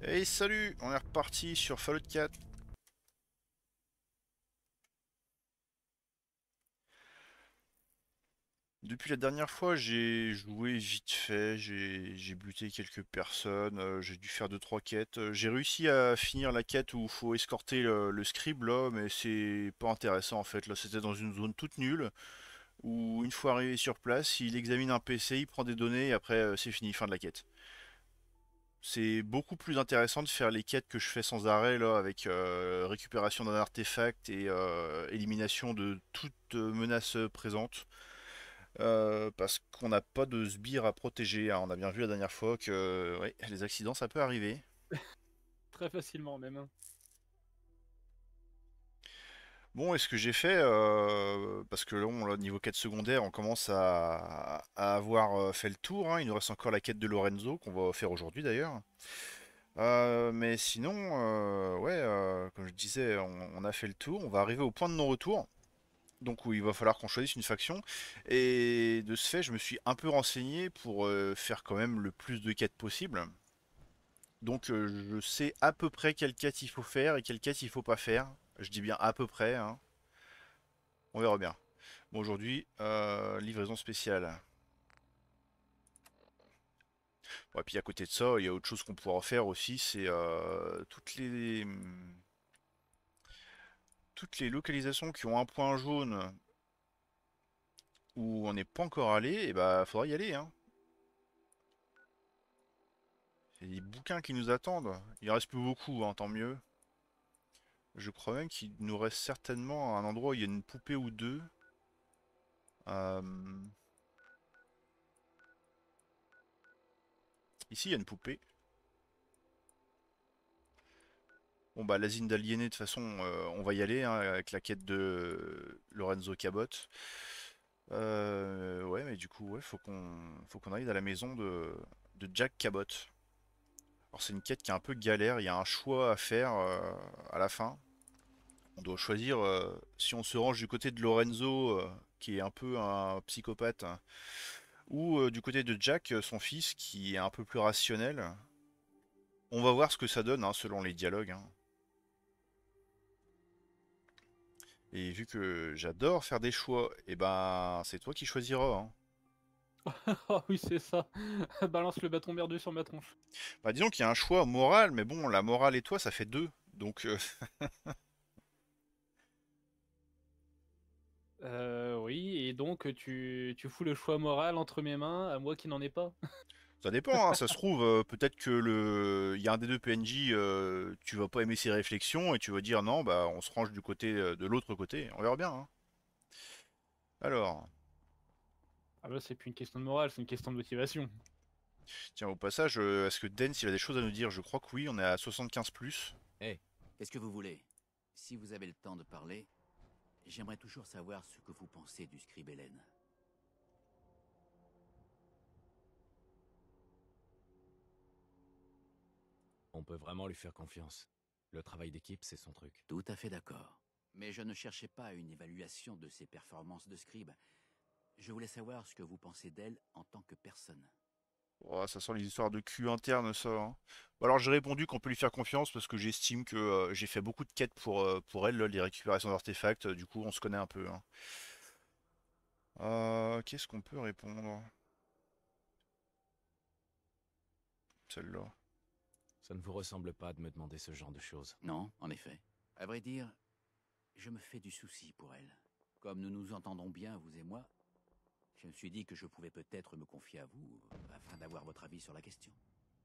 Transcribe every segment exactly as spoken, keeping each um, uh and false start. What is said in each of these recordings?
Hey salut, on est reparti sur Fallout quatre. Depuis la dernière fois, j'ai joué vite fait, j'ai j'ai buté quelques personnes, euh, j'ai dû faire deux trois quêtes. Euh, J'ai réussi à finir la quête où il faut escorter le, le scribe là, mais c'est pas intéressant en fait. Là, c'était dans une zone toute nulle où une fois arrivé sur place, il examine un P C, il prend des données et après euh, c'est fini, fin de la quête. C'est beaucoup plus intéressant de faire les quêtes que je fais sans arrêt là, avec euh, récupération d'un artefact et euh, élimination de toute euh, menace présente. Euh, parce qu'on n'a pas de sbires à protéger, hein. On a bien vu la dernière fois que ouais, les accidents ça peut arriver. Très facilement même, hein. Bon, et ce que j'ai fait, euh, parce que là, on- là, niveau quête secondaire, on commence à, à avoir euh, fait le tour, hein. Il nous reste encore la quête de Lorenzo, qu'on va faire aujourd'hui d'ailleurs. Euh, mais sinon, euh, ouais, euh, comme je disais, on, on a fait le tour. On va arriver au point de non-retour, donc où il va falloir qu'on choisisse une faction. Et de ce fait, je me suis un peu renseigné pour euh, faire quand même le plus de quêtes possible. Donc euh, je sais à peu près quelle quête il faut faire et quelle quête il faut pas faire. Je dis bien à peu près, hein. On verra bien. Bon, aujourd'hui, euh, livraison spéciale. Ouais, puis à côté de ça, il y a autre chose qu'on pourra faire aussi, c'est euh, toutes les toutes les localisations qui ont un point jaune où on n'est pas encore allé, et bah faudra y aller, hein. Il y a des bouquins qui nous attendent. Il reste plus beaucoup, hein, tant mieux. Je crois même qu'il nous reste certainement un endroit où il y a une poupée ou deux. Euh, Ici, il y a une poupée. Bon bah l'asile d'aliénés, de toute façon, euh, on va y aller, hein, avec la quête de Lorenzo Cabot. Euh, ouais, mais du coup, ouais, faut qu'on faut qu'on aille à la maison de, de Jack Cabot. Alors c'est une quête qui est un peu galère, il y a un choix à faire euh, à la fin. On doit choisir euh, si on se range du côté de Lorenzo, euh, qui est un peu un psychopathe, hein, ou euh, du côté de Jack, euh, son fils, qui est un peu plus rationnel. On va voir ce que ça donne, hein, selon les dialogues, hein. Et vu que j'adore faire des choix, et ben c'est toi qui choisiras, hein. Ah oui, c'est ça. Balance le bâton merdeux sur ma tronche. Bah disons qu'il y a un choix moral, mais bon, la morale et toi, ça fait deux. Donc euh, Euh, oui, et donc tu, tu fous le choix moral entre mes mains, à moi qui n'en ai pas. ça dépend, hein, ça se trouve, euh, peut-être que le. Il y a un des deux P N J, euh, tu vas pas aimer ses réflexions et tu vas dire non, bah on se range du côté euh, de l'autre côté. On verra bien, hein. Alors, Ah bah c'est plus une question de morale, c'est une question de motivation. tiens, au passage, euh, est-ce que Dance il a des choses à nous dire? Je crois que oui, on est à soixante-quinze plus. Hé, qu'est-ce que vous voulez? Si vous avez le temps de parler, j'aimerais toujours savoir ce que vous pensez du scribe Hélène. On peut vraiment lui faire confiance. Le travail d'équipe, c'est son truc. Tout à fait d'accord. Mais je ne cherchais pas une évaluation de ses performances de scribe. Je voulais savoir ce que vous pensez d'elle en tant que personne. Oh, ça sent les histoires de cul interne, ça, hein. Bon, alors j'ai répondu qu'on peut lui faire confiance parce que j'estime que euh, j'ai fait beaucoup de quêtes pour, euh, pour elle, là, les récupérations d'artefacts. Du coup, on se connaît un peu, hein. Euh, qu'est-ce qu'on peut répondre? Celle-là. Ça ne vous ressemble pas de me demander ce genre de choses. Non, en effet. À vrai dire, je me fais du souci pour elle. Comme nous nous entendons bien, vous et moi, je me suis dit que je pouvais peut-être me confier à vous afin d'avoir votre avis sur la question.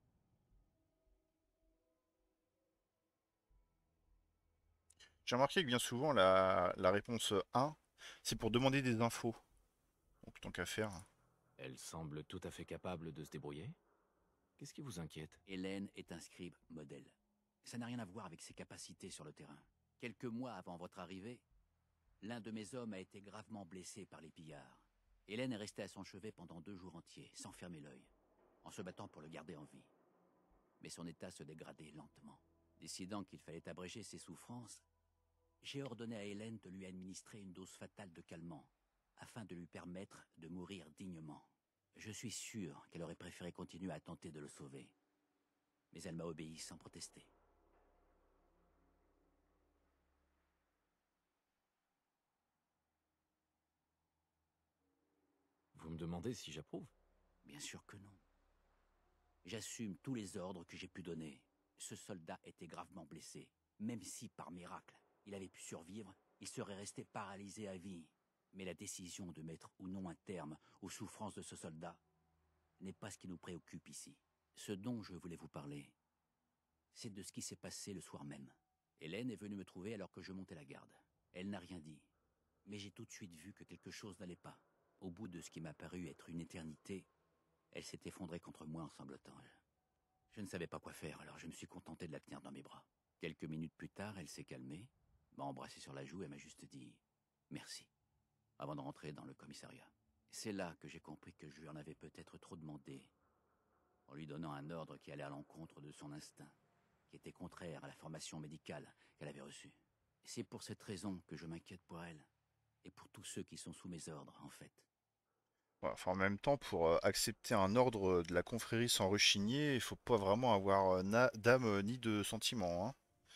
J'ai remarqué que bien souvent, la, la réponse un, c'est pour demander des infos. Donc, tant qu'à faire. Elle semble tout à fait capable de se débrouiller. Qu'est-ce qui vous inquiète? Hélène est un scribe modèle. Ça n'a rien à voir avec ses capacités sur le terrain. Quelques mois avant votre arrivée, l'un de mes hommes a été gravement blessé par les pillards. Hélène est restée à son chevet pendant deux jours entiers, sans fermer l'œil, en se battant pour le garder en vie. Mais son état se dégradait lentement. Décidant qu'il fallait abréger ses souffrances, j'ai ordonné à Hélène de lui administrer une dose fatale de calmant, afin de lui permettre de mourir dignement. Je suis sûr qu'elle aurait préféré continuer à tenter de le sauver. mais elle m'a obéi sans protester. Vous me demandez si j'approuve? Bien sûr que non. J'assume tous les ordres que j'ai pu donner. Ce soldat était gravement blessé. Même si, par miracle, il avait pu survivre, il serait resté paralysé à vie. Mais la décision de mettre ou non un terme aux souffrances de ce soldat n'est pas ce qui nous préoccupe ici. Ce dont je voulais vous parler, c'est de ce qui s'est passé le soir même. Hélène est venue me trouver alors que je montais la garde. Elle n'a rien dit, mais j'ai tout de suite vu que quelque chose n'allait pas. Au bout de ce qui m'a paru être une éternité, elle s'est effondrée contre moi en sanglotant. Je ne savais pas quoi faire, alors je me suis contenté de la tenir dans mes bras. Quelques minutes plus tard, elle s'est calmée, m'a embrassé sur la joue et m'a juste dit « merci » avant de rentrer dans le commissariat. C'est là que j'ai compris que je lui en avais peut-être trop demandé, en lui donnant un ordre qui allait à l'encontre de son instinct, qui était contraire à la formation médicale qu'elle avait reçue. C'est pour cette raison que je m'inquiète pour elle, et pour tous ceux qui sont sous mes ordres, en fait. Ouais, enfin, en même temps, pour euh, accepter un ordre de la confrérie sans rechigner, il faut pas vraiment avoir euh, na- d'âme euh, ni de sentiments, hein.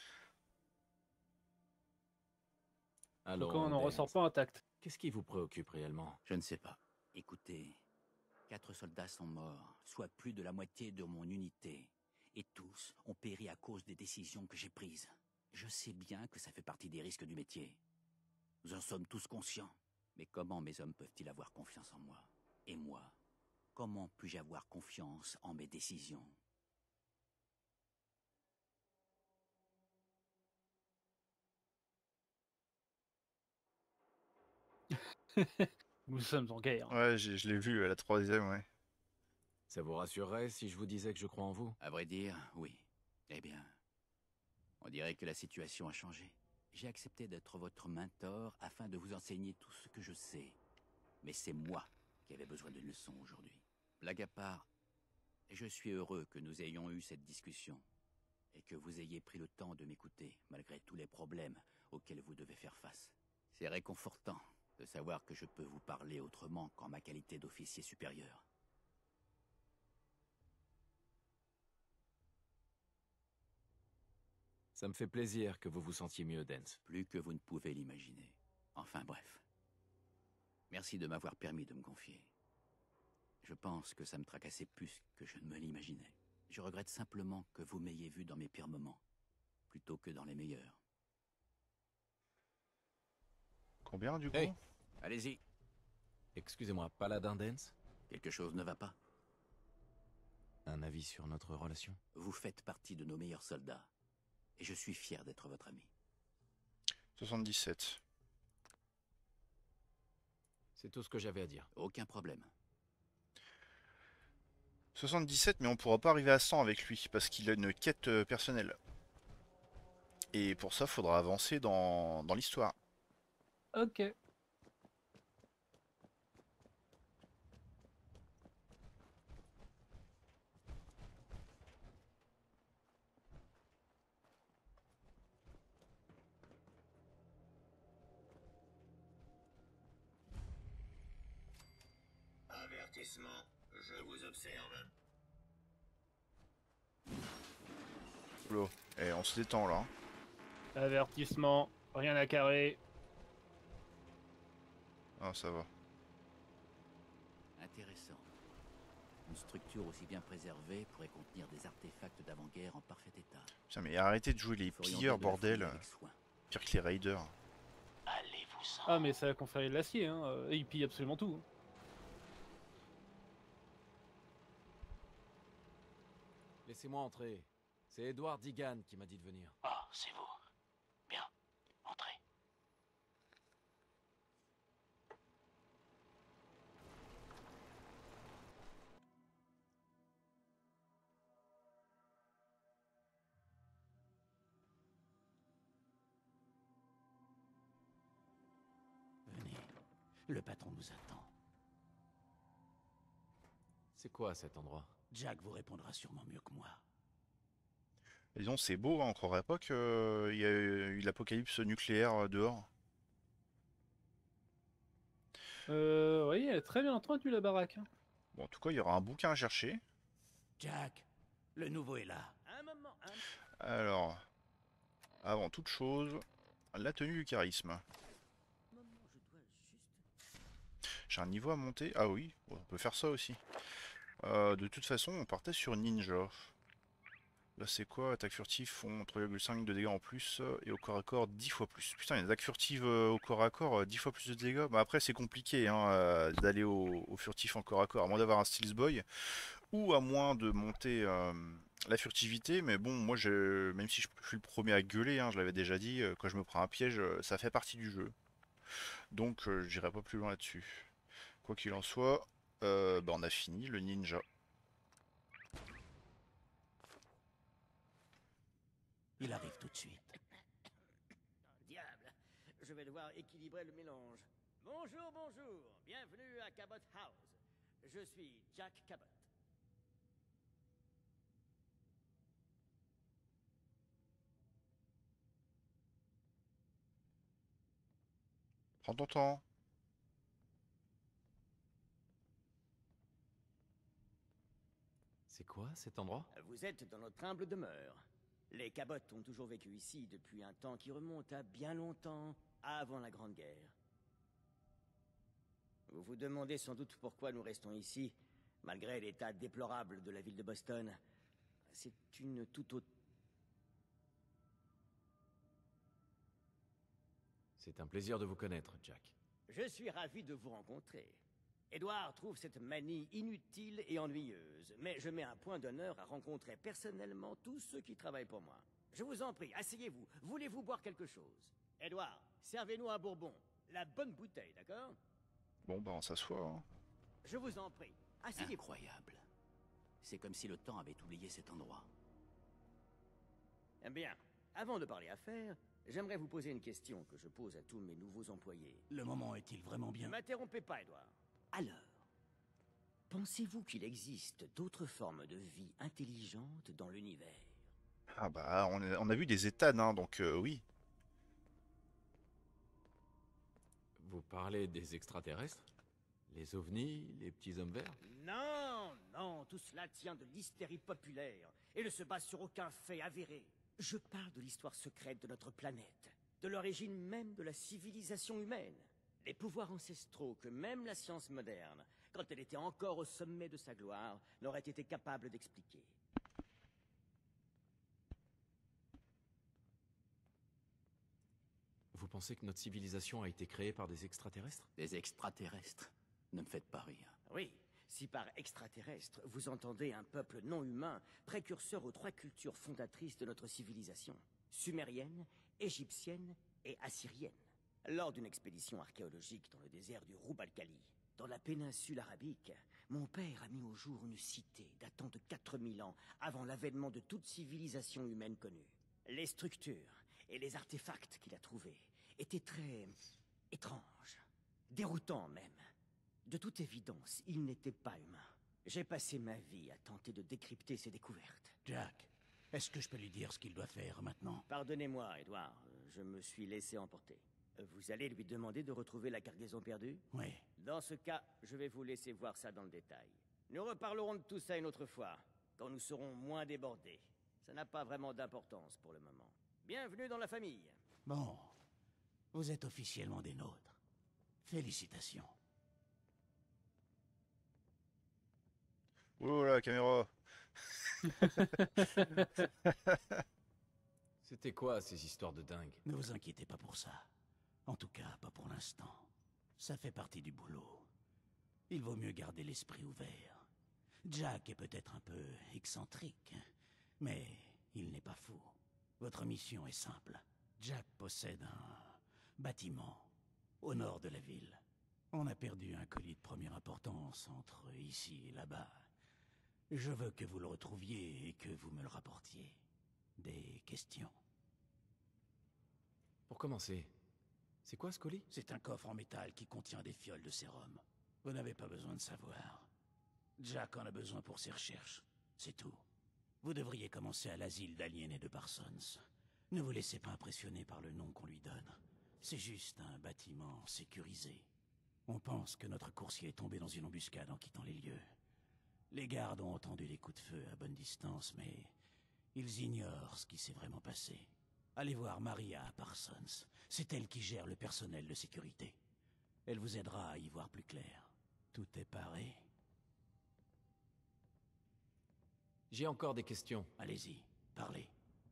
Pourquoi Allons, on n'en ressort Dance. pas intact? Qu'est-ce qui vous préoccupe réellement? Je ne sais pas. Écoutez, quatre soldats sont morts, soit plus de la moitié de mon unité, et tous ont péri à cause des décisions que j'ai prises. Je sais bien que ça fait partie des risques du métier. Nous en sommes tous conscients. Mais comment mes hommes peuvent-ils avoir confiance en moi? Et moi, comment puis-je avoir confiance en mes décisions? Nous sommes en guerre. Ouais, j'ai- je l'ai vu à la troisième, ouais. Ça vous rassurerait si je vous disais que je crois en vous? À vrai dire, oui. Eh bien, on dirait que la situation a changé. J'ai accepté d'être votre mentor afin de vous enseigner tout ce que je sais. Mais c'est moi qui avais besoin d'une leçon aujourd'hui. Blague à part, je suis heureux que nous ayons eu cette discussion et que vous ayez pris le temps de m'écouter malgré tous les problèmes auxquels vous devez faire face. C'est réconfortant de savoir que je peux vous parler autrement qu'en ma qualité d'officier supérieur. Ça me fait plaisir que vous vous sentiez mieux, Dance. Plus que vous ne pouvez l'imaginer. Enfin bref. Merci de m'avoir permis de me confier. Je pense que ça me tracassait plus que je ne me l'imaginais. Je regrette simplement que vous m'ayez vu dans mes pires moments, plutôt que dans les meilleurs. Combien du coup? Hey. Allez-y, Excusez-moi, Paladin Dance? quelque chose ne va pas. Un avis sur notre relation? Vous faites partie de nos meilleurs soldats, et je suis fier d'être votre ami. soixante-dix-sept. C'est tout ce que j'avais à dire. Aucun problème. soixante-dix-sept, mais on pourra pas arriver à cent avec lui, parce qu'il a une quête euh, personnelle. Et pour ça, faudra avancer dans, dans l'histoire. Ok. Avertissement, je vous observe. Oula. Et on se détend là, hein. Avertissement, rien à carrer. Ah, ça va. Intéressant. Une structure aussi bien préservée pourrait contenir des artefacts d'avant-guerre en parfait état. Putain, mais arrêtez de jouer les Nous ferions pilleurs, bien de la fouiller bordel. avec soin. Pire que les raiders. Allez-vous-en. Ah mais ça a conféré de l'acier, hein. euh, Et il pille absolument tout. hein. Laissez-moi entrer. C'est Edward Digan qui m'a dit de venir. Ah, c'est vous. Bien, entrez. Venez, le patron nous attend. C'est quoi cet endroit? Jack vous répondra sûrement mieux que moi. Et disons, c'est beau, hein, on croirait pas qu'il y a eu l'apocalypse nucléaire euh, dehors. Euh, oui, elle est très bien entretenue la baraque. hein. Bon, en tout cas, il y aura un bouquin à chercher. Jack, le nouveau est là. Un Alors, avant toute chose, la tenue du charisme. J'ai un niveau à monter. Ah oui, on peut faire ça aussi. Euh, de toute façon, on partait sur ninja. Là, c'est quoi? Attaque furtive font trois virgule cinq de dégâts en plus euh, et au corps à corps dix fois plus. Putain, une attaque furtive euh, au corps à corps, euh, dix fois plus de dégâts. Bah après, c'est compliqué hein, euh, d'aller au, au furtif en corps à corps, à moins d'avoir un Stealth Boy ou à moins de monter euh, la furtivité. Mais bon, moi, je, même si je, je suis le premier à gueuler, hein, je l'avais déjà dit, euh, quand je me prends un piège, euh, ça fait partie du jeu. Donc, euh, j'irai pas plus loin là-dessus. Quoi qu'il en soit, euh, bah, on a fini le ninja. Il arrive tout de suite. Diable, je vais devoir équilibrer le mélange. Bonjour, bonjour, bienvenue à Cabot House. Je suis Jack Cabot. Prends ton temps. C'est quoi cet endroit? Vous êtes dans notre humble demeure. Les Cabot ont toujours vécu ici depuis un temps qui remonte à bien longtemps avant la Grande Guerre. Vous vous demandez sans doute pourquoi nous restons ici, malgré l'état déplorable de la ville de Boston. C'est une toute autre... C'est un plaisir de vous connaître, Jack. Je suis ravi de vous rencontrer. Edward trouve cette manie inutile et ennuyeuse, mais je mets un point d'honneur à rencontrer personnellement tous ceux qui travaillent pour moi. Je vous en prie, asseyez-vous. Voulez-vous boire quelque chose? Edward, servez-nous un bourbon. La bonne bouteille, d'accord? Bon, bah, on s'assoit. Hein. Je vous en prie, asseyez-vous. Incroyable. C'est comme si le temps avait oublié cet endroit. Eh bien, avant de parler affaires, j'aimerais vous poser une question que je pose à tous mes nouveaux employés. Le moment est-il vraiment Ne bien? m'interrompez pas, Edward. Alors, pensez-vous qu'il existe d'autres formes de vie intelligentes dans l'univers? Ah bah, on a, on a vu des états nains, donc euh, oui. Vous parlez des extraterrestres? Les ovnis, les petits hommes verts? Non, non, tout cela tient de l'hystérie populaire et ne se base sur aucun fait avéré. Je parle de l'histoire secrète de notre planète, de l'origine même de la civilisation humaine. Les pouvoirs ancestraux que même la science moderne, quand elle était encore au sommet de sa gloire, n'aurait été capable d'expliquer. Vous pensez que notre civilisation a été créée par des extraterrestres? Des extraterrestres. Ne me faites pas rire. Oui, si par extraterrestre, vous entendez un peuple non humain, précurseur aux trois cultures fondatrices de notre civilisation, sumérienne, égyptienne et assyrienne. Lors d'une expédition archéologique dans le désert du Roub-al-Khali, dans la péninsule arabique, mon père a mis au jour une cité datant de quatre mille ans avant l'avènement de toute civilisation humaine connue. Les structures et les artefacts qu'il a trouvés étaient très étranges, déroutants même. De toute évidence, il n'était pas humain. J'ai passé ma vie à tenter de décrypter ces découvertes. Jack, est-ce que je peux lui dire ce qu'il doit faire maintenant? Pardonnez-moi, Edward, je me suis laissé emporter. Vous allez lui demander de retrouver la cargaison perdue? Oui. Dans ce cas, je vais vous laisser voir ça dans le détail. Nous reparlerons de tout ça une autre fois, quand nous serons moins débordés. Ça n'a pas vraiment d'importance pour le moment. Bienvenue dans la famille. Bon, vous êtes officiellement des nôtres. Félicitations. Oh la caméra. C'était quoi ces histoires de dingue? Ne vous inquiétez pas pour ça. En tout cas, pas pour l'instant. Ça fait partie du boulot. Il vaut mieux garder l'esprit ouvert. Jack est peut-être un peu excentrique, mais il n'est pas fou. Votre mission est simple. Jack possède un bâtiment au nord de la ville. On a perdu un colis de première importance entre ici et là-bas. Je veux que vous le retrouviez et que vous me le rapportiez. Des questions? Pour commencer, c'est quoi ce colis? C'est un coffre en métal qui contient des fioles de sérum. Vous n'avez pas besoin de savoir. Jack en a besoin pour ses recherches. C'est tout. Vous devriez commencer à l'asile d'aliénés de Parsons. Ne vous laissez pas impressionner par le nom qu'on lui donne. C'est juste un bâtiment sécurisé. On pense que notre coursier est tombé dans une embuscade en quittant les lieux. Les gardes ont entendu les coups de feu à bonne distance, mais Ils ignorent ce qui s'est vraiment passé. Allez voir Maria Parsons. C'est elle qui gère le personnel de sécurité. Elle vous aidera à y voir plus clair. Tout est paré. J'ai encore des questions. Allez-y, parlez.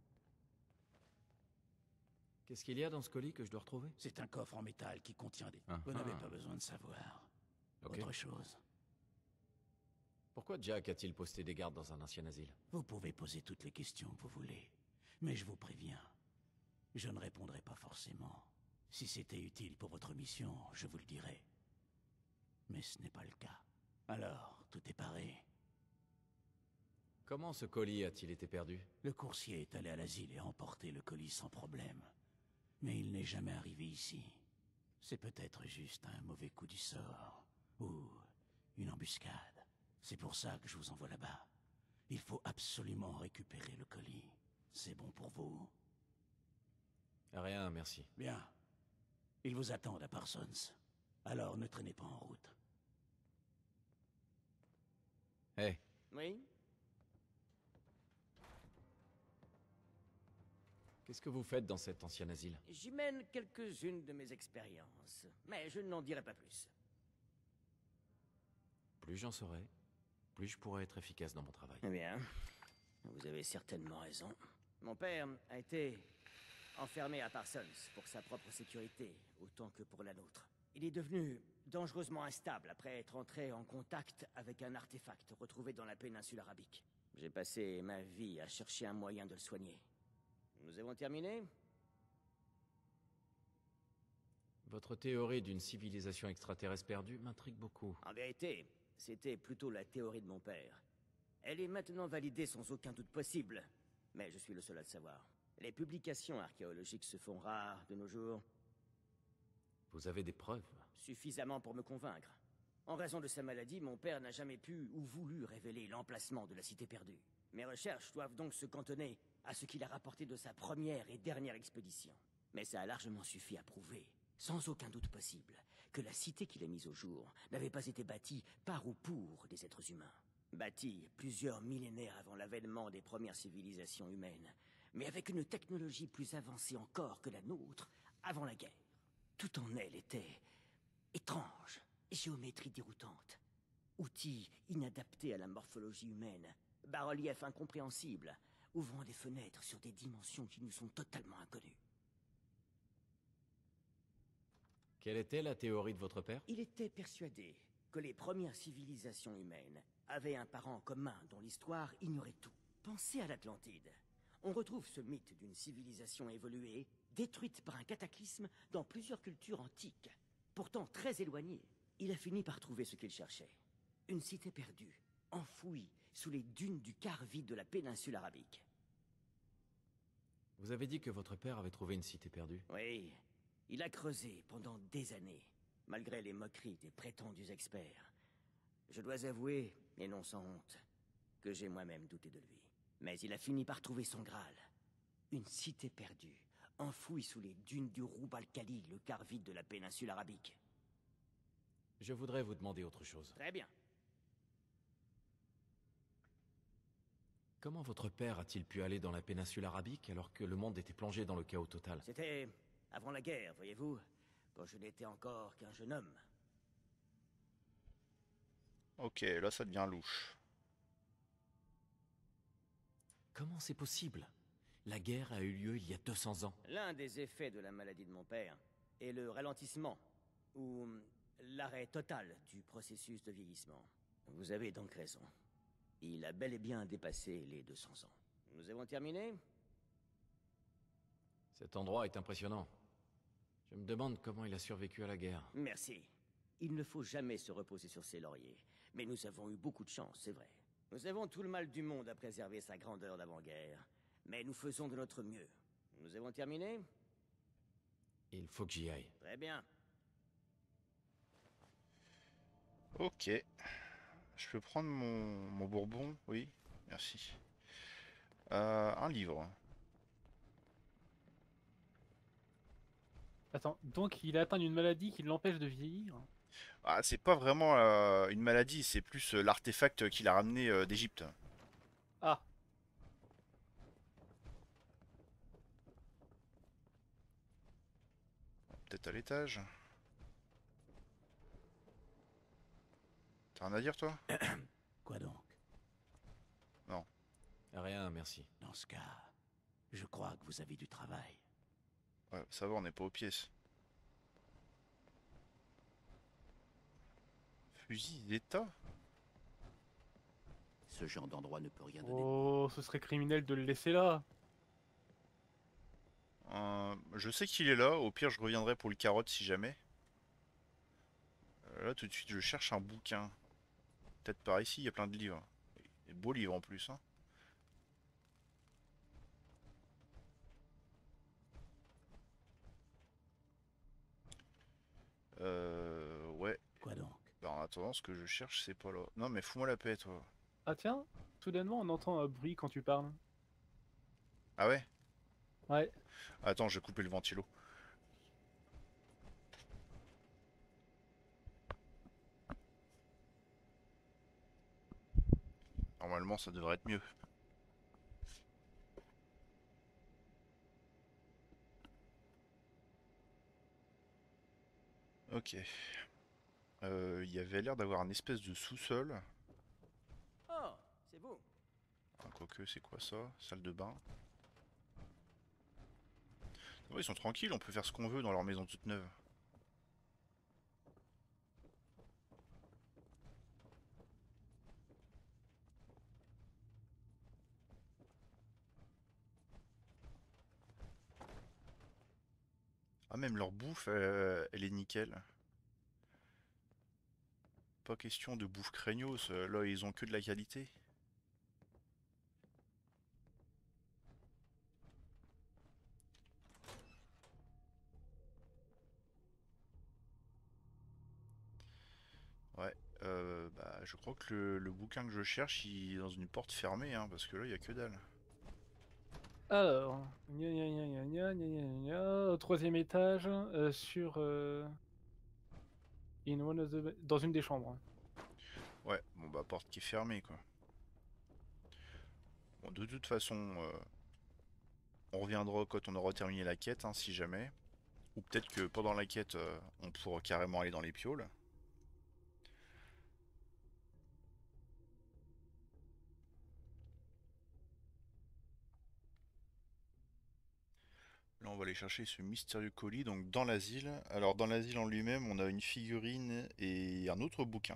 Qu'est-ce qu'il y a dans ce colis que je dois retrouver? C'est un coffre en métal qui contient des... Ah, Vous n'avez ah. pas besoin de savoir. Ok. Autre chose. Pourquoi Jack a-t-il posté des gardes dans un ancien asile? Vous pouvez poser toutes les questions que vous voulez. Mais je vous préviens, je ne répondrai pas forcément. Si c'était utile pour votre mission, je vous le dirai. Mais ce n'est pas le cas. Alors, tout est paré. Comment ce colis a-t-il été perdu? Le coursier est allé à l'asile et a emporté le colis sans problème. Mais il n'est jamais arrivé ici. C'est peut-être juste un mauvais coup du sort. Ou une embuscade. C'est pour ça que je vous envoie là-bas. Il faut absolument récupérer le colis. C'est bon pour vous? Rien, merci. Bien. Ils vous attendent à Parsons. Alors ne traînez pas en route. Hé, Oui? qu'est-ce que vous faites dans cet ancien asile? J'y mène quelques-unes de mes expériences, mais je n'en dirai pas plus. Plus j'en saurai, plus je pourrai être efficace dans mon travail. Eh bien, vous avez certainement raison. Mon père a été enfermé à Parsons pour sa propre sécurité, autant que pour la nôtre. Il est devenu dangereusement instable après être entré en contact avec un artefact retrouvé dans la péninsule arabique. J'ai passé ma vie à chercher un moyen de le soigner. Nous avons terminé? Votre théorie d'une civilisation extraterrestre perdue m'intrigue beaucoup. En vérité, c'était plutôt la théorie de mon père. Elle est maintenant validée sans aucun doute possible, mais je suis le seul à le savoir. Les publications archéologiques se font rares de nos jours. Vous avez des preuves? Suffisamment pour me convaincre. En raison de sa maladie, mon père n'a jamais pu ou voulu révéler l'emplacement de la cité perdue. Mes recherches doivent donc se cantonner à ce qu'il a rapporté de sa première et dernière expédition. Mais ça a largement suffi à prouver, sans aucun doute possible, que la cité qu'il a mise au jour n'avait pas été bâtie par ou pour des êtres humains. Bâtie plusieurs millénaires avant l'avènement des premières civilisations humaines, mais avec une technologie plus avancée encore que la nôtre avant la guerre. Tout en elle était étrange, géométrie déroutante, outils inadaptés à la morphologie humaine, bas-reliefs incompréhensibles, ouvrant des fenêtres sur des dimensions qui nous sont totalement inconnues. Quelle était la théorie de votre père? Il était persuadé que les premières civilisations humaines avaient un parent commun dont l'histoire ignorait tout. Pensez à l'Atlantide. On retrouve ce mythe d'une civilisation évoluée, détruite par un cataclysme dans plusieurs cultures antiques, pourtant très éloignées. Il a fini par trouver ce qu'il cherchait. Une cité perdue, enfouie sous les dunes du quart vide de la péninsule arabique. Vous avez dit que votre père avait trouvé une cité perdue. Oui, il a creusé pendant des années, malgré les moqueries des prétendus experts. Je dois avouer, et non sans honte, que j'ai moi-même douté de lui. Mais il a fini par trouver son Graal. Une cité perdue, enfouie sous les dunes du Roub al-Khali, le quart vide de la péninsule arabique. Je voudrais vous demander autre chose. Très bien. Comment votre père a-t-il pu aller dans la péninsule arabique alors que le monde était plongé dans le chaos total? C'était avant la guerre, voyez-vous, quand je n'étais encore qu'un jeune homme. Ok, là ça devient louche. Comment c'est possible? La guerre a eu lieu il y a deux cents ans. L'un des effets de la maladie de mon père est le ralentissement, ou l'arrêt total du processus de vieillissement. Vous avez donc raison. Il a bel et bien dépassé les deux cents ans. Nous avons terminé? Cet endroit est impressionnant. Je me demande comment il a survécu à la guerre. Merci. Il ne faut jamais se reposer sur ses lauriers. Mais nous avons eu beaucoup de chance, c'est vrai. Nous avons tout le mal du monde à préserver sa grandeur d'avant-guerre. Mais nous faisons de notre mieux. Nous avons terminé? Il faut que j'y aille. Très bien. Ok. Je peux prendre mon, mon bourbon? Oui, merci. Euh, un livre. Attends, donc il a atteint une maladie qui l'empêche de vieillir? Ah, c'est pas vraiment euh, une maladie, c'est plus euh, l'artefact qu'il a ramené euh, d'Égypte. Ah. peut-être à l'étage. T'as rien à dire, toi? Quoi donc? Non. Rien, merci. Dans ce cas, je crois que vous avez du travail. Ouais, ça va, on n'est pas aux pièces. Fusil d'état? Ce genre d'endroit ne peut rien donner. Oh, ce serait criminel de le laisser là. Euh, je sais qu'il est là, au pire je reviendrai pour le carotte si jamais. Euh, là tout de suite je cherche un bouquin. Peut-être par ici, il y a plein de livres. Des beaux livres en plus. Hein. Euh, ouais. Quoi donc? Bah, en attendant, ce que je cherche, c'est pas là. Non mais fous-moi la paix, toi. Ah tiens, soudainement on entend un bruit quand tu parles. Ah ouais? Ouais. Attends, je vais couper le ventilo. Normalement, ça devrait être mieux. Ok. Euh, Il y avait l'air d'avoir un espèce de sous-sol. Oh, c'est vous. Enfin, quoique, c'est quoi ça? Salle de bain. Ouais, ils sont tranquilles, on peut faire ce qu'on veut dans leur maison toute neuve. Ah, même leur bouffe, euh, elle est nickel. Pas question de bouffe craignos, euh, là ils ont que de la qualité. Ouais, euh, bah je crois que le, le bouquin que je cherche, il est dans une porte fermée, hein, parce que là il y a que dalle. Alors, gna gna gna gna gna gna gna gna, au troisième étage, euh, sur euh, in one of the- dans une des chambres. Ouais, bon bah porte qui est fermée quoi. Bon, de toute façon, euh, on reviendra quand on aura terminé la quête, hein, si jamais. Ou peut-être que pendant la quête, euh, on pourra carrément aller dans les pioles. Là, on va aller chercher ce mystérieux colis, donc dans l'asile. Alors, dans l'asile en lui-même, on a une figurine et un autre bouquin.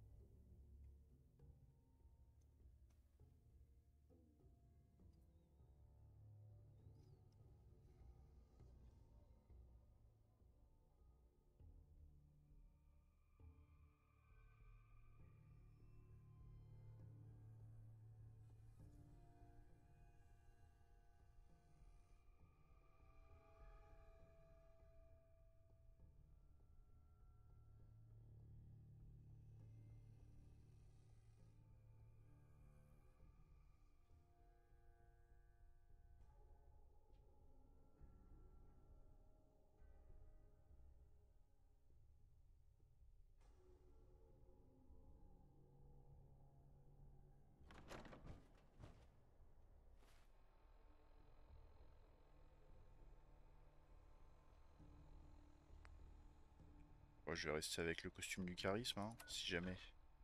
Ouais, je vais rester avec le costume du charisme, hein, si jamais.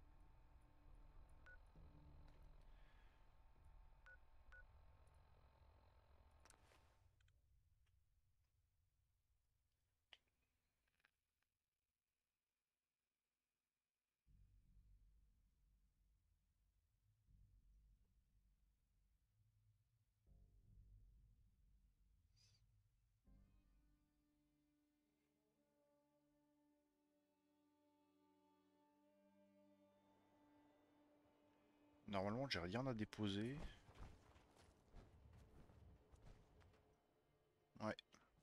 Normalement, j'ai rien à déposer. Ouais.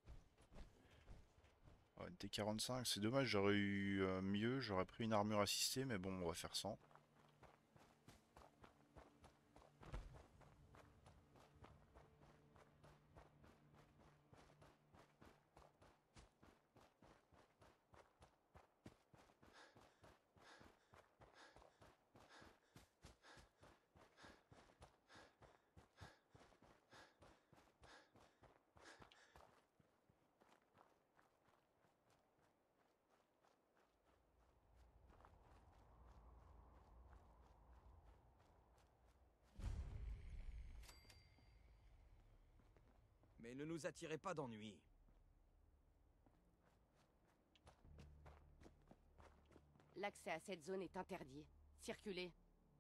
Ouais, T quarante-cinq, c'est dommage, j'aurais eu euh, mieux, j'aurais pris une armure assistée, mais bon, on va faire sans. mais ne nous attirez pas d'ennui. L'accès à cette zone est interdit. Circulez.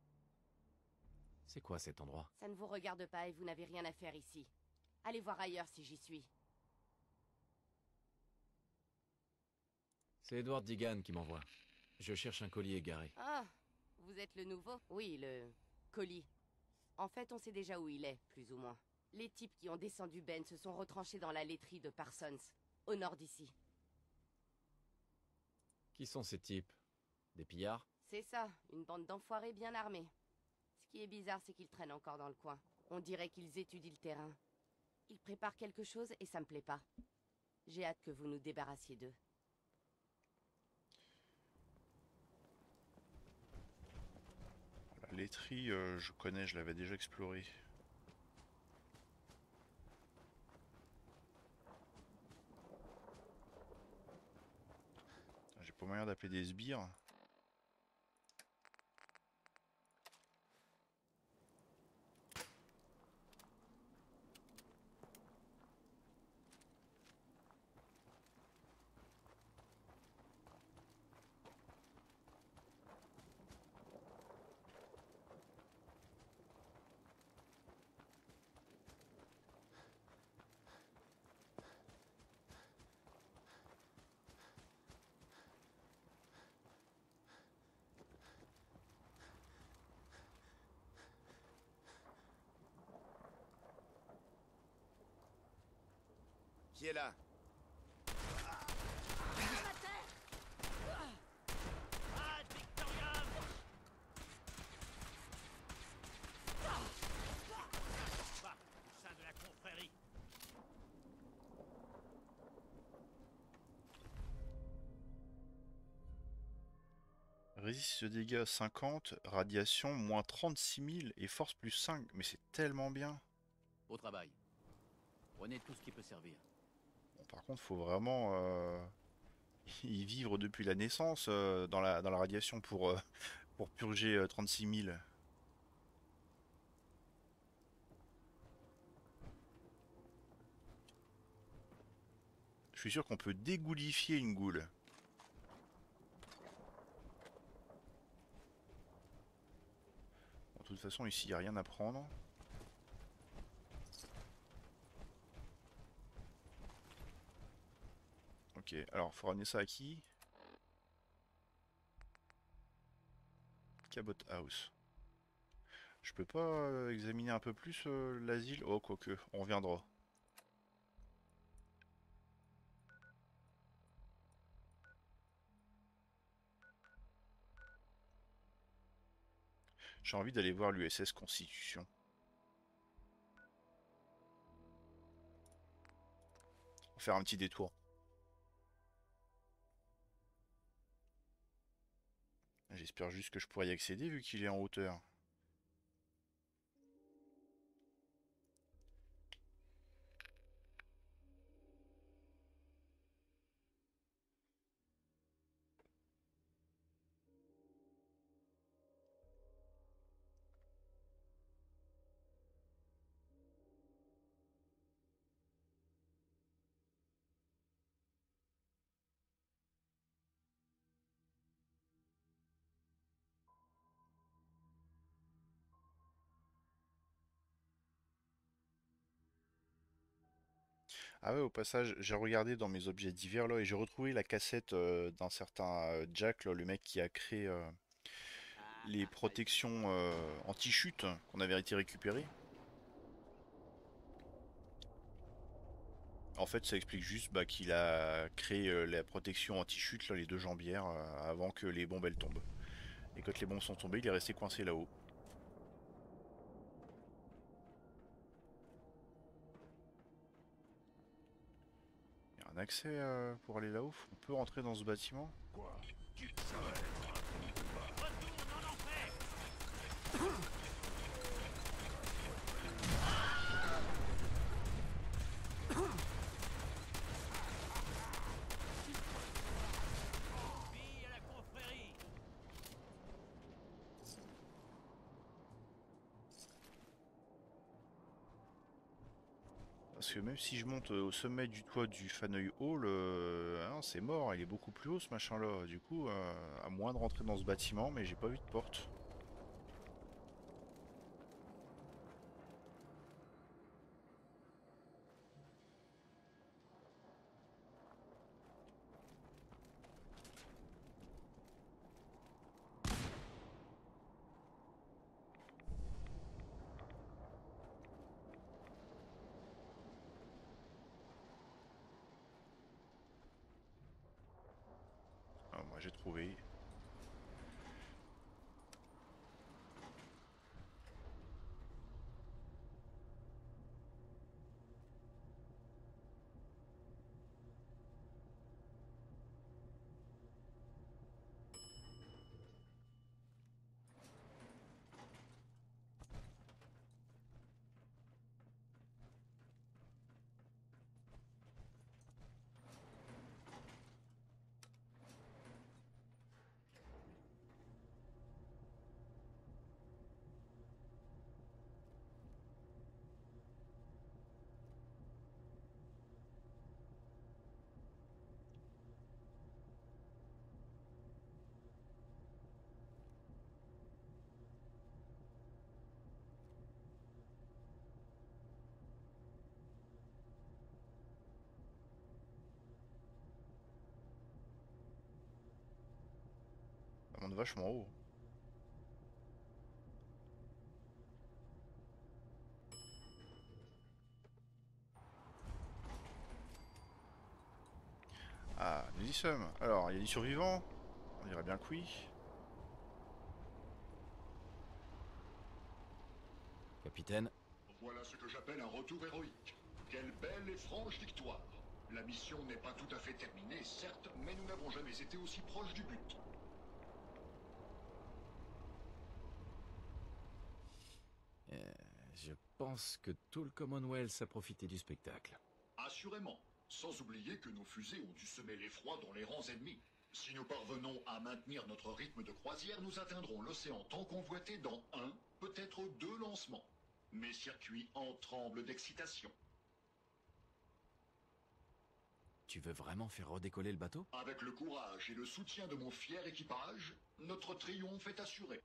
C'est quoi cet endroit? Ça ne vous regarde pas et vous n'avez rien à faire ici. Allez voir ailleurs si j'y suis. C'est Edward Deegan qui m'envoie. Je cherche un colis égaré. Ah, vous êtes le nouveau? Oui, le colis. En fait, on sait déjà où il est, plus ou moins. Les types qui ont descendu Ben se sont retranchés dans la laiterie de Parsons, au nord d'ici. Qui sont ces types? Des pillards? C'est ça, une bande d'enfoirés bien armés. Ce qui est bizarre, c'est qu'ils traînent encore dans le coin. On dirait qu'ils étudient le terrain. Ils préparent quelque chose et ça me plaît pas. J'ai hâte que vous nous débarrassiez d'eux. La laiterie, euh, je connais, je l'avais déjà explorée. J'ai pas moyen d'appeler des sbires. Qui est là? Résiste dégâts cinquante, radiation moins trente-six mille et force plus cinq. Mais c'est tellement bien. Au travail. Prenez tout ce qui peut servir. Bon, par contre, faut vraiment euh, y vivre depuis la naissance euh, dans la, dans la radiation pour, euh, pour purger euh, trente-six mille. Je suis sûr qu'on peut dégoulifier une goule. Bon, de toute façon, ici, il n'y a rien à prendre. Ok, alors, faut ramener ça à qui? Cabot House. Je peux pas euh, examiner un peu plus euh, l'asile? Oh, quoique, on reviendra. J'ai envie d'aller voir l'U S S Constitution. On va faire un petit détour. J'espère juste que je pourrai y accéder vu qu'il est en hauteur. Ah ouais, au passage, j'ai regardé dans mes objets divers là et j'ai retrouvé la cassette euh, d'un certain euh, Jack, là, le mec qui a créé euh, les protections euh, anti-chute qu'on avait été récupérées. En fait, ça explique juste bah, qu'il a créé euh, la protection anti-chute, là, les deux jambières, euh, avant que les bombes elles tombent. Et quand les bombes sont tombées, il est resté coincé là-haut. Il y a un accès euh, pour aller là-haut. On peut rentrer dans ce bâtiment. Parce que même si je monte au sommet du toit du Faneuil Hall, euh, ah non, c'est mort, il est beaucoup plus haut ce machin-là. Du coup, euh, à moins de rentrer dans ce bâtiment, mais j'ai pas vu de porte. Ah, moi j'ai trouvé. Ça monte vachement haut. Ah, nous y sommes. Alors, il y a des survivants? On dirait bien que oui. Capitaine, Voilà ce que j'appelle un retour héroïque. Quelle belle et franche victoire. La mission n'est pas tout à fait terminée, certes, mais nous n'avons jamais été aussi proches du but. euh, je pense que tout le Commonwealth a profité du spectacle. Assurément, sans oublier que nos fusées ont dû semer l'effroi dans les rangs ennemis. Si nous parvenons à maintenir notre rythme de croisière, nous atteindrons l'océan tant convoité dans un, peut-être deux lancements. Mes circuits en tremblent d'excitation. Tu veux vraiment faire redécoller le bateau? Avec le courage et le soutien de mon fier équipage, notre triomphe est assuré.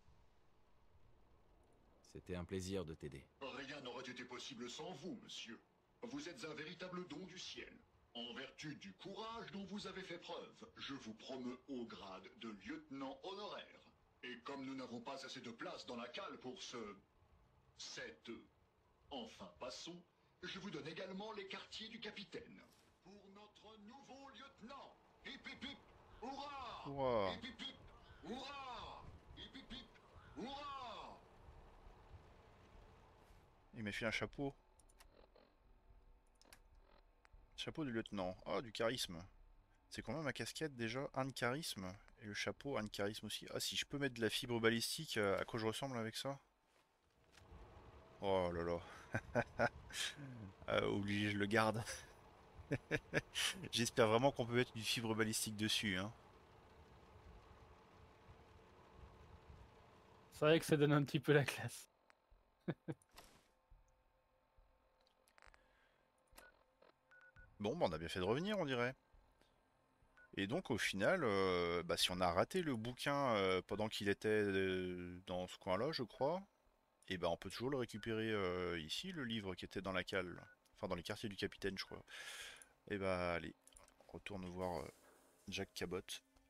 C'était un plaisir de t'aider. Rien n'aurait été possible sans vous, monsieur. Vous êtes un véritable don du ciel. En vertu du courage dont vous avez fait preuve, je vous promeux au grade de lieutenant honoraire. Et comme nous n'avons pas assez de place dans la cale pour ce... cette... Enfin, passons, je vous donne également les quartiers du capitaine. Pour notre nouveau lieutenant. Hip hip hip, hurrah! Ouah. Hip hip hip, hurrah! Hip hip hip, hurrah! Il m'a fait un chapeau. Chapeau du lieutenant. Ah, du charisme. C'est combien ma casquette déjà? Un de charisme. Et le chapeau, un de charisme aussi. Ah, si je peux mettre de la fibre balistique, euh, à quoi je ressemble avec ça? Oh là là. Euh, obligé, je le garde. J'espère vraiment qu'on peut mettre une fibre balistique dessus, hein. C'est vrai que ça donne un petit peu la classe. Bon, bah on a bien fait de revenir, on dirait. Et donc, au final, euh, bah, si on a raté le bouquin euh, pendant qu'il était euh, dans ce coin-là, je crois, et bah on peut toujours le récupérer euh, ici, le livre qui était dans la cale. Enfin, dans les quartiers du capitaine, je crois. Et bah, allez, on retourne voir euh, Jack Cabot.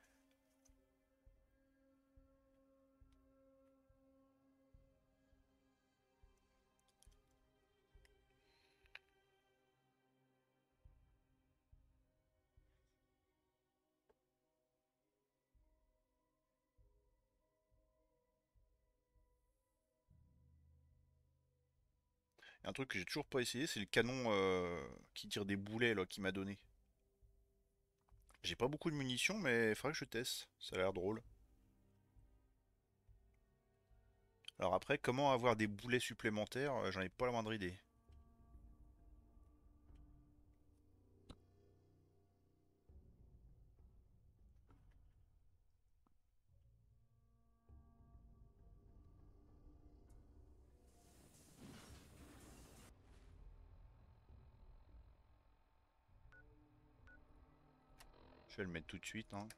Et un truc que j'ai toujours pas essayé, c'est le canon euh, qui tire des boulets là qu'il m'a donné. J'ai pas beaucoup de munitions, mais il faudrait que je teste. Ça a l'air drôle. Alors après, comment avoir des boulets supplémentaires, euh, j'en ai pas la moindre idée. Je vais le mettre tout de suite. Hein.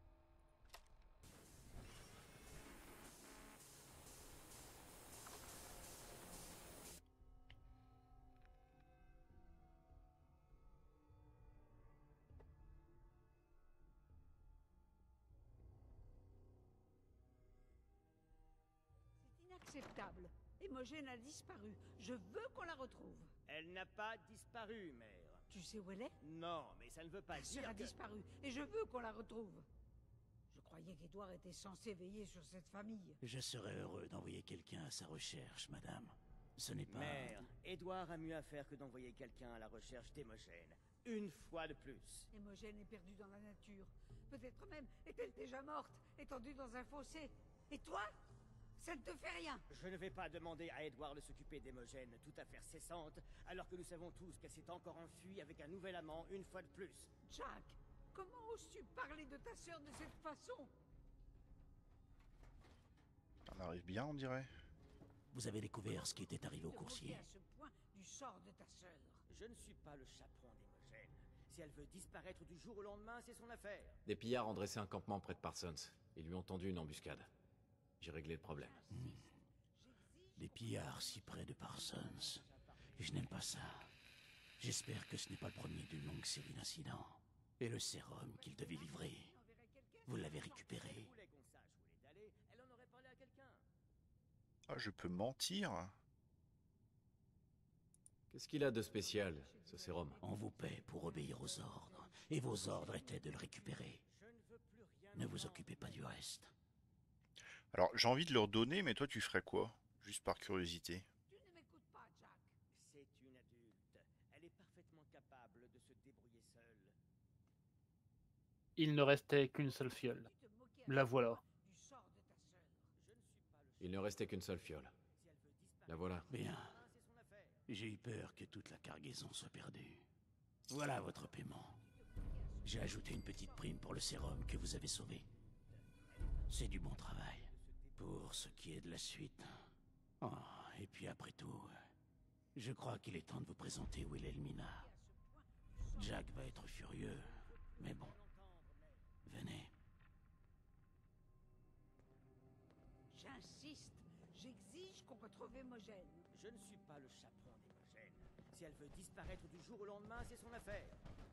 C'est inacceptable. Imogen a disparu. Je veux qu'on la retrouve. Elle n'a pas disparu, mère. Tu sais où elle est? Non, mais ça ne veut pas Ta dire sœur a que... disparu, et je veux qu'on la retrouve. Je croyais qu'Edouard était censé veiller sur cette famille. Je serais heureux d'envoyer quelqu'un à sa recherche, madame. Ce n'est pas... Mère, Édouard a mieux à faire que d'envoyer quelqu'un à la recherche d'Imogen. Une fois de plus. Imogen est perdue dans la nature. Peut-être même est-elle déjà morte, étendue dans un fossé. Et toi? Ça ne te fait rien. Je ne vais pas demander à Édouard de s'occuper d'Imogen, toute affaire cessante, alors que nous savons tous qu'elle s'est encore enfuie avec un nouvel amant une fois de plus. Jack, comment oses-tu parler de ta sœur de cette façon? On arrive bien, on dirait. Vous avez découvert ce qui était arrivé au Te coursier. moquer à ce point du sort de ta sœur. Je ne suis pas le chaperon d'Imogen. Si elle veut disparaître du jour au lendemain, c'est son affaire. Des pillards ont dressé un campement près de Parsons. Ils lui ont tendu une embuscade. J'ai réglé le problème. Hmm. Des pillards si près de Parsons. Je n'aime pas ça. J'espère que ce n'est pas le premier d'une longue série d'incidents. Et le sérum qu'il devait livrer, vous l'avez récupéré. Ah, je peux mentir. Qu'est-ce qu'il a de spécial, ce sérum? On vous paie pour obéir aux ordres. Et vos ordres étaient de le récupérer. Ne vous occupez pas du reste. Alors, j'ai envie de leur donner, mais toi, tu ferais quoi? Juste par curiosité. Tu ne m'écoutes pas, Jack. C'est une adulte. Elle est parfaitement capable de se débrouiller seule. Il ne restait qu'une seule fiole. La voilà. Il ne restait qu'une seule fiole. La voilà. Bien. J'ai eu peur que toute la cargaison soit perdue. Voilà votre paiement. J'ai ajouté une petite prime pour le sérum que vous avez sauvé. C'est du bon travail. Pour ce qui est de la suite... Oh, et puis après tout... Je crois qu'il est temps de vous présenter Will Elmina. Jack va être furieux, mais bon. Venez. J'insiste. J'exige qu'on retrouve Imogen. Je ne suis pas le chaperon d'Imogen. Si elle veut disparaître du jour au lendemain, c'est son affaire.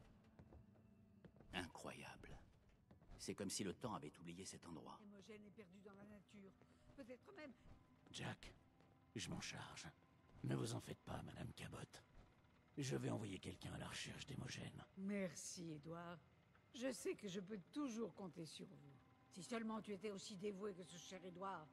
Incroyable. C'est comme si le temps avait oublié cet endroit. Imogen est perdue dans la nature. Peut-être même... Jack, je m'en charge. Ne vous en faites pas, Madame Cabot. Je vais envoyer quelqu'un à la recherche d'Imogen. Merci, Édouard. Je sais que je peux toujours compter sur vous. Si seulement tu étais aussi dévoué que ce cher Édouard.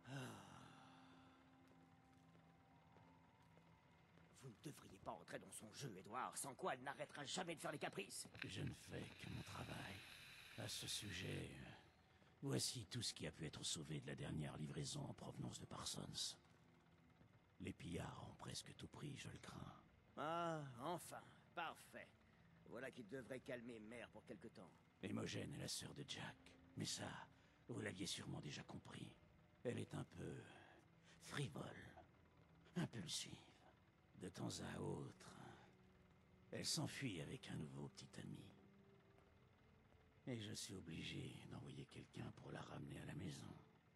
Vous ne devriez pas entrer dans son jeu, Édouard, sans quoi elle n'arrêtera jamais de faire les caprices. Je ne fais que mon travail. À ce sujet, voici tout ce qui a pu être sauvé de la dernière livraison en provenance de Parsons. Les pillards ont presque tout pris, je le crains. Ah, enfin, parfait. Voilà qui devrait calmer Mère pour quelque temps. Imogen est la sœur de Jack. Mais ça, vous l'aviez sûrement déjà compris. Elle est un peu... frivole. Impulsive. De temps à autre, elle s'enfuit avec un nouveau petit ami. Et je suis obligé d'envoyer quelqu'un pour la ramener à la maison.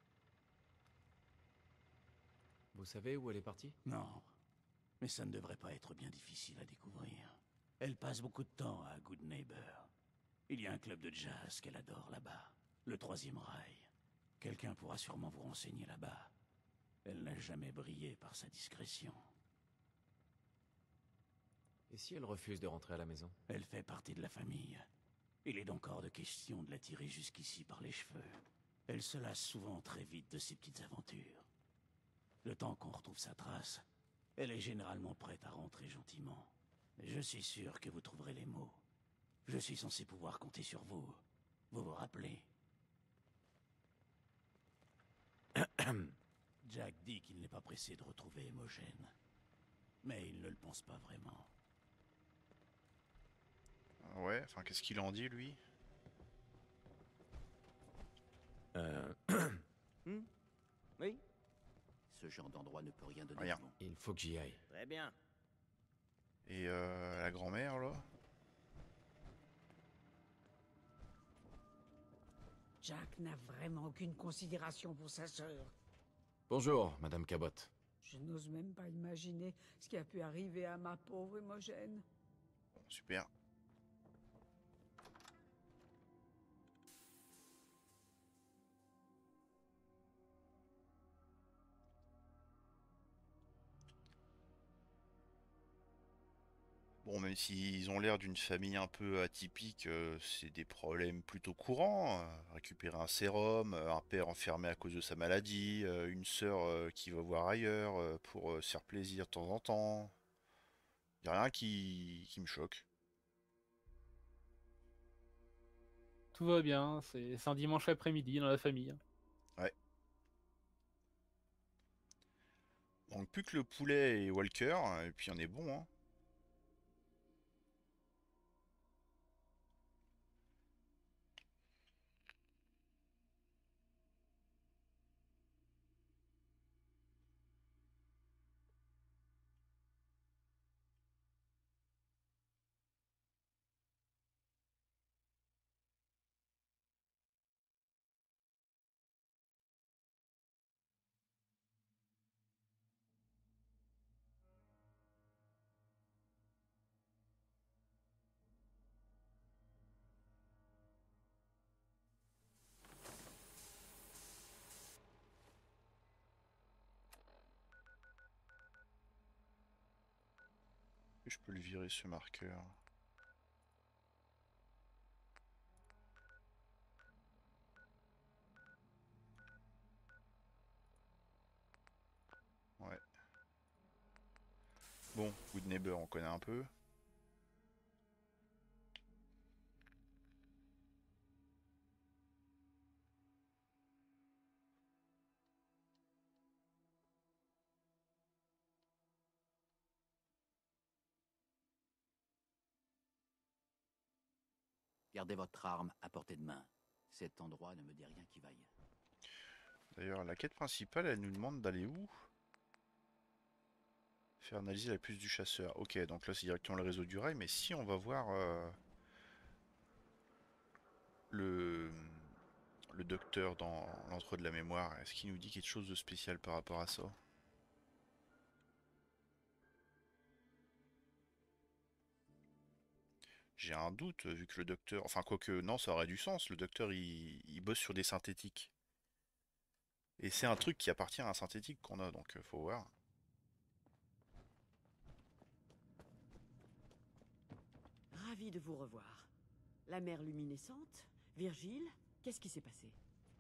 Vous savez où elle est partie? Non, mais ça ne devrait pas être bien difficile à découvrir. Elle passe beaucoup de temps à Good Neighbor. Il y a un club de jazz qu'elle adore là-bas, le Troisième Rail. Quelqu'un pourra sûrement vous renseigner là-bas. Elle n'a jamais brillé par sa discrétion. Et si elle refuse de rentrer à la maison? Elle fait partie de la famille. Il est donc hors de question de la tirer jusqu'ici par les cheveux. Elle se lasse souvent très vite de ses petites aventures. Le temps qu'on retrouve sa trace, elle est généralement prête à rentrer gentiment. Je suis sûr que vous trouverez les mots. Je suis censé pouvoir compter sur vous. Vous vous rappelez? Jack dit qu'il n'est pas pressé de retrouver Imogen. Mais il ne le pense pas vraiment. Ouais, enfin, qu'est-ce qu'il en dit, lui? Euh... hmm Oui? Ce genre d'endroit ne peut rien donner. Rien. de bon. Il faut que j'y aille. Très bien. Et euh, la grand-mère, là? Jack n'a vraiment aucune considération pour sa sœur. Bonjour, Madame Cabot. Je n'ose même pas imaginer ce qui a pu arriver à ma pauvre Imogen. Super. Bon, même s'ils ont l'air d'une famille un peu atypique, euh, c'est des problèmes plutôt courants. euh, récupérer un sérum, euh, un père enfermé à cause de sa maladie, euh, une sœur euh, qui va voir ailleurs euh, pour euh, se faire plaisir de temps en temps. Y a rien qui, qui me choque. Tout va bien, c'est c'est un dimanche après-midi dans la famille. Ouais. Manque plus que le poulet et Walker, et puis on est bon, hein. Je peux le virer ce marqueur. Ouais. Bon, Good Neighbor, on connaît un peu. Gardez votre arme à portée de main. Cet endroit ne me dit rien qui vaille. D'ailleurs, la quête principale, elle nous demande d'aller où? Faire analyser la puce du chasseur. Ok, donc là c'est directement le réseau du rail, mais si on va voir euh, le, le docteur dans l'entre de la mémoire, est-ce qu'il nous dit quelque chose de spécial par rapport à ça? J'ai un doute, vu que le docteur... Enfin, quoique, non, ça aurait du sens. Le docteur, il, il bosse sur des synthétiques. Et c'est un truc qui appartient à un synthétique qu'on a, donc euh, faut voir. Ravi de vous revoir. La mer luminescente? Virgile? Qu'est-ce qui s'est passé?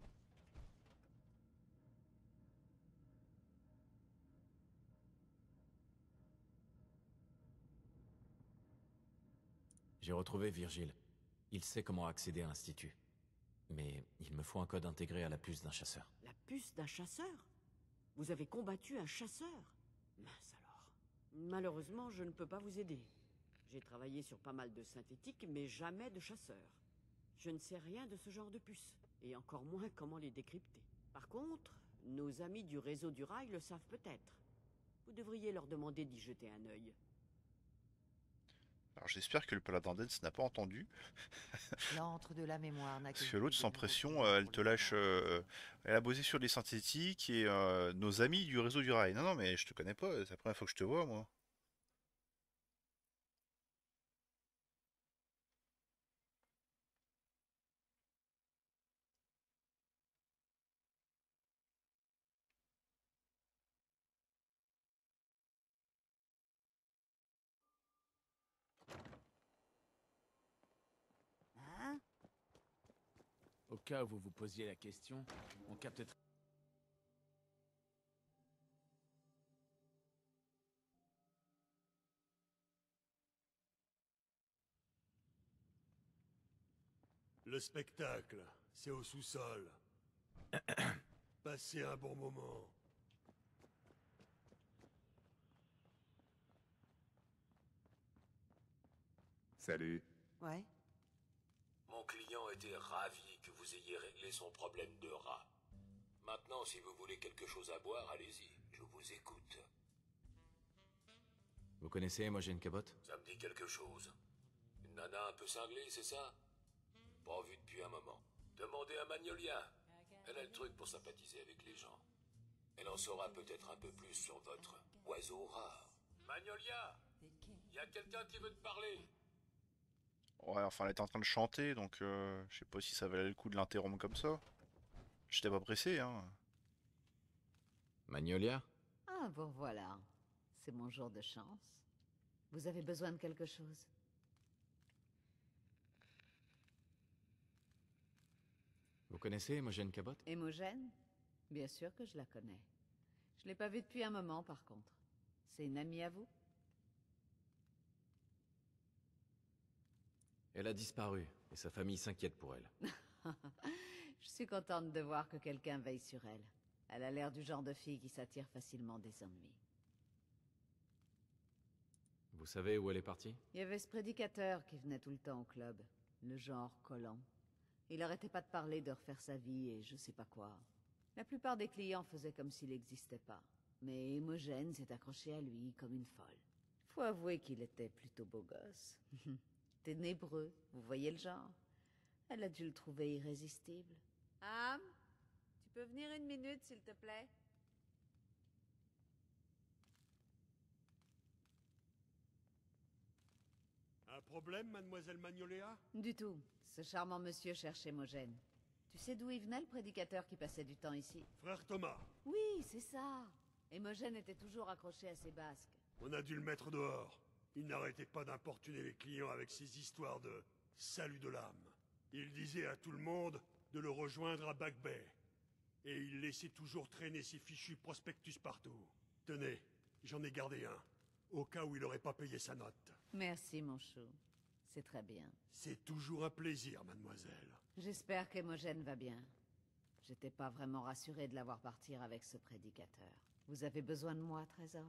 J'ai retrouvé Virgile. Il sait comment accéder à l'Institut. Mais il me faut un code intégré à la puce d'un chasseur. La puce d'un chasseur? Vous avez combattu un chasseur? Mince alors. Malheureusement, je ne peux pas vous aider. J'ai travaillé sur pas mal de synthétiques, mais jamais de chasseurs. Je ne sais rien de ce genre de puces, et encore moins comment les décrypter. Par contre, nos amis du réseau du rail le savent peut-être. Vous devriez leur demander d'y jeter un œil. Alors j'espère que le paladin d'Ens n'a pas entendu. L'antre de la mémoire n'a Parce que l'autre, sans pression, euh, elle te lâche... euh, elle a bossé sur des synthétiques et euh, nos amis du réseau du rail. Non, non, mais je te connais pas, c'est la première fois que je te vois, moi. Hein? Au cas où vous vous posiez la question, on capte... tr- Le spectacle, c'est au sous-sol. Passez un bon moment. Salut. Ouais. Mon client était ravi que vous ayez réglé son problème de rat. Maintenant, si vous voulez quelque chose à boire, allez-y, je vous écoute. Vous connaissez Imogen Cabot? Ça me dit quelque chose. Une nana un peu cinglée, c'est ça? Pas vue depuis un moment. Demandez à Magnolia. Elle a le truc pour sympathiser avec les gens. Elle en saura peut-être un peu plus sur votre oiseau rare. Magnolia, il y a quelqu'un qui veut te parler. Ouais, enfin, elle était en train de chanter, donc euh, je sais pas si ça valait le coup de l'interrompre comme ça. J'étais pas pressé, hein. Magnolia? Ah, bon voilà. C'est mon jour de chance. Vous avez besoin de quelque chose? Vous connaissez Imogen Cabot? Hémogène? Bien sûr que je la connais. Je l'ai pas vue depuis un moment, par contre. C'est une amie à vous? Elle a disparu, et sa famille s'inquiète pour elle. Je suis contente de voir que quelqu'un veille sur elle. Elle a l'air du genre de fille qui s'attire facilement des ennuis. Vous savez où elle est partie? Il y avait ce prédicateur qui venait tout le temps au club. Le genre collant. Il arrêtait pas de parler de refaire sa vie et je sais pas quoi. La plupart des clients faisaient comme s'il n'existait pas. Mais Imogen s'est accrochée à lui comme une folle. Faut avouer qu'il était plutôt beau gosse. Ténébreux, vous voyez le genre? Elle a dû le trouver irrésistible. Am, tu peux venir une minute, s'il te plaît? Un problème, mademoiselle Magnolia? Du tout. Ce charmant monsieur cherche Imogen. Tu sais d'où il venait, le prédicateur qui passait du temps ici? Frère Thomas. Oui, c'est ça. Imogen était toujours accroché à ses basques. On a dû le mettre dehors. Il n'arrêtait pas d'importuner les clients avec ses histoires de salut de l'âme. Il disait à tout le monde de le rejoindre à Back Bay. Et il laissait toujours traîner ses fichus prospectus partout. Tenez, j'en ai gardé un, au cas où il n'aurait pas payé sa note. Merci, mon chou. C'est très bien. C'est toujours un plaisir, mademoiselle. J'espère qu'Imogen va bien. J'étais pas vraiment rassurée de la voir partir avec ce prédicateur. Vous avez besoin de moi, Trésor?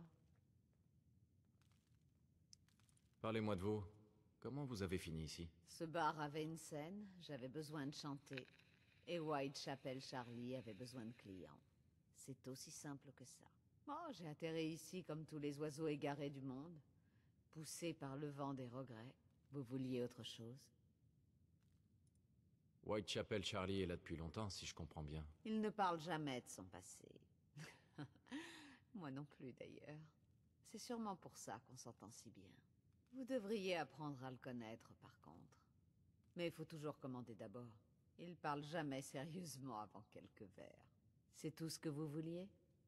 Parlez-moi de vous. Comment vous avez fini ici? Ce bar avait une scène, j'avais besoin de chanter. Et Whitechapel Charlie avait besoin de clients. C'est aussi simple que ça. Oh, j'ai atterri ici comme tous les oiseaux égarés du monde. Poussé par le vent des regrets. Vous vouliez autre chose? Whitechapel Charlie est là depuis longtemps, si je comprends bien. Il ne parle jamais de son passé. Moi non plus, d'ailleurs. C'est sûrement pour ça qu'on s'entend si bien. Vous devriez apprendre à le connaître, par contre. Mais il faut toujours commander d'abord. Il parle jamais sérieusement avant quelques verres. C'est tout ce que vous vouliez?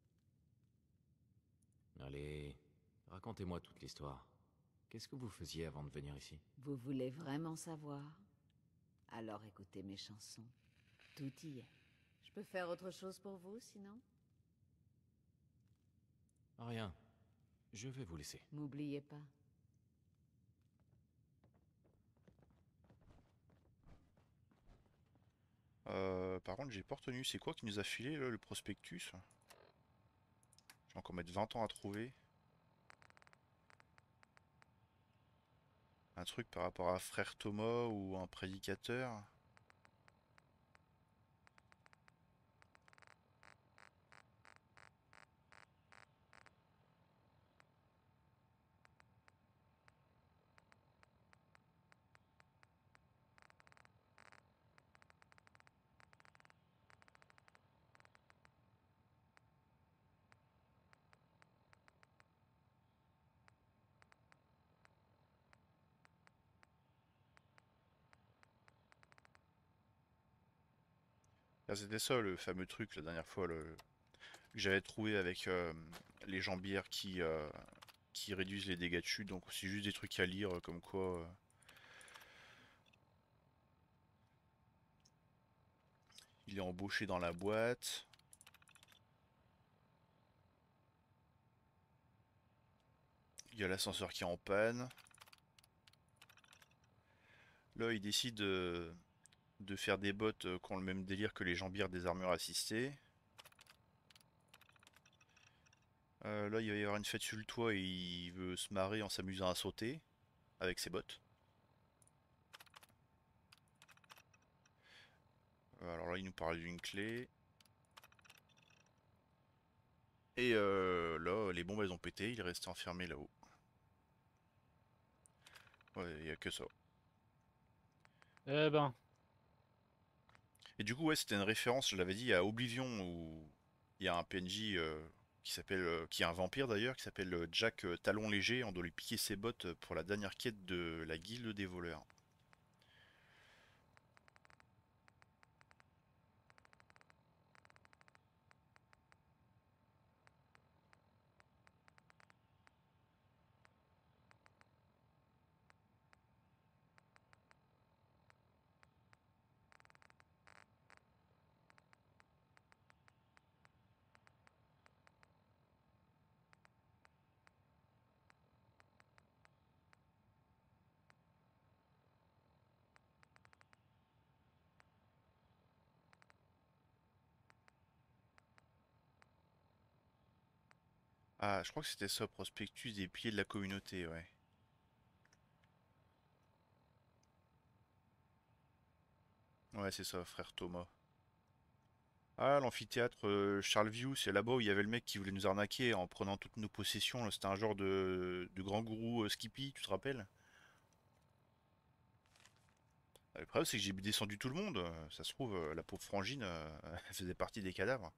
Allez, racontez-moi toute l'histoire. Qu'est-ce que vous faisiez avant de venir ici? Vous voulez vraiment savoir? Alors écoutez mes chansons. Tout y est. Je peux faire autre chose pour vous, sinon? Rien. Je vais vous laisser. M'oubliez pas. Euh, par contre, j'ai pas retenu. C'est quoi qui nous a filé là, le prospectus? Je vais encore mettre vingt ans à trouver. Un truc par rapport à Frère Thomas ou un prédicateur. Ah, c'était ça le fameux truc la dernière fois le... que j'avais trouvé avec euh, les jambières qui, euh, qui réduisent les dégâts de chute. Donc c'est juste des trucs à lire euh, comme quoi... euh, il est embauché dans la boîte. Il y a l'ascenseur qui est en panne. Là, il décide de, de faire des bots qui ont le même délire que les jambières des armures assistées. Euh, là, il va y avoir une fête sur le toit et il veut se marrer en s'amusant à sauter avec ses bottes. Alors là, il nous parle d'une clé. Et euh, là, les bombes, elles ont pété. Il est resté enfermé là-haut. Ouais, il n'y a que ça. Eh ben. Et du coup, ouais, c'était une référence, je l'avais dit, à Oblivion, où il y a un P N J euh, qui s'appelle, euh, qui est un vampire d'ailleurs, qui s'appelle euh, Jack euh, Talon Léger. On doit lui piquer ses bottes euh, pour la dernière quête de la guilde des voleurs. Ah, je crois que c'était ça, prospectus des piliers de la communauté, ouais. Ouais, c'est ça, frère Thomas. Ah, l'amphithéâtre euh, Charleview, c'est là-bas où il y avait le mec qui voulait nous arnaquer en prenant toutes nos possessions. Là. C'était un genre de, de grand gourou euh, Skippy, tu te rappelles? Ah, le problème, c'est que j'ai descendu tout le monde. Euh, Ça se trouve, euh, la pauvre Frangine, euh, elle faisait partie des cadavres.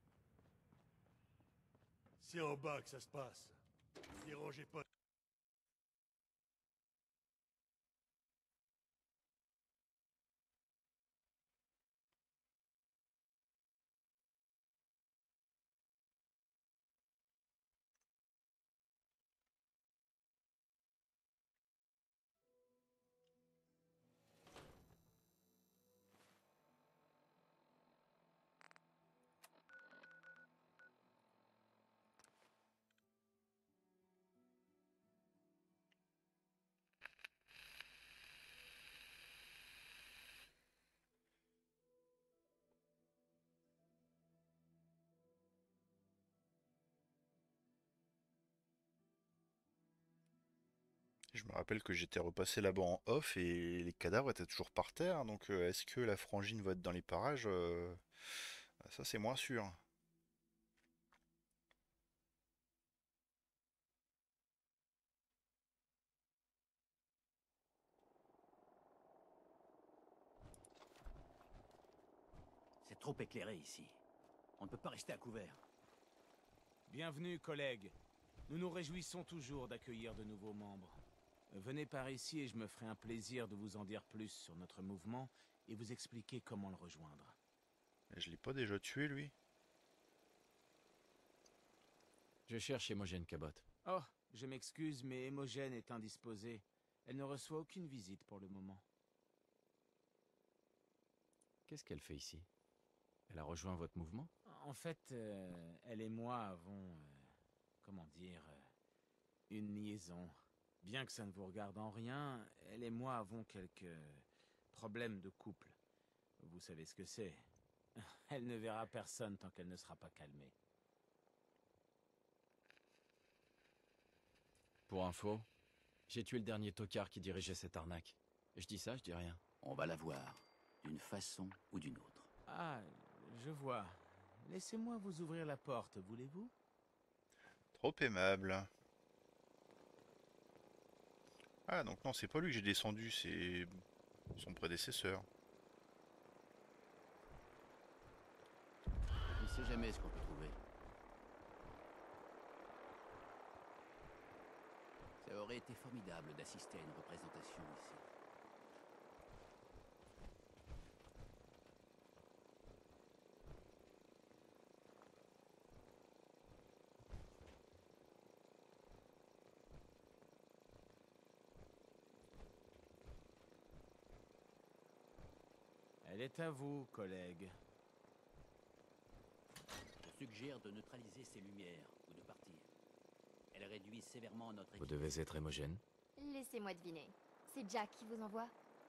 C'est en bas que ça se passe. Ne dérangez pas. Je me rappelle que j'étais repassé là-bas en off et les cadavres étaient toujours par terre. Donc, euh, est-ce que la Frangine va être dans les parages? Euh, Ça, c'est moins sûr. C'est trop éclairé ici. On ne peut pas rester à couvert. Bienvenue, collègues. Nous nous réjouissons toujours d'accueillir de nouveaux membres. Venez par ici et je me ferai un plaisir de vous en dire plus sur notre mouvement et vous expliquer comment le rejoindre. Je l'ai pas déjà tué, lui? Je cherche Imogen Cabot. Oh, je m'excuse, mais Hémogène est indisposée. Elle ne reçoit aucune visite pour le moment. Qu'est-ce qu'elle fait ici? Elle a rejoint votre mouvement? En fait, euh, elle et moi avons... euh, comment dire... euh, une liaison. Bien que ça ne vous regarde en rien, elle et moi avons quelques... problèmes de couple. Vous savez ce que c'est. Elle ne verra personne tant qu'elle ne sera pas calmée. Pour info, j'ai tué le dernier tocard qui dirigeait cette arnaque. Je dis ça, je dis rien. On va la voir, d'une façon ou d'une autre. Ah, je vois. Laissez-moi vous ouvrir la porte, voulez-vous? Trop aimable. Ah, donc non, c'est pas lui que j'ai descendu, c'est son prédécesseur. On ne sait jamais ce qu'on peut trouver. Ça aurait été formidable d'assister à une représentation ici. Elle est à vous, collègue. Je suggère de neutraliser ces lumières ou de partir. Elle réduit sévèrement notre Vous équipe. devez être Hémogène. Laissez-moi deviner. C'est Jack qui vous envoie?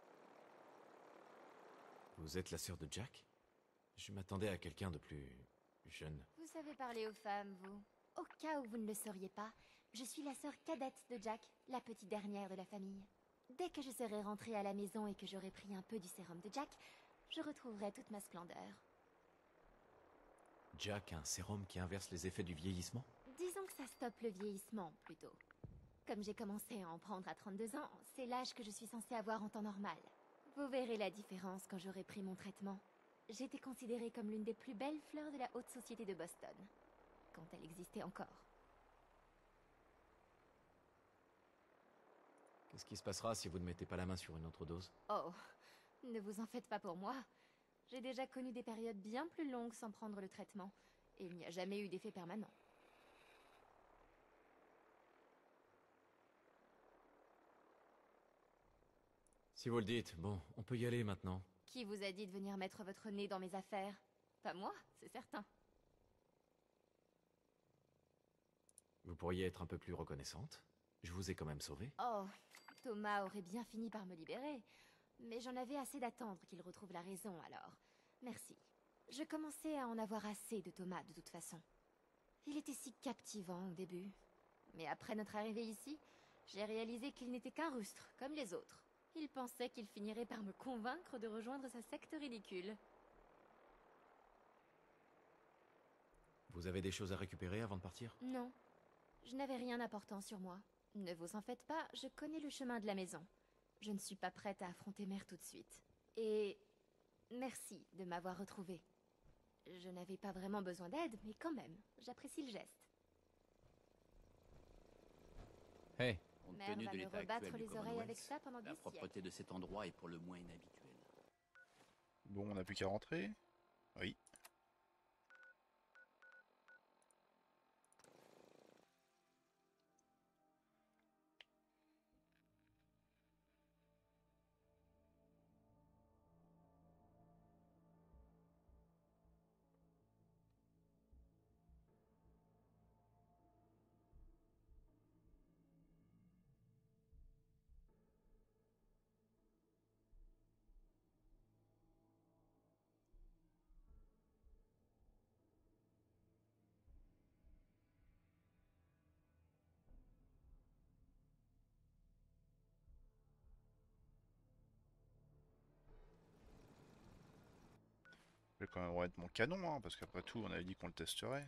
Vous êtes la sœur de Jack? Je m'attendais à quelqu'un de plus... jeune. Vous savez parler aux femmes, vous. Au cas où vous ne le sauriez pas, je suis la sœur cadette de Jack, la petite dernière de la famille. Dès que je serai rentrée à la maison et que j'aurai pris un peu du sérum de Jack, je retrouverai toute ma splendeur. Jack a un sérum qui inverse les effets du vieillissement? Disons que ça stoppe le vieillissement, plutôt. Comme j'ai commencé à en prendre à trente-deux ans, c'est l'âge que je suis censée avoir en temps normal. Vous verrez la différence quand j'aurai pris mon traitement. J'étais considérée comme l'une des plus belles fleurs de la haute société de Boston, quand elle existait encore. Qu'est-ce qui se passera si vous ne mettez pas la main sur une autre dose? Oh, ne vous en faites pas pour moi. J'ai déjà connu des périodes bien plus longues sans prendre le traitement, et il n'y a jamais eu d'effet permanent. Si vous le dites, bon, on peut y aller maintenant. Qui vous a dit de venir mettre votre nez dans mes affaires? Pas moi, c'est certain. Vous pourriez être un peu plus reconnaissante. Je vous ai quand même sauvé. Oh, Thomas aurait bien fini par me libérer, mais j'en avais assez d'attendre qu'il retrouve la raison, alors merci. Je commençais à en avoir assez de Thomas, de toute façon. Il était si captivant au début. Mais après notre arrivée ici, j'ai réalisé qu'il n'était qu'un rustre, comme les autres. Il pensait qu'il finirait par me convaincre de rejoindre sa secte ridicule. Vous avez des choses à récupérer avant de partir? Non, je n'avais rien d'important sur moi. Ne vous en faites pas, je connais le chemin de la maison. Je ne suis pas prête à affronter Mère tout de suite. Et merci de m'avoir retrouvée. Je n'avais pas vraiment besoin d'aide, mais quand même, j'apprécie le geste. Hey. Compte Mère tenu va de me l'état rebattre actuel du les oreilles Commonwealth, avec ça pendant la des propreté de cet endroit est pour le moins inhabituelle. Bon, on n'a plus qu'à rentrer. Oui. Je vais quand même remettre mon canon, hein, parce qu'après tout, on avait dit qu'on le testerait.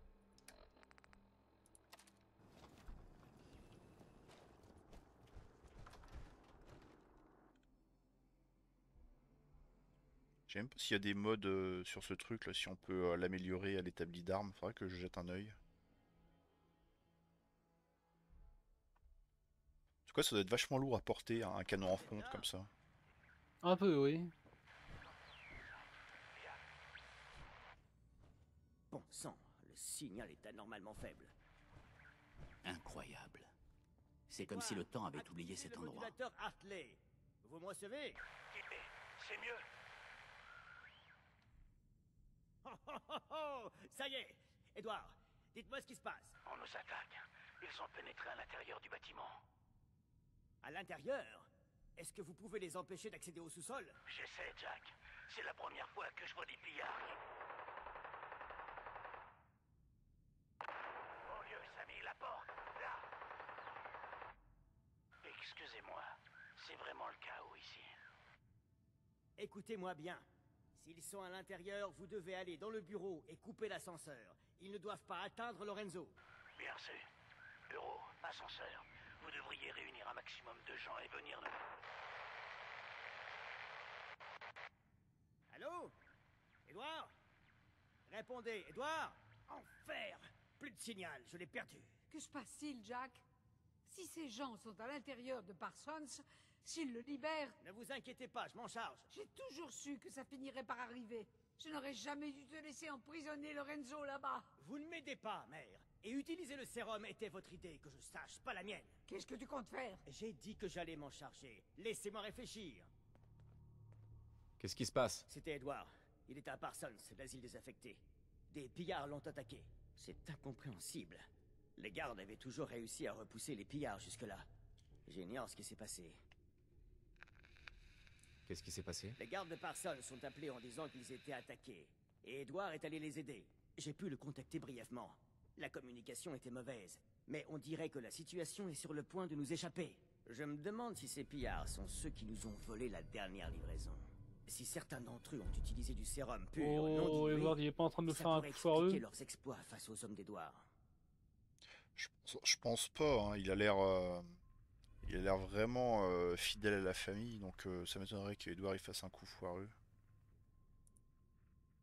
Je sais même pas s'il y a des modes euh, sur ce truc là, si on peut euh, l'améliorer à l'établi d'armes, faudrait que je jette un œil. En tout cas, ça doit être vachement lourd à porter, hein, un canon en fonte comme ça. Un peu, oui. Bon sang, le signal est anormalement faible. Incroyable. C'est comme si le temps avait oublié cet Le endroit. modulateur Hartley, vous me recevez? C'est mieux. Oh, oh, oh, oh, ça y est. Edouard, dites-moi ce qui se passe. On nous attaque. Ils ont pénétré à l'intérieur du bâtiment. À l'intérieur? Est-ce que vous pouvez les empêcher d'accéder au sous-sol? J'essaie, Jack. C'est la première fois que je vois des pillards. Au lieu, ça mis la porte. Là. Excusez-moi. C'est vraiment le chaos ici. Écoutez-moi bien. S'ils sont à l'intérieur, vous devez aller dans le bureau et couper l'ascenseur. Ils ne doivent pas atteindre Lorenzo. Bien sûr. Bureau, ascenseur. Vous devriez réunir un maximum de gens et venir nous... Allô? Edouard? Répondez, Edouard? Enfer! Plus de signal, je l'ai perdu. Que se passe-t-il, Jack? Si ces gens sont à l'intérieur de Parsons, s'ils le libèrent... Ne vous inquiétez pas, je m'en charge. J'ai toujours su que ça finirait par arriver. Je n'aurais jamais dû te laisser emprisonner Lorenzo là-bas. Vous ne m'aidez pas, mère. Et utiliser le sérum était votre idée, que je sache, pas la mienne. Qu'est-ce que tu comptes faire? J'ai dit que j'allais m'en charger. Laissez-moi réfléchir. Qu'est-ce qui se passe? C'était Edward. Il était à Parsons, l'asile désaffecté. Des pillards l'ont attaqué. C'est incompréhensible. Les gardes avaient toujours réussi à repousser les pillards jusque-là. J'ignore ce qui s'est passé. Qu'est-ce qui s'est passé? Les gardes de Parsons sont appelés en disant qu'ils étaient attaqués. Et Edward est allé les aider. J'ai pu le contacter brièvement. La communication était mauvaise. Mais on dirait que la situation est sur le point de nous échapper. Je me demande si ces pillards sont ceux qui nous ont volé la dernière livraison. Si certains d'entre eux ont utilisé du sérum pur, non Oh, dilué, Edward, il est pas en train de nous ça faire un pourrait coup foireux. expliquer leurs exploits face aux hommes d'Edward. Je, je pense pas, hein, il a l'air euh, il a l'air vraiment euh, fidèle à la famille, donc euh, ça m'étonnerait qu'Edouard il fasse un coup foireux.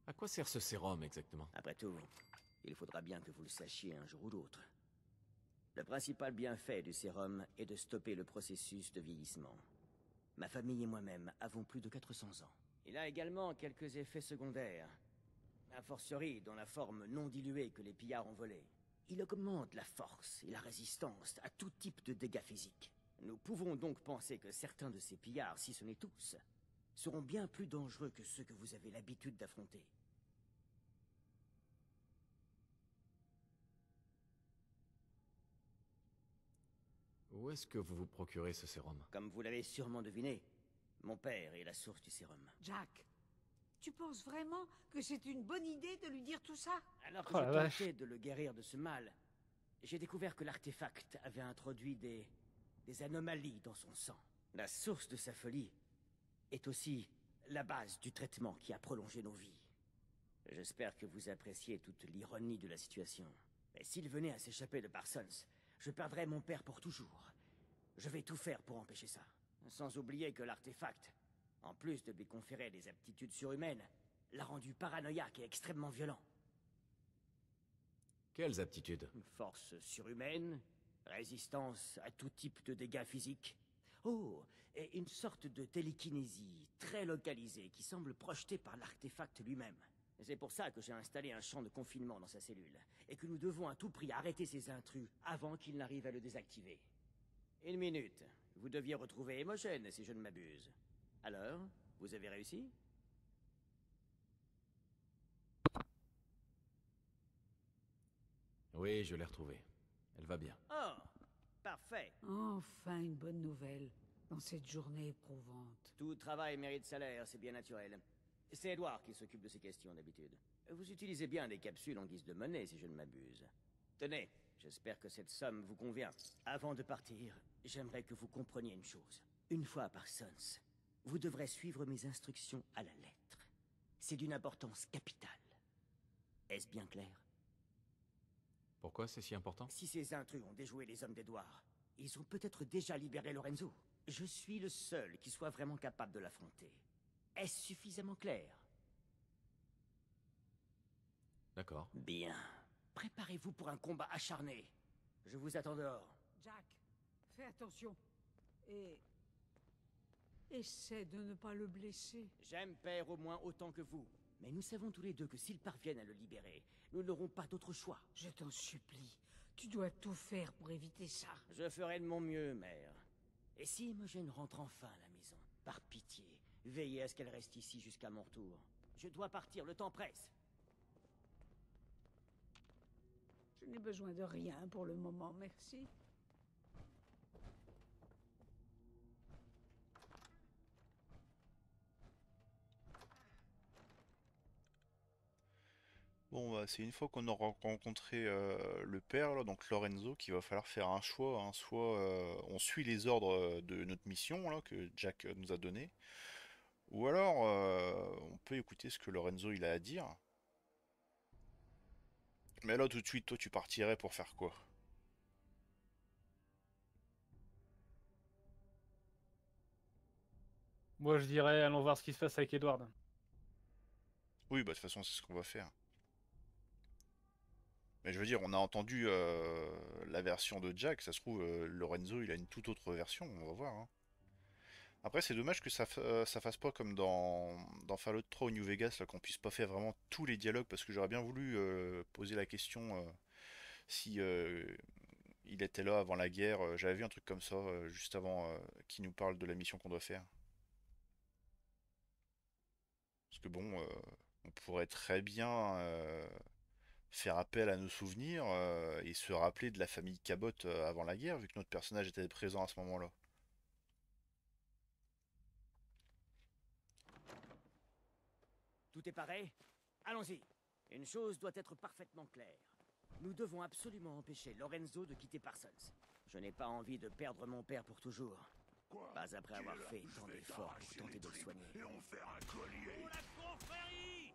À quoi sert ce sérum exactement? Après tout, il faudra bien que vous le sachiez un jour ou l'autre. Le principal bienfait du sérum est de stopper le processus de vieillissement. Ma famille et moi-même avons plus de quatre cents ans. Il a également quelques effets secondaires, a fortiori dans la forme non diluée que les pillards ont volée. Il augmente la force et la résistance à tout type de dégâts physiques. Nous pouvons donc penser que certains de ces pillards, si ce n'est tous, seront bien plus dangereux que ceux que vous avez l'habitude d'affronter. Où est-ce que vous vous procurez ce sérum? Comme vous l'avez sûrement deviné, mon père est la source du sérum. Jack, tu penses vraiment que c'est une bonne idée de lui dire tout ça? Alors que Oh, je la tentais de le guérir de ce mal, j'ai découvert que l'artefact avait introduit des... des anomalies dans son sang. La source de sa folie est aussi la base du traitement qui a prolongé nos vies. J'espère que vous appréciez toute l'ironie de la situation. Mais s'il venait à s'échapper de Parsons, je perdrais mon père pour toujours. Je vais tout faire pour empêcher ça. Sans oublier que l'artefact, en plus de lui conférer des aptitudes surhumaines, l'a rendu paranoïaque et extrêmement violent. Quelles aptitudes? Force surhumaine, résistance à tout type de dégâts physiques. Oh, et une sorte de télékinésie très localisée qui semble projetée par l'artefact lui-même. C'est pour ça que j'ai installé un champ de confinement dans sa cellule, et que nous devons à tout prix arrêter ces intrus avant qu'ils n'arrivent à le désactiver. Une minute. Vous deviez retrouver Imogen, si je ne m'abuse. Alors, vous avez réussi? Oui, je l'ai retrouvée. Elle va bien. Oh, parfait. Enfin une bonne nouvelle dans cette journée éprouvante. Tout travail mérite salaire, c'est bien naturel. C'est Edward qui s'occupe de ces questions d'habitude. Vous utilisez bien des capsules en guise de monnaie, si je ne m'abuse. Tenez, j'espère que cette somme vous convient. Avant de partir, j'aimerais que vous compreniez une chose. Une fois à Parsons, vous devrez suivre mes instructions à la lettre. C'est d'une importance capitale. Est-ce bien clair? Pourquoi c'est si important? Si ces intrus ont déjoué les hommes d'Edouard, ils ont peut-être déjà libéré Lorenzo. Je suis le seul qui soit vraiment capable de l'affronter. Est-ce suffisamment clair? D'accord. Bien. Préparez-vous pour un combat acharné. Je vous attends dehors. Jack, fais attention. Et... essaie de ne pas le blesser. J'aime père au moins autant que vous. Mais nous savons tous les deux que s'ils parviennent à le libérer, nous n'aurons pas d'autre choix. Je t'en supplie. Tu dois tout faire pour éviter ça. Je ferai de mon mieux, mère. Et si Imogen rentre enfin à la maison, par pitié, veillez à ce qu'elle reste ici jusqu'à mon retour. Je dois partir, le temps presse. Je n'ai besoin de rien pour le moment, merci. Bon, bah, c'est une fois qu'on aura rencontré euh, le père, là, donc Lorenzo, qu'il va falloir faire un choix. Hein. Soit euh, on suit les ordres de notre mission là, que Jack nous a donné, ou alors euh, on peut écouter ce que Lorenzo il a à dire. Mais là, tout de suite, toi, tu partirais pour faire quoi? Moi, je dirais, allons voir ce qui se passe avec Edward. Oui, bah de toute façon, c'est ce qu'on va faire. Mais je veux dire, on a entendu euh, la version de Jack, ça se trouve, euh, Lorenzo, il a une toute autre version, on va voir. Hein. Après, c'est dommage que ça, fa- ça fasse pas comme dans, dans Fallout trois ou New Vegas, là, qu'on puisse pas faire vraiment tous les dialogues, parce que j'aurais bien voulu euh, poser la question euh, si euh, il était là avant la guerre. Euh, J'avais vu un truc comme ça, euh, juste avant, euh, qui nous parle de la mission qu'on doit faire. Parce que bon, euh, on pourrait très bien euh, faire appel à nos souvenirs euh, et se rappeler de la famille Cabot euh, avant la guerre, vu que notre personnage était présent à ce moment-là. Tout est pareil? Allons-y. Une chose doit être parfaitement claire. Nous devons absolument empêcher Lorenzo de quitter Parsons. Je n'ai pas envie de perdre mon père pour toujours. Quoi? Pas après avoir Dis-le, fait je tant vais d'efforts pour t'arracher tenter les de le tripes soigner. Et on fait un collier. Pour la confrérie!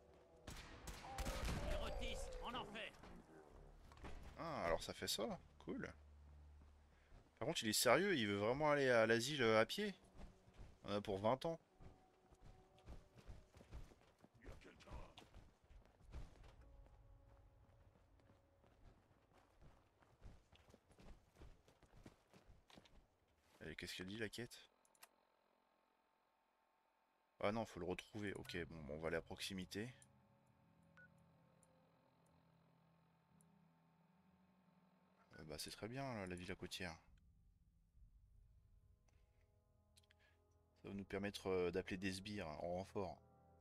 Erotis, en enfer! Ah, alors ça fait ça, cool. Par contre, il est sérieux, il veut vraiment aller à l'asile euh, à pied. On a pour vingt ans. Y a quelqu'un. qu'est-ce qu'elle dit la quête? Ah non, faut le retrouver. Ok, bon, bon, on va aller à proximité. Euh, bah c'est très bien là, la villa côtière. Ça va nous permettre euh, d'appeler des sbires en renfort.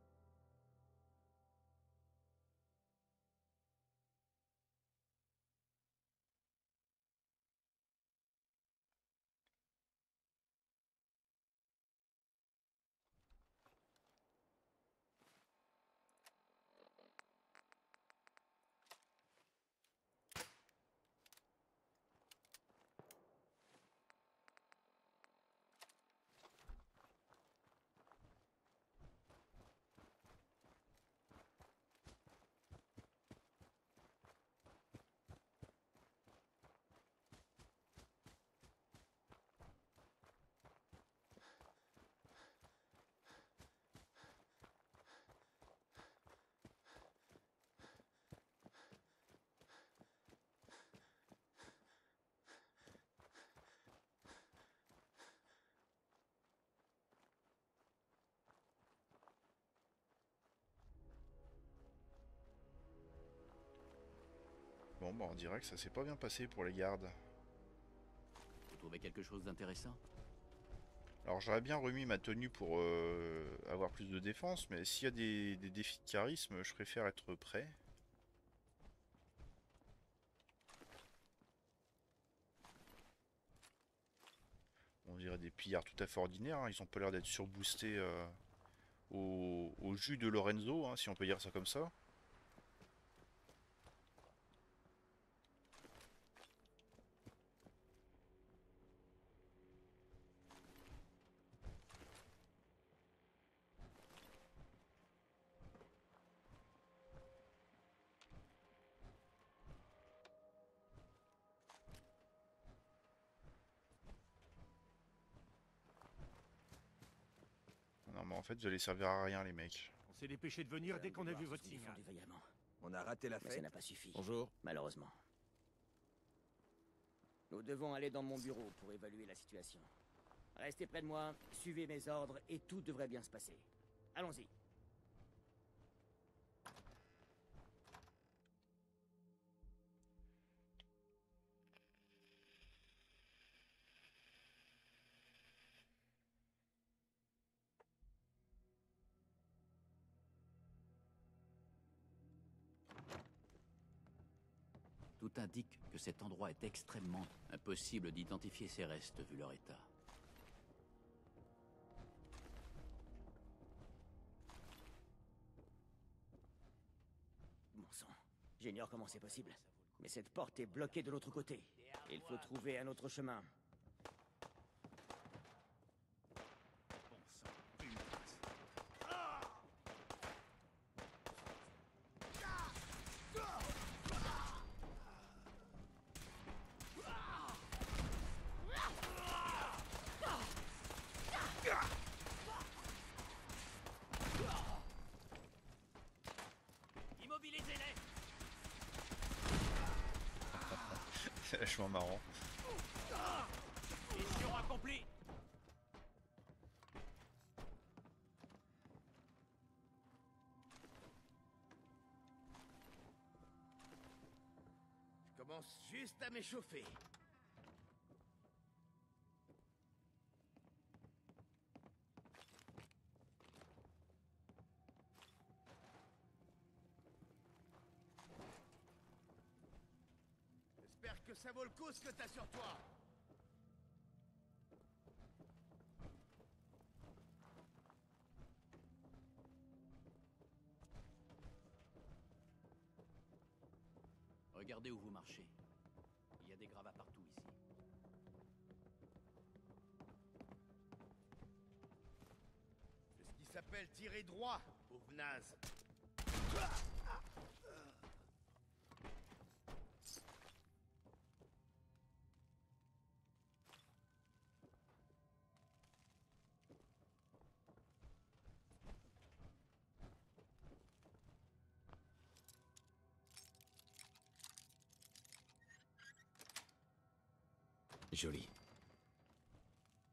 Bon, bah on dirait que ça s'est pas bien passé pour les gardes. Vous trouvez quelque chose d'intéressant? Alors j'aurais bien remis ma tenue pour euh, avoir plus de défense, mais s'il y a des, des défis de charisme, je préfère être prêt. On dirait des pillards tout à fait ordinaires, hein. Ils ont pas l'air d'être surboostés euh, au, au jus de Lorenzo, hein, si on peut dire ça comme ça. Non mais en fait vous allez servir à rien les mecs. On s'est dépêché de venir dès qu'on a vu votre signal. On a raté la Mais ça fête. n'a pas suffi. Bonjour. Malheureusement. Nous devons aller dans mon bureau pour évaluer la situation. Restez près de moi, suivez mes ordres et tout devrait bien se passer. Allons-y. Tout indique que cet endroit est extrêmement impossible d'identifier ses restes vu leur état. Bon sang, j'ignore comment c'est possible. Mais cette porte est bloquée de l'autre côté. Il faut trouver un autre chemin. Immobilisez-les! C'est vachement marrant. Mission accomplie! Je commence juste à m'échauffer. J'espère que ça vaut le coup ce que t'as sur toi. Regardez où vous marchez. Il y a des gravats partout ici. C'est ce qui s'appelle tirer droit, pauvre naze. Joli.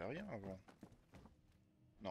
avait rien avant. Non.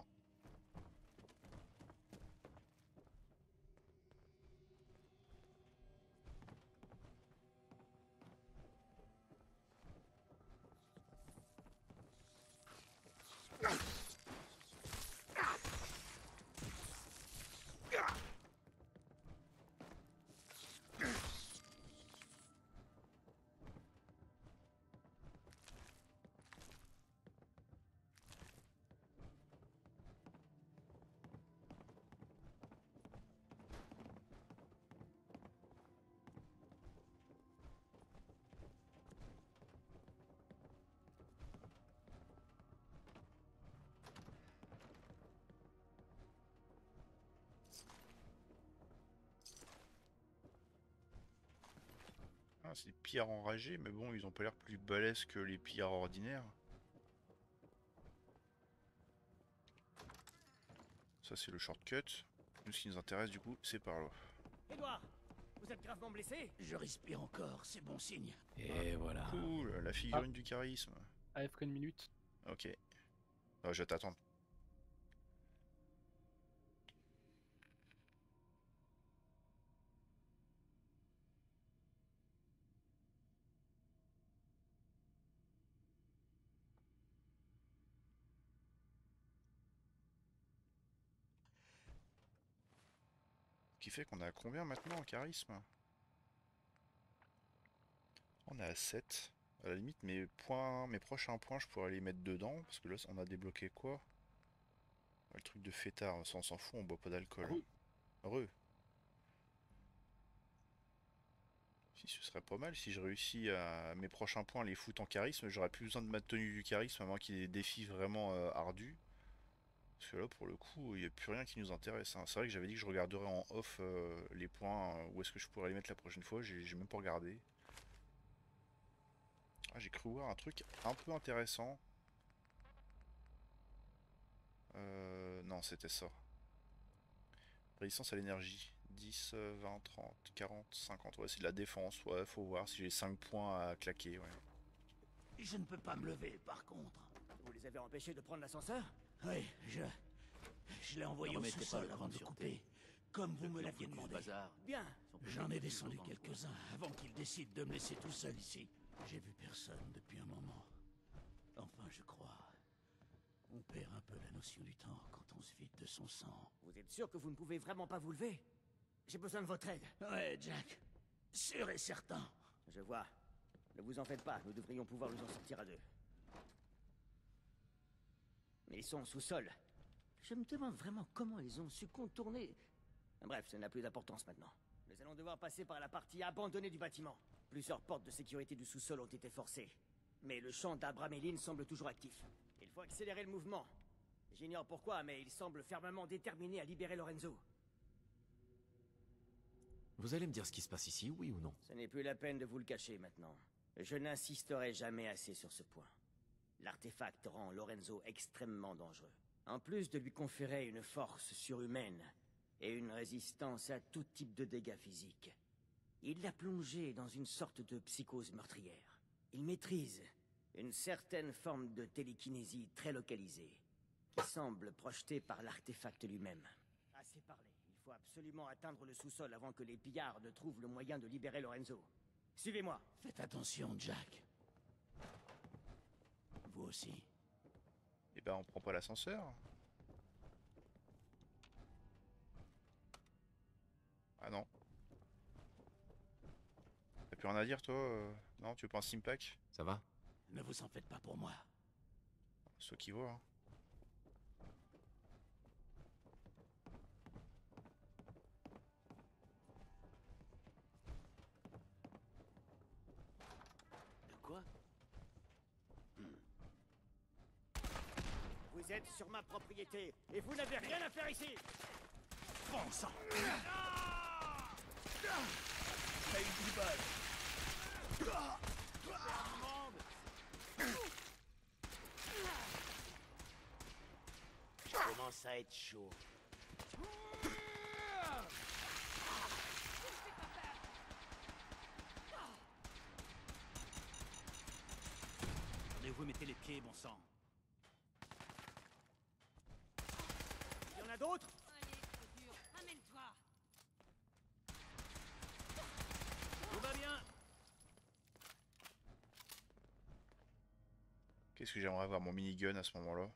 Ah, c'est des pillards enragés, mais bon, ils ont pas l'air plus balèzes que les pillards ordinaires. Ça, c'est le shortcut. Nous, ce qui nous intéresse, du coup, c'est par là. Edouard, vous êtes gravement blessé? Je respire encore, c'est bon signe. Et voilà. Cool, la figurine du charisme. A F K une minute. Ok. Ah, je vais t'attendre. Ce qui fait qu'on est à combien maintenant en charisme? On est à sept. À la limite, mes points, mes prochains points, je pourrais les mettre dedans. Parce que là, on a débloqué quoi? Le truc de fêtard, ça on s'en fout, on boit pas d'alcool. Heureux. Si ce serait pas mal, si je réussis à mes prochains points à les foutre en charisme, j'aurais plus besoin de ma tenue du charisme, à moins qu'il y ait des défis vraiment euh, ardus. Parce que là, pour le coup, il n'y a plus rien qui nous intéresse. Hein. C'est vrai que j'avais dit que je regarderais en off euh, les points, euh, où est-ce que je pourrais les mettre la prochaine fois, j'ai même pas regardé. Ah, j'ai cru voir un truc un peu intéressant. Euh, non, c'était ça. Résistance à l'énergie. dix, vingt, trente, quarante, cinquante. Ouais, c'est de la défense. Ouais, faut voir si j'ai cinq points à claquer. Ouais. Je ne peux pas me lever, par contre. Vous les avez empêchés de prendre l'ascenseur? Oui, je... Je l'ai envoyé Ne au remettez pas sous-sol le avant de sur couper. terre. Comme vous Le me client l'aviez fout le demandé. bazar. Bien. J'en ai descendu quelques-uns avant qu'ils décident de me laisser tout seul ici. J'ai vu personne depuis un moment. Enfin, je crois. On perd un peu la notion du temps quand on se vide de son sang. Vous êtes sûr que vous ne pouvez vraiment pas vous lever? J'ai besoin de votre aide. Ouais, Jack. Sûr et certain. Je vois. Ne vous en faites pas, nous devrions pouvoir nous en sortir à deux. Mais ils sont au sous-sol. Je me demande vraiment comment ils ont su contourner... Bref, ça n'a plus d'importance maintenant. Nous allons devoir passer par la partie abandonnée du bâtiment. Plusieurs portes de sécurité du sous-sol ont été forcées. Mais le champ d'Abramelin semble toujours actif. Il faut accélérer le mouvement. J'ignore pourquoi, mais il semble fermement déterminé à libérer Lorenzo. Vous allez me dire ce qui se passe ici, oui ou non? Ce n'est plus la peine de vous le cacher maintenant. Je n'insisterai jamais assez sur ce point. L'artefact rend Lorenzo extrêmement dangereux. En plus de lui conférer une force surhumaine et une résistance à tout type de dégâts physiques, il l'a plongé dans une sorte de psychose meurtrière. Il maîtrise une certaine forme de télékinésie très localisée, qui semble projetée par l'artefact lui-même. Assez parlé. Il faut absolument atteindre le sous-sol avant que les pillards ne trouvent le moyen de libérer Lorenzo. Suivez-moi. Faites attention, Jack. Vous aussi. Et ben, on prend pas l'ascenseur. Ah non. T'as plus rien à dire, toi euh... Non, tu veux pas un Stimpack? Ça va? Ne vous en faites pas pour moi. C'est toi qui vois. Hein. De quoi? Vous êtes sur ma propriété et vous n'avez rien à faire ici. Bon sang. T'as une du bol. Je commence à être chaud. Attendez, vous mettez les pieds, bon sang. d'autres? Allez, trop dur. Amène-toi. Tout va bien. Qu'est-ce que j'aimerais avoir mon minigun à ce moment-là?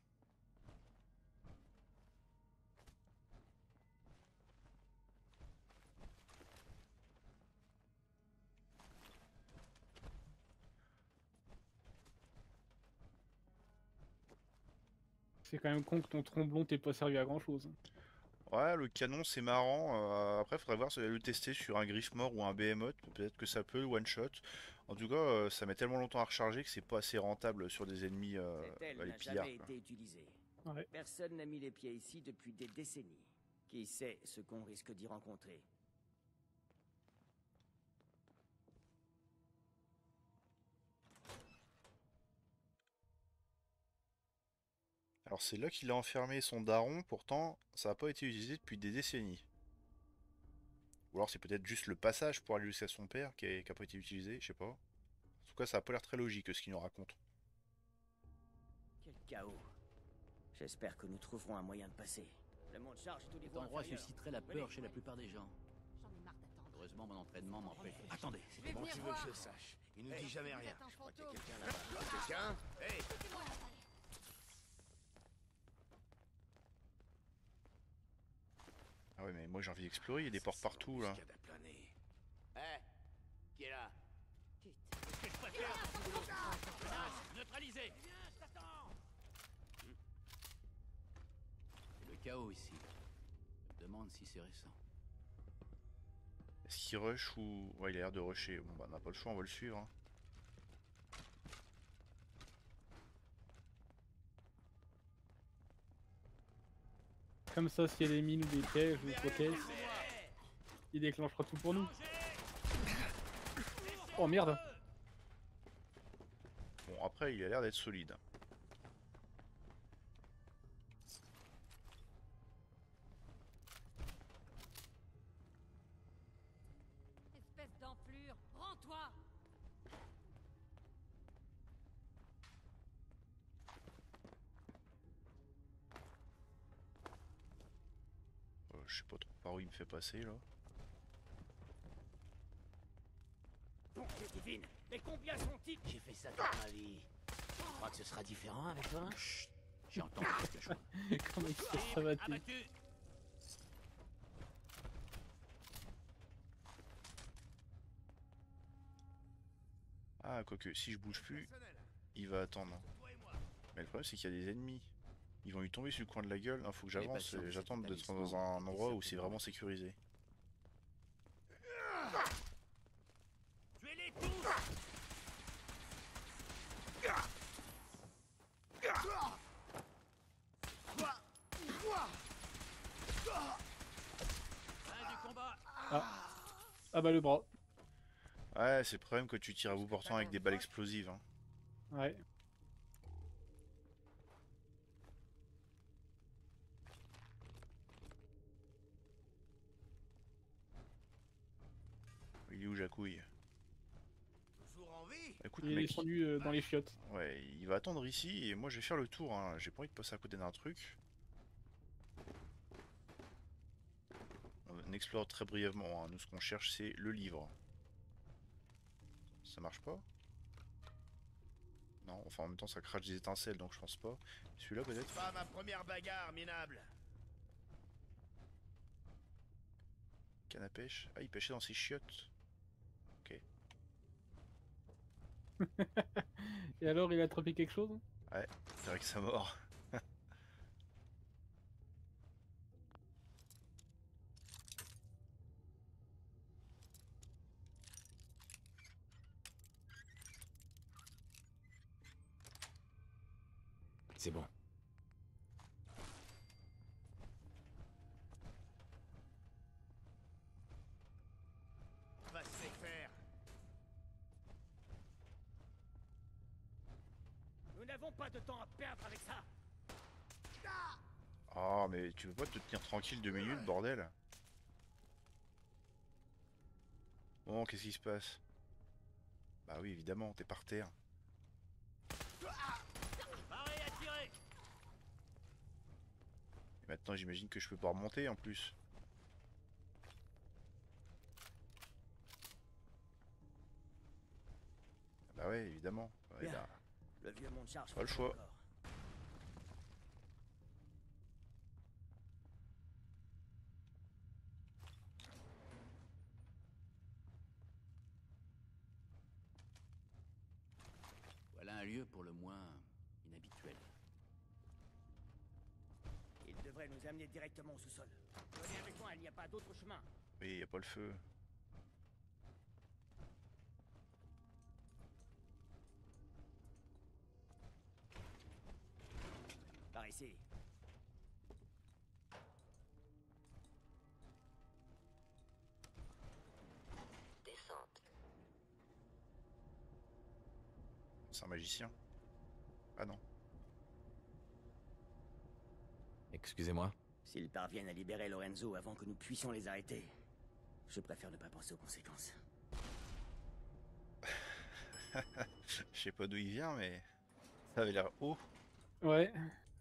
C'est quand même con que ton tromblon t'ait pas servi à grand chose. Ouais, le canon c'est marrant. Euh, après, faudrait voir si le tester sur un griffe mort ou un behemoth. Peut-être que ça peut one shot. En tout cas, euh, ça met tellement longtemps à recharger que c'est pas assez rentable sur des ennemis, euh, Cette aile bah, les n'a pillards, jamais quoi. été utilisée. Ouais. Personne n'a mis les pieds ici depuis des décennies. Qui sait ce qu'on risque d'y rencontrer? Alors c'est là qu'il a enfermé son daron, pourtant ça n'a pas été utilisé depuis des décennies. Ou alors c'est peut-être juste le passage pour aller jusqu'à son père qui n'a pas été utilisé, je sais pas. En tout cas ça a pas l'air très logique ce qu'il nous raconte. Quel chaos. J'espère que nous trouverons un moyen de passer. Le monde charge tous les Cet voies endroit inférieures. susciterait la Venez. peur chez la plupart des gens. J'en ai marre d'attendre. Heureusement, mon entraînement m'empêche. Attendez, vais comment venir tu veux que voir. je le sache? Il nous Hey, dit jamais vous rien. êtes un Je crois qu'il y a fantôme. quelqu'un là-bas. Quelqu'un? Hey! Ah ouais mais moi j'ai envie d'explorer, il y a des portes partout là. Embuscade à planer. Eh! Qui est là? Qu'est-ce que je peux faire? Menace, neutralisé. C'est le chaos ici. Je me demande si c'est récent. Est-ce qu'il rush ou... Ouais il a l'air de rusher. Bon bah on n'a pas le choix, on va le suivre. Hein. Comme ça, s'il y a des mines ou des pièges ou quoi qu'est-ce, il déclenchera tout pour nous. Oh merde! Bon après il a l'air d'être solide. Espèce d'enflure, rends-toi. Euh, je sais pas trop par où il me fait passer là. Bonté divine, mais combien sont-ils? J'ai fait ça toute ma vie. Tu crois que ce sera différent avec toi? Chut. J'ai entendu quelque chose. Comment il se fait savater? Abattu. Ah quoique si je bouge plus, il va attendre. Mais le problème c'est qu'il y a des ennemis. Ils vont lui tomber sur le coin de la gueule. Il faut que Les j'avance patients de et cet j'attende d'être dans établissement un étaient endroit où c'est certainement vraiment sécurisé. Tuez-les tous. Fin du combat. Ah. Ah bah le bras. Ouais c'est le problème que tu tires à bout portant avec des balles explosives. Hein. Ouais. Il est où Jacouille? Toujours en vie? Écoute Il est mec, descendu euh, dans les chiottes. ouais, il va attendre ici et moi je vais faire le tour. Hein. J'ai pas envie de passer à côté d'un truc. On explore très brièvement. Hein. Nous ce qu'on cherche c'est le livre. Ça marche pas? Non, enfin en même temps ça crache des étincelles donc je pense pas. Celui-là peut-être? Pas ma première bagarre, minable. Canne à pêche? Ah il pêchait dans ses chiottes. Ok. Et alors, il a attrapé quelque chose? Ouais, c'est vrai que ça mord. C'est bon. Va se faire. Nous n'avons pas de temps à perdre avec ça. Oh mais tu veux pas te tenir tranquille deux minutes bordel? Bon qu'est-ce qui se passe? Bah oui évidemment t'es par terre. Parez à tirer. Maintenant j'imagine que je peux pas remonter en plus. Bah ouais, évidemment. Ouais, Bien. bah, Le vieux monte charge. pas le choix. encore. Voilà un lieu pour le moins inhabituel. Il devrait nous amener directement au sous-sol. Venez avec moi, il n'y a pas d'autre chemin. Oui, y a pas le feu. Par ici. Descente. C'est un magicien. Ah non. Excusez-moi. S'ils parviennent à libérer Lorenzo avant que nous puissions les arrêter, je préfère ne pas penser aux conséquences. Je sais pas d'où il vient, mais ça avait l'air haut. Ouais.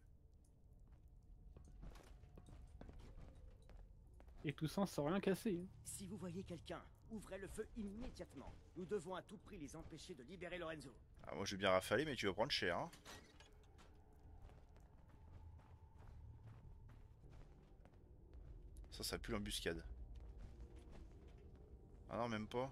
Et tout ça sans rien casser. Si vous voyez quelqu'un, ouvrez le feu immédiatement. Nous devons à tout prix les empêcher de libérer Lorenzo. Ah, moi je vais bien rafaler, mais tu vas prendre cher. Hein. Ça, ça pue l'embuscade. Ah non, même pas.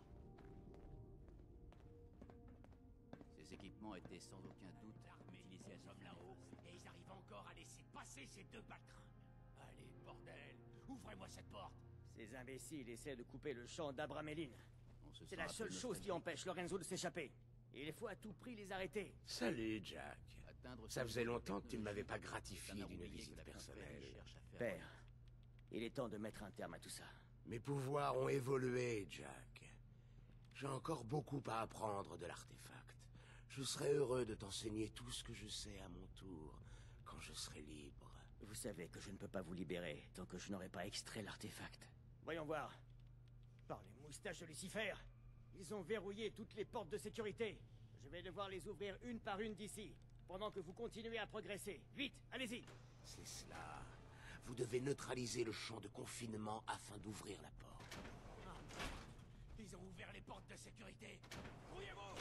Ces équipements étaient sans aucun doute utilisés à ce là-haut. Et ils arrivent encore à laisser passer ces deux baltrins. Allez, bordel, ouvrez-moi cette porte. Ces imbéciles essaient de couper le champ d'Abramelin. On se C'est sent la un peu seule chose qui nostalgique. empêche Lorenzo de s'échapper. Et il faut à tout prix les arrêter. Salut, Jack. Atteindre Ça ce faisait niveau de longtemps que tu ne m'avais pas technologie, gratifié ça m'a d'une oublié que visite la princesse personnelle. cherche à faire Père, il est temps de mettre un terme à tout ça. Mes pouvoirs ont évolué, Jack. J'ai encore beaucoup à apprendre de l'artefact. Je serai heureux de t'enseigner tout ce que je sais à mon tour, quand je serai libre. Vous savez que je ne peux pas vous libérer tant que je n'aurai pas extrait l'artefact. Voyons voir. Par les moustaches de Lucifer, ils ont verrouillé toutes les portes de sécurité. Je vais devoir les ouvrir une par une d'ici, pendant que vous continuez à progresser. Vite, allez-y. C'est cela. Vous devez neutraliser le champ de confinement afin d'ouvrir la porte. Ils ont ouvert les portes de sécurité. Grouillez-vous.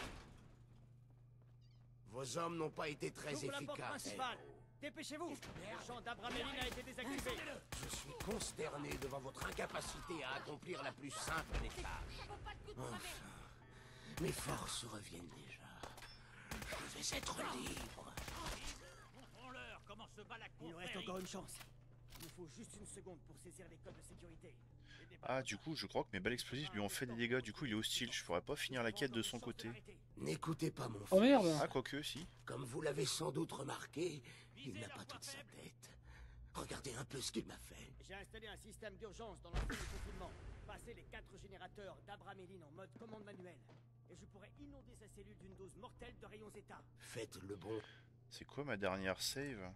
Vos hommes n'ont pas été très J'ouvre la porte efficaces. principale. Dépêchez-vous. Le champ d'Abramelin a été désactivé. Je suis consterné devant votre incapacité à accomplir la plus simple des tâches. Enfin, mes forces reviennent déjà. Je vais être libre. Montrons-leur comment se bat la Il nous cour reste féerique. encore une chance. Il nous faut juste une seconde pour saisir les codes de sécurité. Ah, du coup, je crois que mes balles explosives lui ont fait des dégâts. Du coup, il est hostile. Je pourrais pas finir la quête de son côté. N'écoutez pas mon fils. Oh merde. Ah, quoique, si. Comme vous l'avez sans doute remarqué, il n'a pas toute sa tête. Regardez un peu ce qu'il m'a fait. J'ai installé un système d'urgence dans l'ensemble du confinement. Passez les quatre générateurs d'Abramelin en mode commande manuelle. Et je pourrais inonder sa cellule d'une dose mortelle de rayons zéta. Faites le bon. C'est quoi ma dernière save?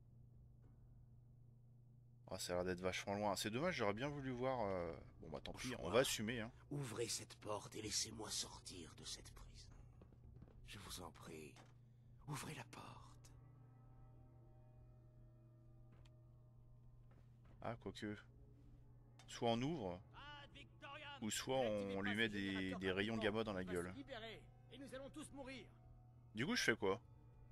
Ah, ça a l'air d'être vachement loin. C'est dommage, j'aurais bien voulu voir... euh, Bon bah tant pis, on va assumer. Hein. Ouvrez cette porte et laissez-moi sortir de cette prison. Je vous en prie, ouvrez la porte. Ah, quoique. Soit on ouvre, ou soit on lui met des, des rayons gamma dans la gueule. Libérés, et nous allons tous mourir. Du coup, je fais quoi?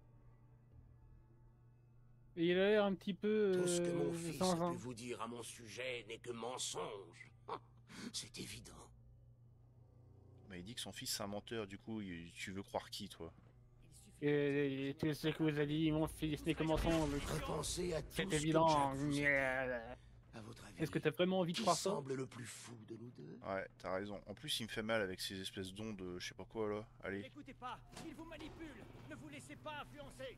Et il a l'air un petit peu. Tout ce que mon euh, fils zinzin. a pu vous dire à mon sujet n'est que mensonge. C'est évident. Bah, il dit que son fils c'est un menteur, du coup, il- tu veux croire qui, toi? Et, et tu sais que vous avez dit, mon fils n'est que mensonge. Repensez à tout C'est ce que évident. Jack vous a dit. Mais- À votre avis, Est-ce que t'as vraiment envie de qui croire ça? semble le plus fou de nous deux? Ouais, t'as raison. En plus, il me fait mal avec ces espèces d'ondes, euh, je sais pas quoi, là. Allez. N'écoutez pas, il vous manipule. Ne vous laissez pas influencer.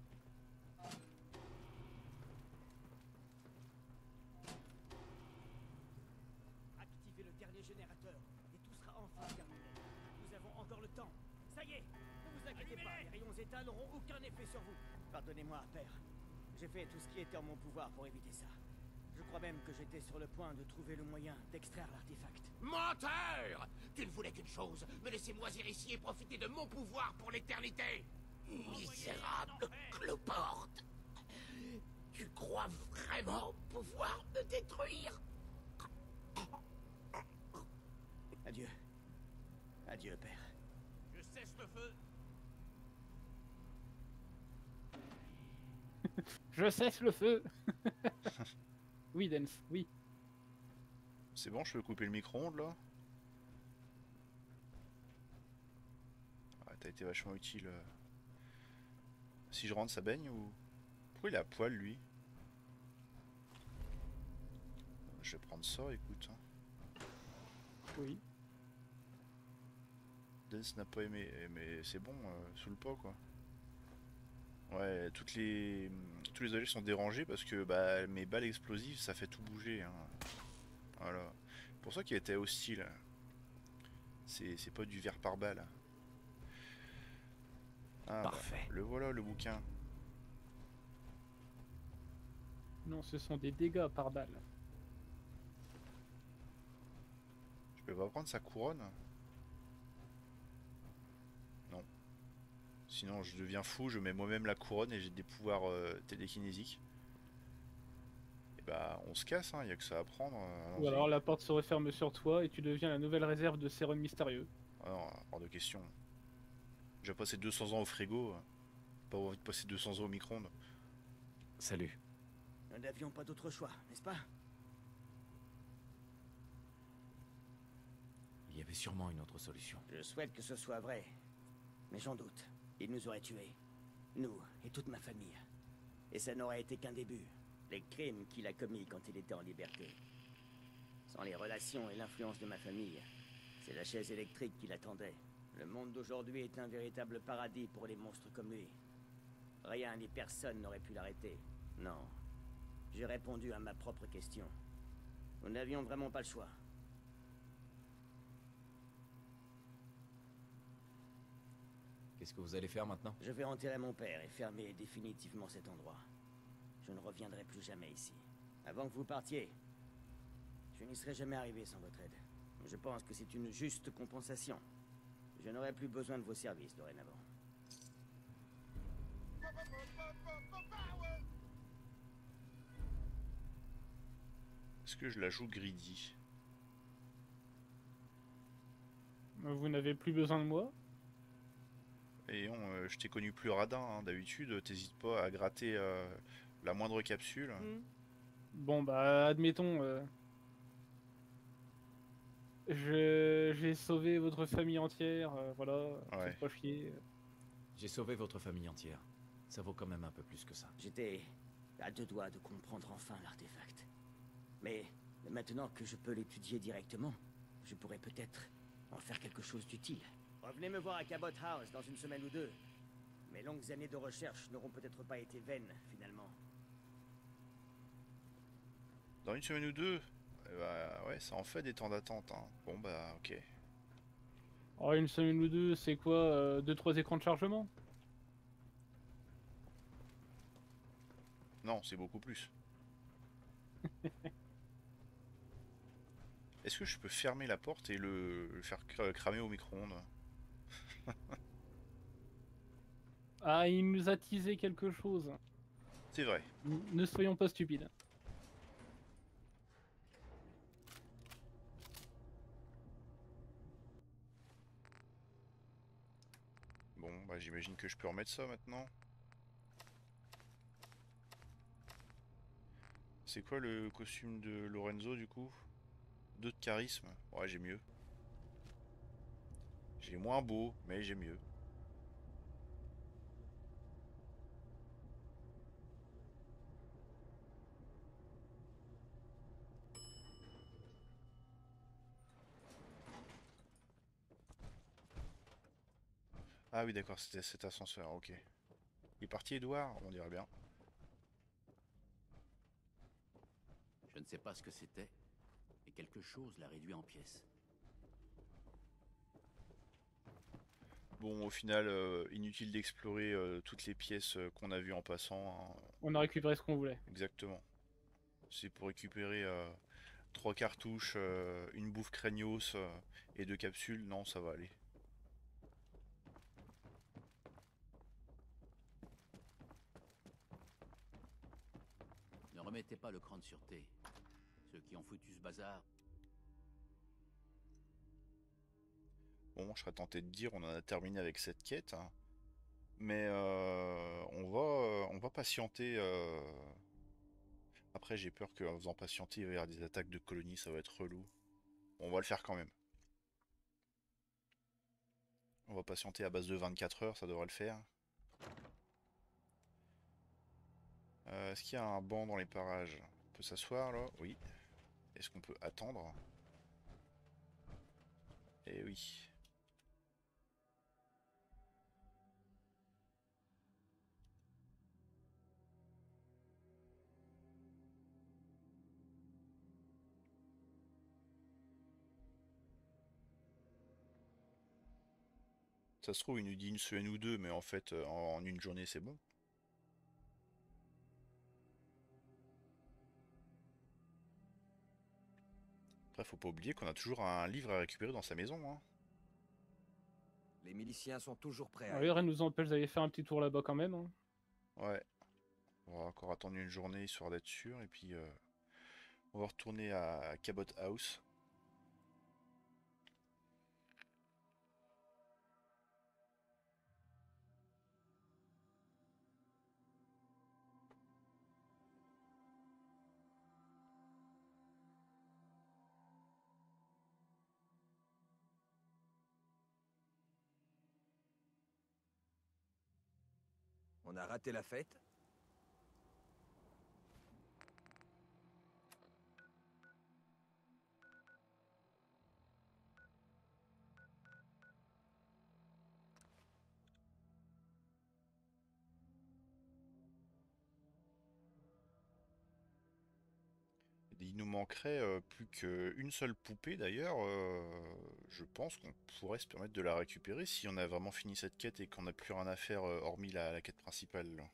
Activez le dernier générateur et tout sera enfin terminé. Nous avons encore le temps. Ça y est, ne vous inquiétez pas, les rayons zéta n'auront aucun effet sur vous. Pardonnez-moi, père. J'ai fait tout ce qui était en mon pouvoir pour éviter ça. Je crois même que j'étais sur le point de trouver le moyen d'extraire l'artefact. Menteur! Tu ne voulais qu'une chose, me laisser moisir ici et profiter de mon pouvoir pour l'éternité! Misérable cloporte! Tu crois vraiment vraiment pouvoir me détruire? Adieu. Adieu, père. Je cesse le feu. Je cesse le feu. Oui, Dance, oui. C'est bon, je peux couper le micro-ondes là? Ah, t'as été vachement utile. euh. Si je rentre, ça baigne ou... Pourquoi il a à poil lui? Je vais prendre ça, écoute. Oui. Dance n'a pas aimé, mais c'est bon, euh, sous le pot quoi. Ouais, toutes les... tous les objets sont dérangés parce que bah, mes balles explosives ça fait tout bouger. Hein. Voilà. C'est pour ça qu'il était hostile. C'est pas du verre par balle. Ah, Parfait. Bah, le voilà le bouquin. Non, ce sont des dégâts par balle. Je peux pas prendre sa couronne? Non. Sinon je deviens fou, je mets moi-même la couronne et j'ai des pouvoirs euh, télékinésiques. Et bah on se casse, hein, y a que ça à prendre. euh, Ou alors la porte se referme sur toi et tu deviens la nouvelle réserve de sérum mystérieux. Ah non, hors de question. J'ai passé deux cents ans au frigo, euh, pas envie de passer deux cents ans au micro-ondes. Salut. Nous n'avions pas d'autre choix, n'est-ce pas? Il y avait sûrement une autre solution. Je souhaite que ce soit vrai, mais j'en doute. Il nous aurait tués. Nous et toute ma famille. Et ça n'aurait été qu'un début. Les crimes qu'il a commis quand il était en liberté. Sans les relations et l'influence de ma famille, c'est la chaise électrique qui l'attendait. Le monde d'aujourd'hui est un véritable paradis pour les monstres comme lui. Rien ni personne n'aurait pu l'arrêter. Non. J'ai répondu à ma propre question. Nous n'avions vraiment pas le choix. Qu'est-ce que vous allez faire maintenant? Je vais enterrer mon père et fermer définitivement cet endroit. Je ne reviendrai plus jamais ici. Avant que vous partiez, je n'y serais jamais arrivé sans votre aide. Je pense que c'est une juste compensation. Je n'aurai plus besoin de vos services dorénavant. Est-ce que je la joue greedy? Vous n'avez plus besoin de moi? Et non, euh, je t'ai connu plus radin, hein. D'habitude t'hésites pas à gratter euh, la moindre capsule. Mm. Bon bah admettons, euh, je j'ai sauvé votre famille entière, euh, voilà, Ouais. faites pas chier. J'ai sauvé votre famille entière. Ça vaut quand même un peu plus que ça. J'étais à deux doigts de comprendre enfin l'artefact. Mais maintenant que je peux l'étudier directement, je pourrais peut-être en faire quelque chose d'utile. Revenez me voir à Cabot House dans une semaine ou deux. Mes longues années de recherche n'auront peut-être pas été vaines, finalement. Dans une semaine ou deux? Eh bah ouais, ça en fait des temps d'attente. Hein. Bon bah ok. Oh, une semaine ou deux, c'est quoi, euh, deux trois écrans de chargement? Non, c'est beaucoup plus. Est-ce que je peux fermer la porte et le, le faire cra- cramer au micro-ondes? Ah, il nous a teasé quelque chose. C'est vrai. N- Ne soyons pas stupides. Bon, bah j'imagine que je peux remettre ça maintenant. C'est quoi le costume de Lorenzo du coup? Deux de charisme. Ouais, j'ai mieux. J'ai moins beau, mais j'ai mieux. Ah oui d'accord, c'était cet ascenseur, ok. Il est parti Edouard, on dirait bien. Je ne sais pas ce que c'était, mais quelque chose l'a réduit en pièces. Bon, au final, euh, inutile d'explorer euh, toutes les pièces euh, qu'on a vues en passant. Hein. On a récupéré ce qu'on voulait. Exactement. C'est pour récupérer euh, trois cartouches, euh, une bouffe craignos euh, et deux capsules. Non, ça va aller. Ne remettez pas le cran de sûreté. Ceux qui ont foutu ce bazar... Bon, je serais tenté de dire on en a terminé avec cette quête. Hein. Mais euh, on va euh, on va patienter. Euh... Après, j'ai peur qu'en faisant patienter, il va y avoir des attaques de colonies, ça va être relou. On va le faire quand même. On va patienter à base de vingt-quatre heures, ça devrait le faire. Euh, Est-ce qu'il y a un banc dans les parages? On peut s'asseoir là? Oui. Est-ce qu'on peut attendre? Eh oui. Ça se trouve, il nous dit une semaine ou deux, mais en fait, euh, en, en une journée, c'est bon. Après, faut pas oublier qu'on a toujours un livre à récupérer dans sa maison. Hein. Les miliciens sont toujours prêts à... Oui, rien ne nous empêche d'aller faire un petit tour là-bas quand même. Hein. Ouais. On va encore attendre une journée histoire d'être sûr, et puis euh, on va retourner à Cabot House. On a raté la fête? Il nous manquerait euh, plus qu'une seule poupée d'ailleurs. Euh, je pense qu'on pourrait se permettre de la récupérer si on a vraiment fini cette quête et qu'on n'a plus rien à faire euh, hormis la, la quête principale. Là.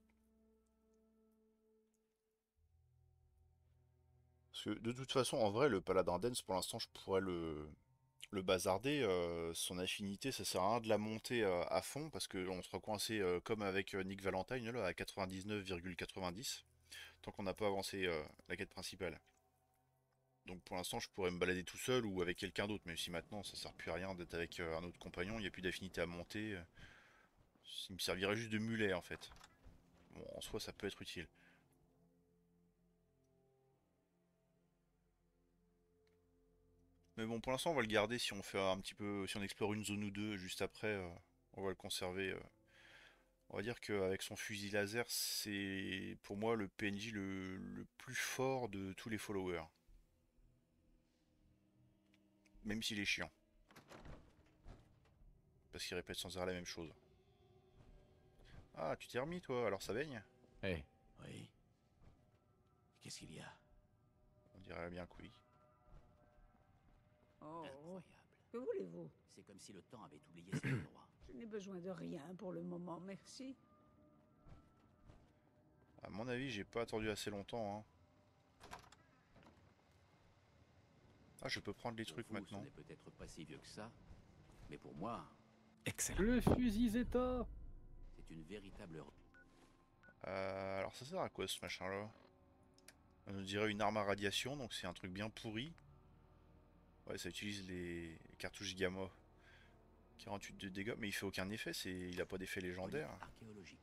Parce que de toute façon, en vrai, le Paladin Dance, pour l'instant, je pourrais le, le bazarder. Euh, son affinité, ça sert à rien de la monter euh, à fond parce qu'on sera coincé euh, comme avec euh, Nick Valentine là, à quatre-vingt-dix-neuf virgule quatre-vingt-dix tant qu'on n'a pas avancé euh, la quête principale. Donc pour l'instant je pourrais me balader tout seul ou avec quelqu'un d'autre, même si maintenant ça sert plus à rien d'être avec euh, un autre compagnon, il n'y a plus d'affinité à monter. euh, Il me servirait juste de mulet en fait. Bon, en soi ça peut être utile. Mais bon, pour l'instant on va le garder si on fait un petit peu, si on explore une zone ou deux juste après, euh, on va le conserver. euh. On va dire qu'avec son fusil laser, c'est pour moi le P N J le, le plus fort de tous les followers. Même s'il est chiant. Parce qu'il répète sans arrêt la même chose. Ah, tu t'es remis toi, alors ça baigne? Eh. Oui. Qu'est-ce qu'il y a? On dirait bien que oui. Oh, Incroyable. que voulez-vous? C'est comme si le temps avait oublié ses endroits. Je n'ai besoin de rien pour le moment, merci. À mon avis, j'ai pas attendu assez longtemps. Hein. Ah, je peux prendre les Pour trucs vous, maintenant. Ce n'est peut-être pas si vieux que ça, mais pour moi, Excellent. Le fusil Zeta. c'est une véritable... Euh, alors ça sert à quoi ce machin là? On nous dirait une arme à radiation, donc c'est un truc bien pourri. Ouais, ça utilise les cartouches gamma. quarante-huit de dégâts, mais il fait aucun effet, c'est il a pas d'effet légendaire. archéologique.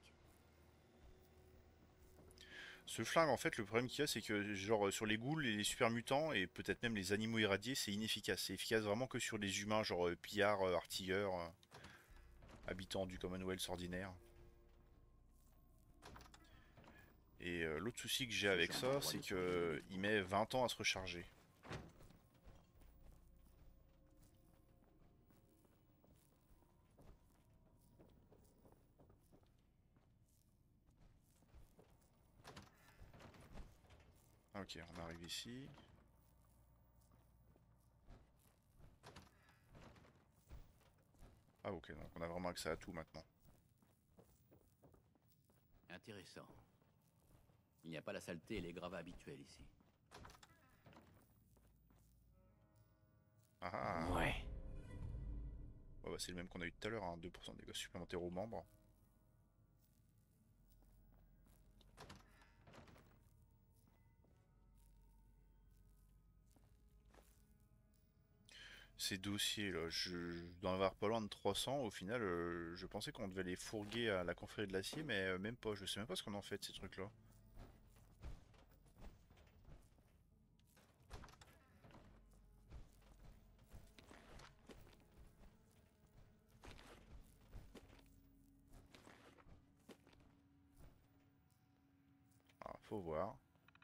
Ce flingue en fait le problème qu'il y a c'est que genre sur les ghouls et les super mutants et peut-être même les animaux irradiés c'est inefficace. C'est efficace vraiment que sur les humains genre euh, pillards, euh, artilleurs, euh, habitants du Commonwealth ordinaire. Et euh, l'autre souci que j'ai avec ça c'est que il met vingt ans à se recharger. Ok, on arrive ici. Ah ok, donc on a vraiment accès à tout maintenant. Intéressant. Il n'y a pas la saleté et les gravats habituels ici. Ah ah. Ouais. Ouais, bah, c'est le même qu'on a eu tout à l'heure, hein, deux pour cent de dégâts supplémentaires aux membres. Ces dossiers là, je, je dois en avoir pas loin de trois cents. Au final, euh, je pensais qu'on devait les fourguer à la confrérie de l'acier, mais euh, même pas. Je sais même pas ce qu'on en fait de ces trucs là. Ah, faut voir.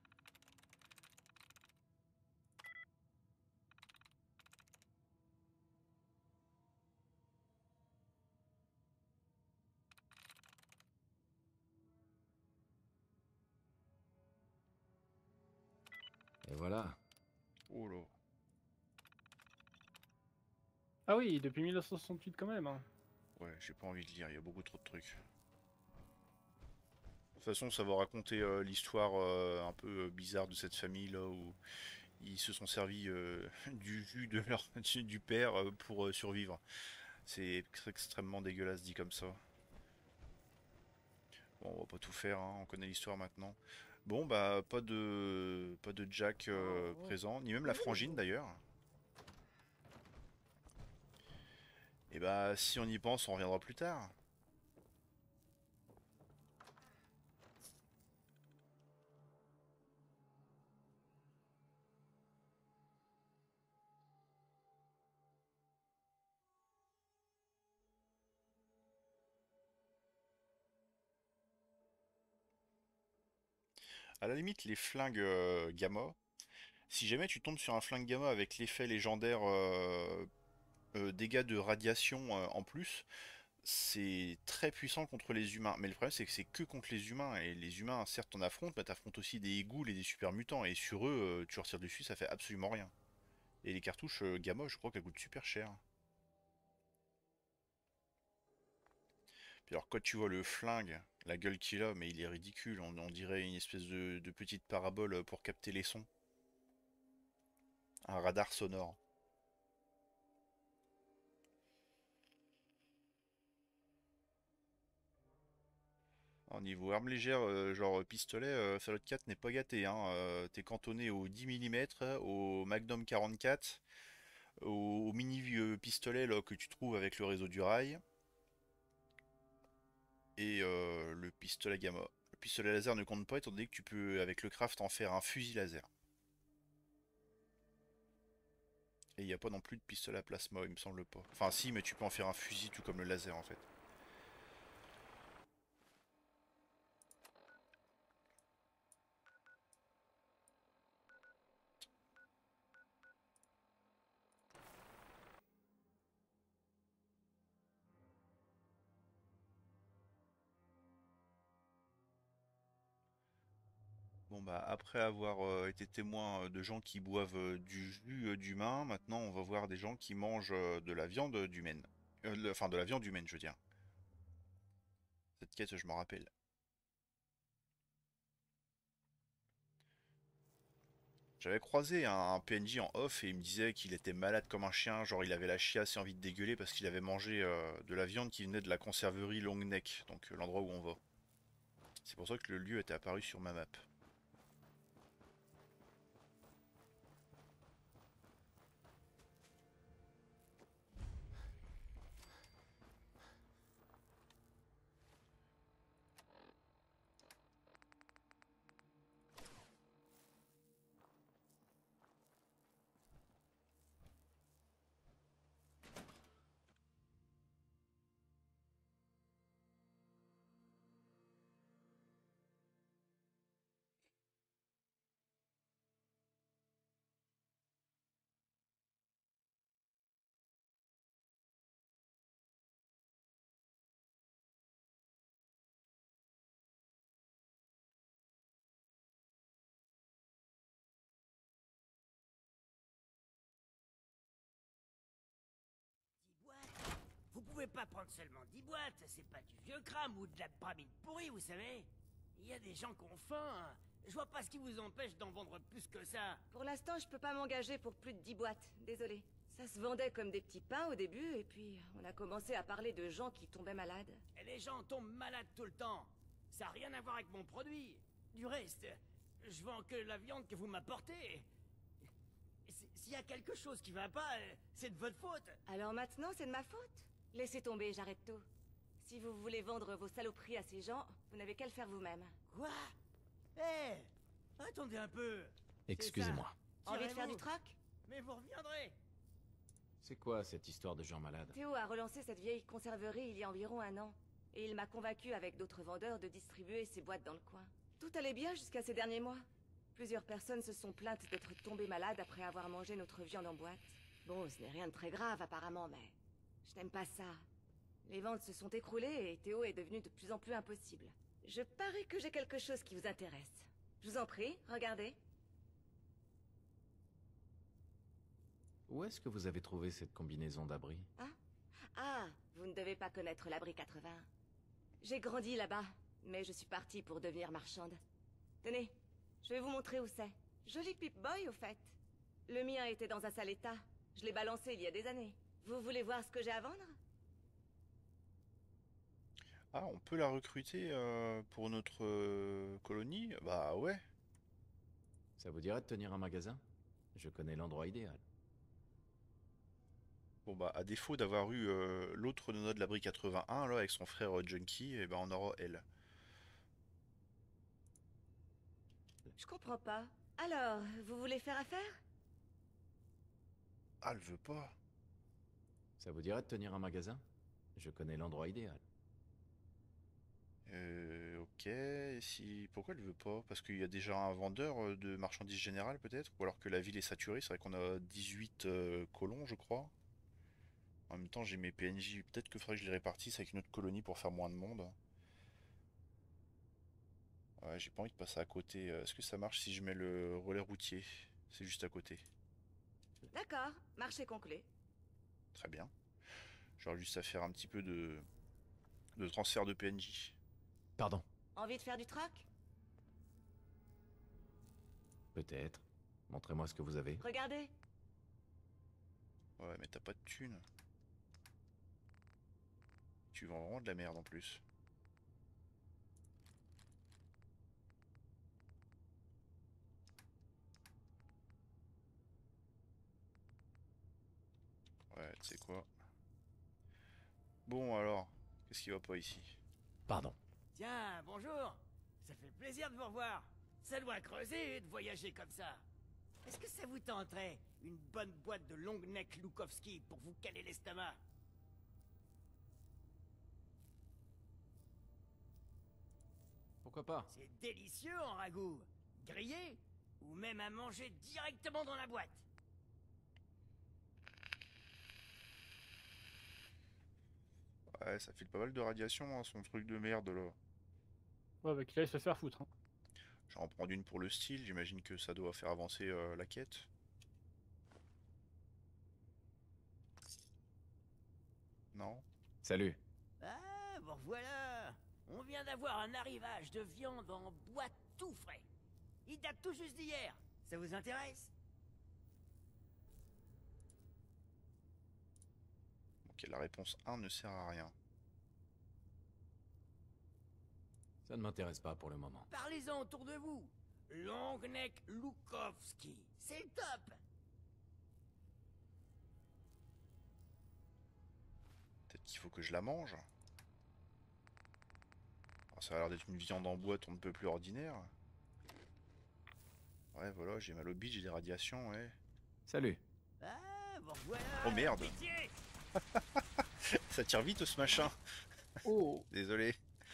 Et voilà. Oh là. Ah oui, depuis mille neuf cent soixante-huit quand même. Hein. Ouais, j'ai pas envie de lire, il y a beaucoup trop de trucs. De toute façon, ça va raconter euh, l'histoire euh, un peu euh, bizarre de cette famille là où ils se sont servis euh, du jus de leur du père euh, pour euh, survivre. C'est extrêmement dégueulasse dit comme ça. Bon, on va pas tout faire, hein, on connaît l'histoire maintenant. Bon, bah pas de pas de Jack euh, présent, ni même la frangine d'ailleurs. Et bah si on y pense, on reviendra plus tard. À la limite, les flingues euh, gamma, si jamais tu tombes sur un flingue gamma avec l'effet légendaire euh, euh, dégâts de radiation euh, en plus, c'est très puissant contre les humains. Mais le problème, c'est que c'est que contre les humains. Et les humains, certes, t'en affrontent, mais t'affrontes aussi des ghouls et des super mutants. Et sur eux, euh, tu retires dessus, ça fait absolument rien. Et les cartouches euh, gamma, je crois qu'elles coûtent super cher. Puis alors, quand tu vois le flingue, la gueule qu'il a, mais il est ridicule. On, on dirait une espèce de, de petite parabole pour capter les sons. Un radar sonore. Au niveau arme légère, euh, genre pistolet, euh, Fallout quatre n'est pas gâté. Hein. Euh, T'es cantonné au dix millimètres, au Magnum quarante-quatre, au, au mini euh, pistolet là, que tu trouves avec le réseau du rail, et euh, le pistolet gamma. Le pistolet laser ne compte pas étant donné que tu peux, avec le craft, en faire un fusil laser. Et il n'y a pas non plus de pistolet à plasma, il me semble pas. Enfin si, mais tu peux en faire un fusil tout comme le laser en fait. Bon bah après avoir euh, été témoin euh, de gens qui boivent euh, du jus euh, d'humain, maintenant on va voir des gens qui mangent euh, de la viande d'humaine. Euh, le- enfin de la viande humaine je veux dire. Cette quête je m'en rappelle. J'avais croisé un, un P N J en off et il me disait qu'il était malade comme un chien, genre il avait la chiasse et envie de dégueuler parce qu'il avait mangé euh, de la viande qui venait de la conserverie Long Neck, donc euh, l'endroit où on va. C'est pour ça que le lieu était apparu sur ma map. Vous pouvez pas prendre seulement dix boîtes, c'est pas du vieux crame ou de la bramine pourrie, vous savez. Il y a des gens qui ont faim. Hein. Je vois pas ce qui vous empêche d'en vendre plus que ça. Pour l'instant, je peux pas m'engager pour plus de dix boîtes, désolé. Ça se vendait comme des petits pains au début, et puis on a commencé à parler de gens qui tombaient malades. Et les gens tombent malades tout le temps. Ça a rien à voir avec mon produit. Du reste, je vends que la viande que vous m'apportez. Si, si s'il y a quelque chose qui va pas, euh, c'est de votre faute. Alors maintenant, c'est de ma faute. Laissez tomber, j'arrête tout. Si vous voulez vendre vos saloperies à ces gens, vous n'avez qu'à le faire vous-même. Quoi? Eh, attendez un peu. Excusez-moi. Envie de faire du Tirez-vous. trac? Mais vous reviendrez. C'est quoi cette histoire de gens malades? Théo a relancé cette vieille conserverie il y a environ un an. Et il m'a convaincu avec d'autres vendeurs de distribuer ses boîtes dans le coin. Tout allait bien jusqu'à ces derniers mois. Plusieurs personnes se sont plaintes d'être tombées malades après avoir mangé notre viande en boîte. Bon, ce n'est rien de très grave apparemment, mais je n'aime pas ça. Les ventes se sont écroulées et Théo est devenu de plus en plus impossible. Je parie que j'ai quelque chose qui vous intéresse. Je vous en prie, regardez. Où est-ce que vous avez trouvé cette combinaison d'abri? Ah, vous ne devez pas connaître l'abri quatre-vingts. J'ai grandi là-bas, mais je suis partie pour devenir marchande. Tenez, je vais vous montrer où c'est. Joli Pip-Boy, au fait. Le mien était dans un sale état. Je l'ai balancé il y a des années. Vous voulez voir ce que j'ai à vendre? Ah, on peut la recruter euh, pour notre euh, colonie? Bah ouais. Ça vous dirait de tenir un magasin? Je connais l'endroit idéal. Bon bah, à défaut d'avoir eu euh, l'autre nonna de l'abri quatre-vingt-un, là, avec son frère euh, Junkie, et ben on aura elle. Je comprends pas. Alors, vous voulez faire affaire? Ah, elle veut pas. Ça vous dirait de tenir un magasin? Je connais l'endroit idéal. Euh, ok, et si... pourquoi elle veut pas? Parce qu'il y a déjà un vendeur euh, de marchandises générales peut-être? Ou alors que la ville est saturée, c'est vrai qu'on a dix-huit euh, colons je crois. En même temps j'ai mes P N J, peut-être que faudrait que je les répartisse avec une autre colonie pour faire moins de monde. Ouais, j'ai pas envie de passer à côté. Euh, Est-ce que ça marche si je mets le relais routier? C'est juste à côté. D'accord, marché conclu. Très bien. J'aurais juste à faire un petit peu de, de transfert de P N J. Pardon. Envie de faire du trac? Peut-être. Montrez-moi ce que vous avez. Regardez. Ouais, mais t'as pas de thunes. Tu vends vraiment de la merde en plus. Ouais, tu sais quoi. Bon alors, qu'est-ce qui va pas ici? Pardon. Tiens, bonjour. Ça fait plaisir de vous revoir. Ça doit creuser de voyager comme ça. Est-ce que ça vous tenterait une bonne boîte de long neck Lukowski pour vous caler l'estomac? Pourquoi pas? C'est délicieux en ragoût. Grillé ou même à manger directement dans la boîte. Ouais, ça file pas mal de radiation, hein, son truc de merde là. Ouais, bah qu'il aille se faire foutre. Hein. Je vais en prendre une pour le style, j'imagine que ça doit faire avancer euh, la quête. Non? Salut. Ah, bon voilà. On vient d'avoir un arrivage de viande en boîte tout frais. Il date tout juste d'hier. Ça vous intéresse? Ok, la réponse un ne sert à rien. Ça ne m'intéresse pas pour le moment. Parlez-en autour de vous. Long neck Lukowski. C'est le top. Peut-être qu'il faut que je la mange. Alors, ça a l'air d'être une viande en boîte, on ne peut plus ordinaire. Ouais, voilà, j'ai mal au bide, j'ai des radiations, ouais. Salut. Ah, bon voilà. Oh merde. Pitié. Ça tire vite ce machin. Oh. Désolé.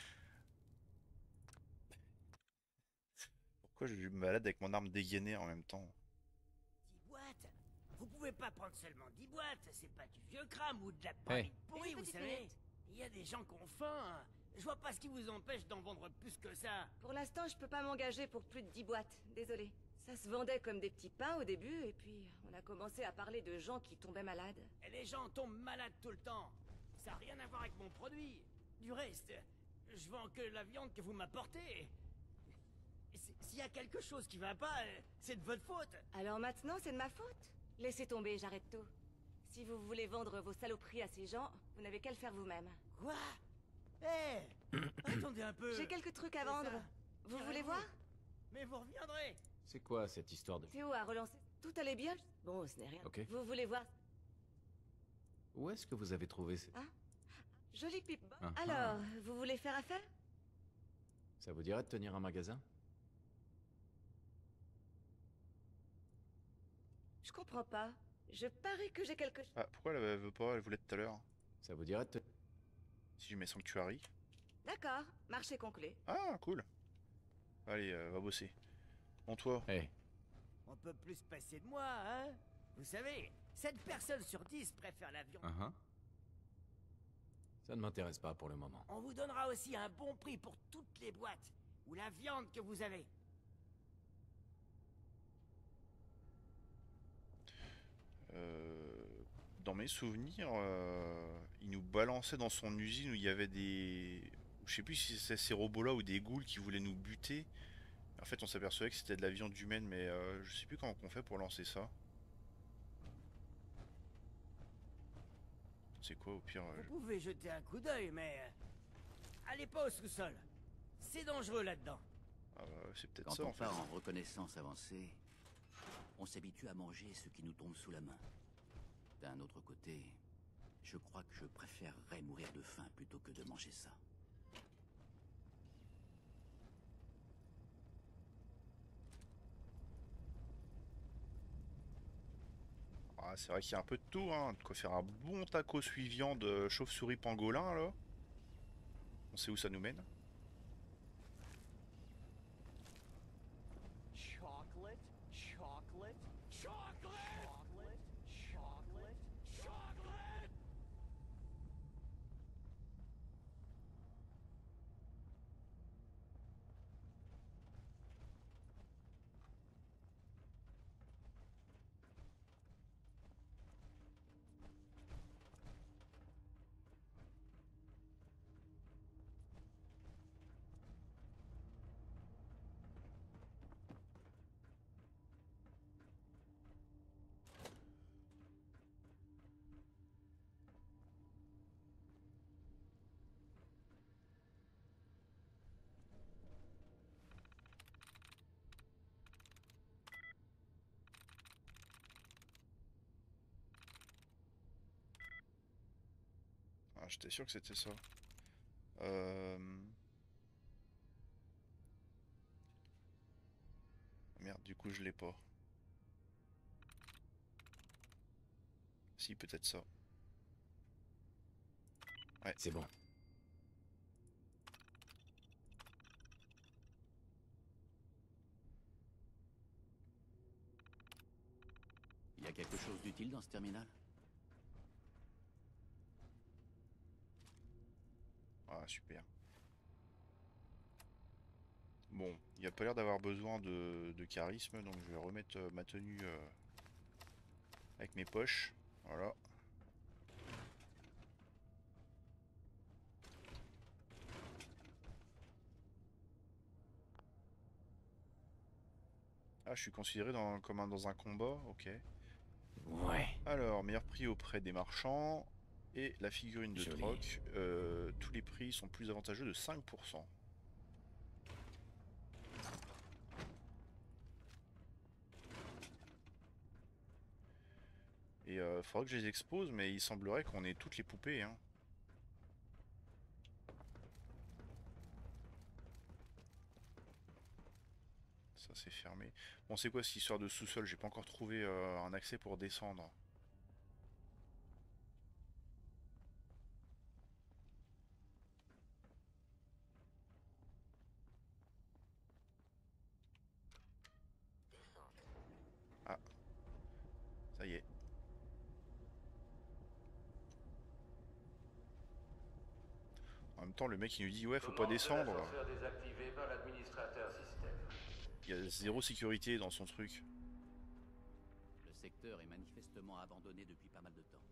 Pourquoi je me balade avec mon arme dégainée en même temps? dix boîtes. Vous pouvez pas prendre seulement dix boîtes. C'est pas du vieux crame ou de la pyramide pourrie, Une vous petite savez. minute. Il y a des gens qui ont faim. Je vois pas ce qui vous empêche d'en vendre plus que ça. Pour l'instant, je peux pas m'engager pour plus de dix boîtes. Désolé. Ça se vendait comme des petits pains au début, et puis on a commencé à parler de gens qui tombaient malades. Et les gens tombent malades tout le temps. Ça n'a rien à voir avec mon produit. Du reste, je vends que la viande que vous m'apportez. S'il y a quelque chose qui va pas, euh, c'est de votre faute. Alors maintenant, c'est de ma faute? Laissez tomber, j'arrête tout. Si vous voulez vendre vos saloperies à ces gens, vous n'avez qu'à le faire vous-même. Quoi? Eh, attendez un peu. J'ai quelques trucs à C'est vendre. ça. Vous Tirez-vous. voulez voir? Mais vous reviendrez. C'est quoi cette histoire de... Théo a relancé... Tout allait bien. Bon, ce n'est rien. Ok. Vous voulez voir? Où est-ce que vous avez trouvé ces... Ah, joli pipe. Ah, Alors, vous voulez faire affaire? Ça vous dirait de tenir un magasin? Je comprends pas. Je parie que j'ai quelque chose. Ah, pourquoi elle veut pas? Elle voulait tout à l'heure. Ça vous dirait de te... Si je mets Sanctuary. D'accord, marché conclu. Ah, cool. Allez, euh, va bosser. Bon, toi. Hey. On peut plus se passer de moi, hein? Vous savez, sept personnes sur dix préfèrent l'avion. Uh-huh. Ça ne m'intéresse pas pour le moment. On vous donnera aussi un bon prix pour toutes les boîtes ou la viande que vous avez. Euh, dans mes souvenirs, euh, il nous balançait dans son usine où il y avait des... Je sais plus si c'est ces robots-là ou des ghouls qui voulaient nous buter. En fait, on s'apercevait que c'était de la viande humaine, mais euh, je sais plus comment on fait pour lancer ça. C'est quoi au pire? euh, Vous pouvez jeter un coup d'œil, mais... euh, allez pas au sous-sol. C'est dangereux là-dedans. Ah bah, c'est peut-être Quand ça on en fait. part en reconnaissance avancée, on s'habitue à manger ce qui nous tombe sous la main. D'un autre côté, je crois que je préférerais mourir de faim plutôt que de manger ça. Ah, c'est vrai qu'il y a un peu de tout, hein. De quoi faire un bon taco suivant de chauve-souris pangolin là. On sait où ça nous mène. Chocolate, chocolate, chocolate, chocolate, chocolate, chocolate. Ah, j'étais sûr que c'était ça. Euh... Merde, du coup je l'ai pas. Si, peut-être ça. Ouais, c'est bon. Il y a quelque chose d'utile dans ce terminal? Ah, super. Bon, il n'y a pas l'air d'avoir besoin de, de charisme, donc je vais remettre euh, ma tenue euh, avec mes poches. Voilà. Ah, je suis considéré dans, comme un, dans un combat, ok. Ouais. Alors, meilleur prix auprès des marchands et la figurine de Joli. troc. Euh, tous les prix sont plus avantageux de cinq pour cent. Et euh, faudra que je les expose, mais il semblerait qu'on ait toutes les poupées, hein. Ça c'est fermé. Bon, c'est quoi cette histoire de sous-sol? J'ai pas encore trouvé euh, un accès pour descendre. Ah. Ça y est. En même temps, le mec il nous dit ouais, faut pas descendre. Désactivé par l'administrateur système. Il y a zéro sécurité dans son truc. Le secteur est manifestement abandonné depuis pas mal de temps.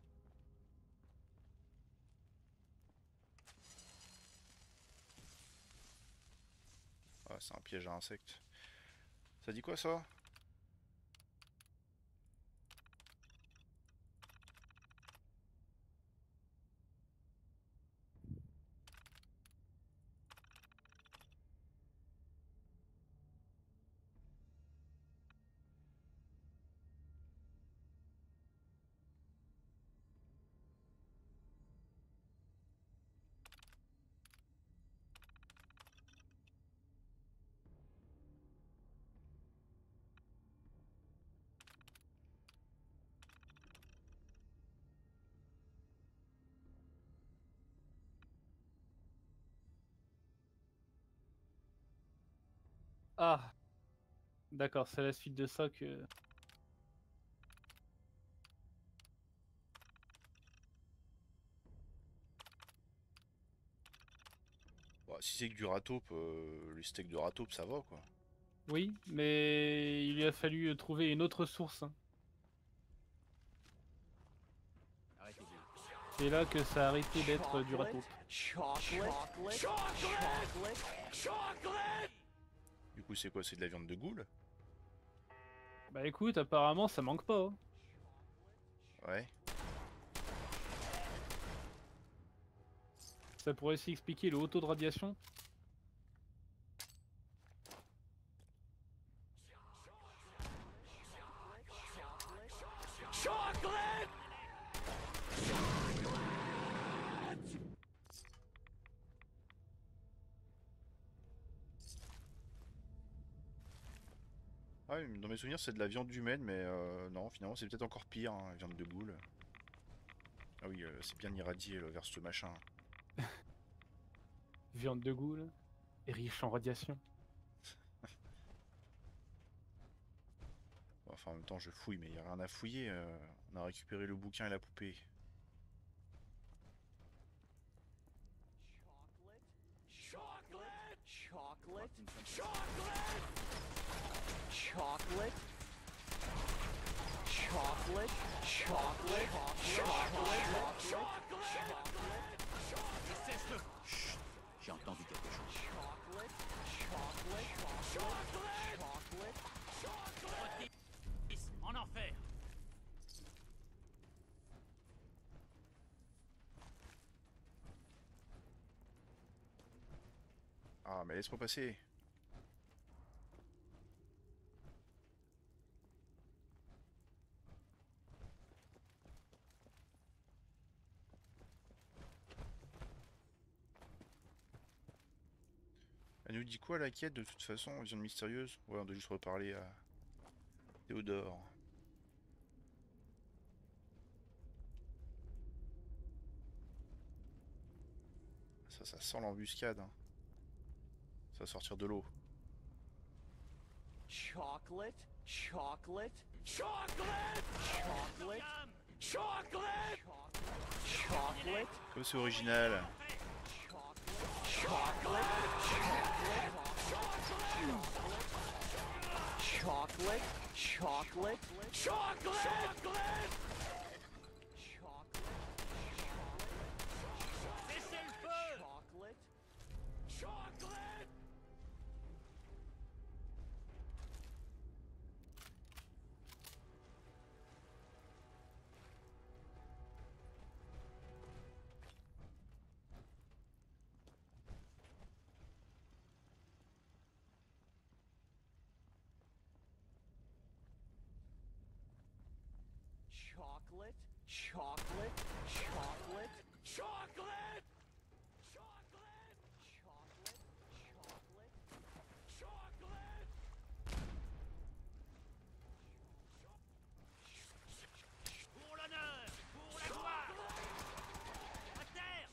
Ah, c'est un piège à insectes. Ça dit quoi ça? Ah, d'accord, c'est la suite de ça que... Bah, si c'est que du rataupe, euh, les steaks de rataupe, ça va quoi. Oui, mais il lui a fallu trouver une autre source. Hein. C'est là que ça a arrêté d'être du rataupe. Du coup, c'est quoi? C'est de la viande de goule? Bah écoute, apparemment ça manque pas. Hein. Ouais. Ça pourrait aussi expliquer le haut taux de radiation. Ah oui, dans mes souvenirs, c'est de la viande humaine, mais euh, non, finalement, c'est peut-être encore pire, hein, viande de goule. Ah oui, euh, c'est bien irradié là, vers ce machin. Viande de goule, et riche en radiation. Enfin, en même temps, je fouille, mais il n'y a rien à fouiller. euh, on a récupéré le bouquin et la poupée. Chocolate, chocolate, chocolate, chocolate, chocolate, chocolate, chocolate, chocolate. Chut, j'ai entendu quelque chose. Chocolate, chocolate, chocolate, chocolate, chocolate. En enfer. Ah, mais laisse-moi passer. Elle nous dit quoi la quête de toute façon, viande mystérieuse? Ouais, on doit juste reparler à Théodore. Ça, ça sent l'embuscade. Hein. Ça va sortir de l'eau. Chocolate, chocolate, chocolate, chocolate, chocolate, chocolate. Comme c'est original. Chocolate, chocolate, chocolate, chocolate, cessez le feu. Chocolate, chocolate. Chocolate, chocolate, chocolate, chocolate, chocolate, chocolate, chocolate, chocolate. Pour l'honneur, pour la gloire. À terre.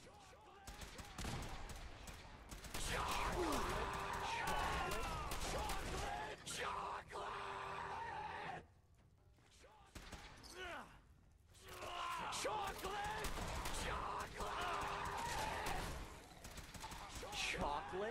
Chocolate, chocolate, chocolate. Chocolate! Chocolate! Chocolate!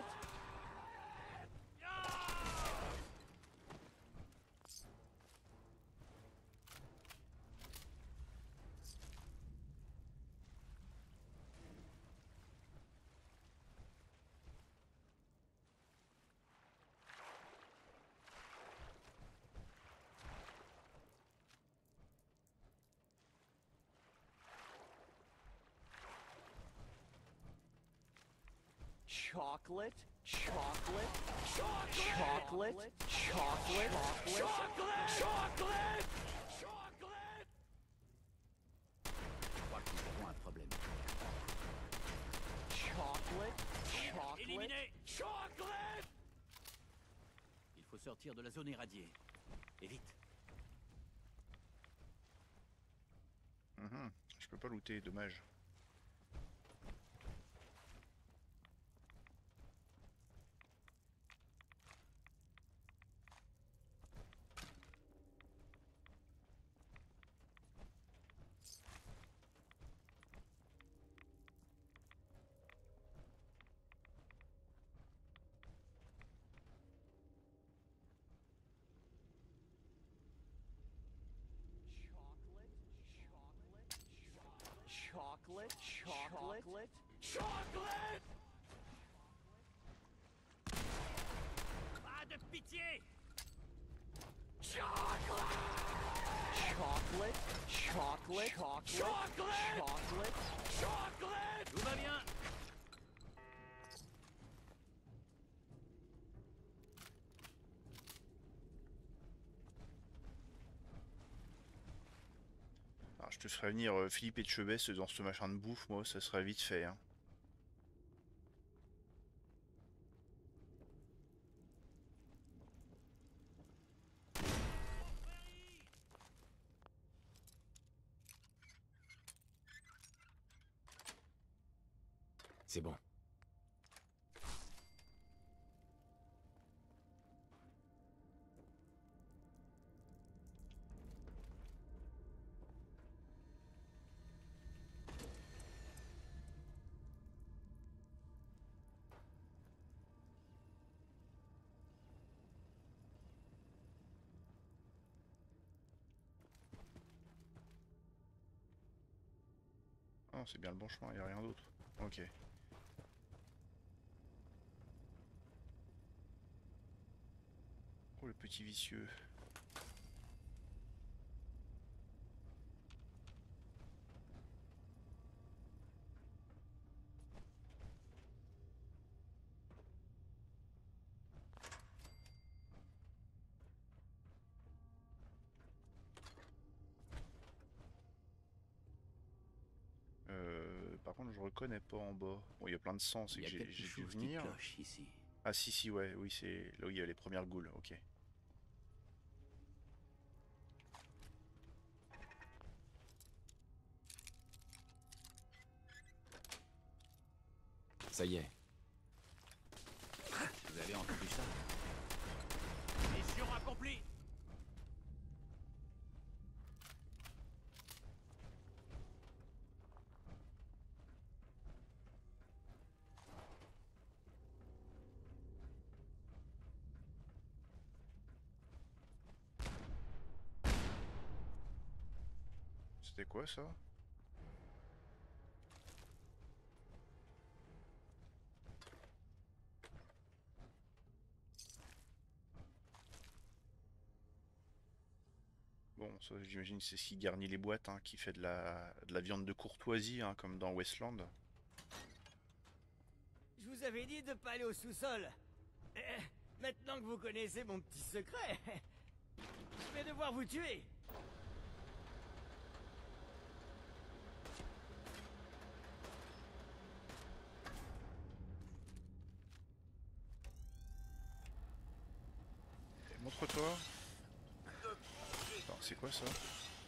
Chocolate, chocolate, chocolate, chocolate, chocolate, chocolate, chocolate. Je crois que nous avons un problème. Chocolate, chocolate, chocolate. Il faut sortir de la zone irradiée. Et vite. Mhm. Je peux pas looter, dommage. Chocolate, chocolate, chocolate. Pas de pitié. Chocolate. Chocolate, chocolate, chocolate, chocolate, chocolate. Tout va bien. Alors, je te ferai venir euh, Philippe Etchebest dans ce machin de bouffe, moi, ça serait vite fait. Hein. C'est bon. Oh, c'est bien le bon chemin, il n'y a rien d'autre. Ok. Oh, le petit vicieux. Euh, par contre, je reconnais pas en bas. Bon, il y a plein de sang, c'est Il y que a j'ai quelque j'ai dû chose qui venir. cloche ici. Ah si si ouais, oui c'est là où il y a les premières goules, ok. Ça y est. Vous avez entendu ça? Mission accomplie. C'était quoi ça? Bon, ça j'imagine c'est ce qui garnit les boîtes, hein, qui fait de la, de la viande de courtoisie, hein, comme dans Westland. Je vous avais dit de pas aller au sous-sol. Eh, maintenant que vous connaissez mon petit secret, je vais devoir vous tuer. Et montre-toi. Attends, c'est quoi ça?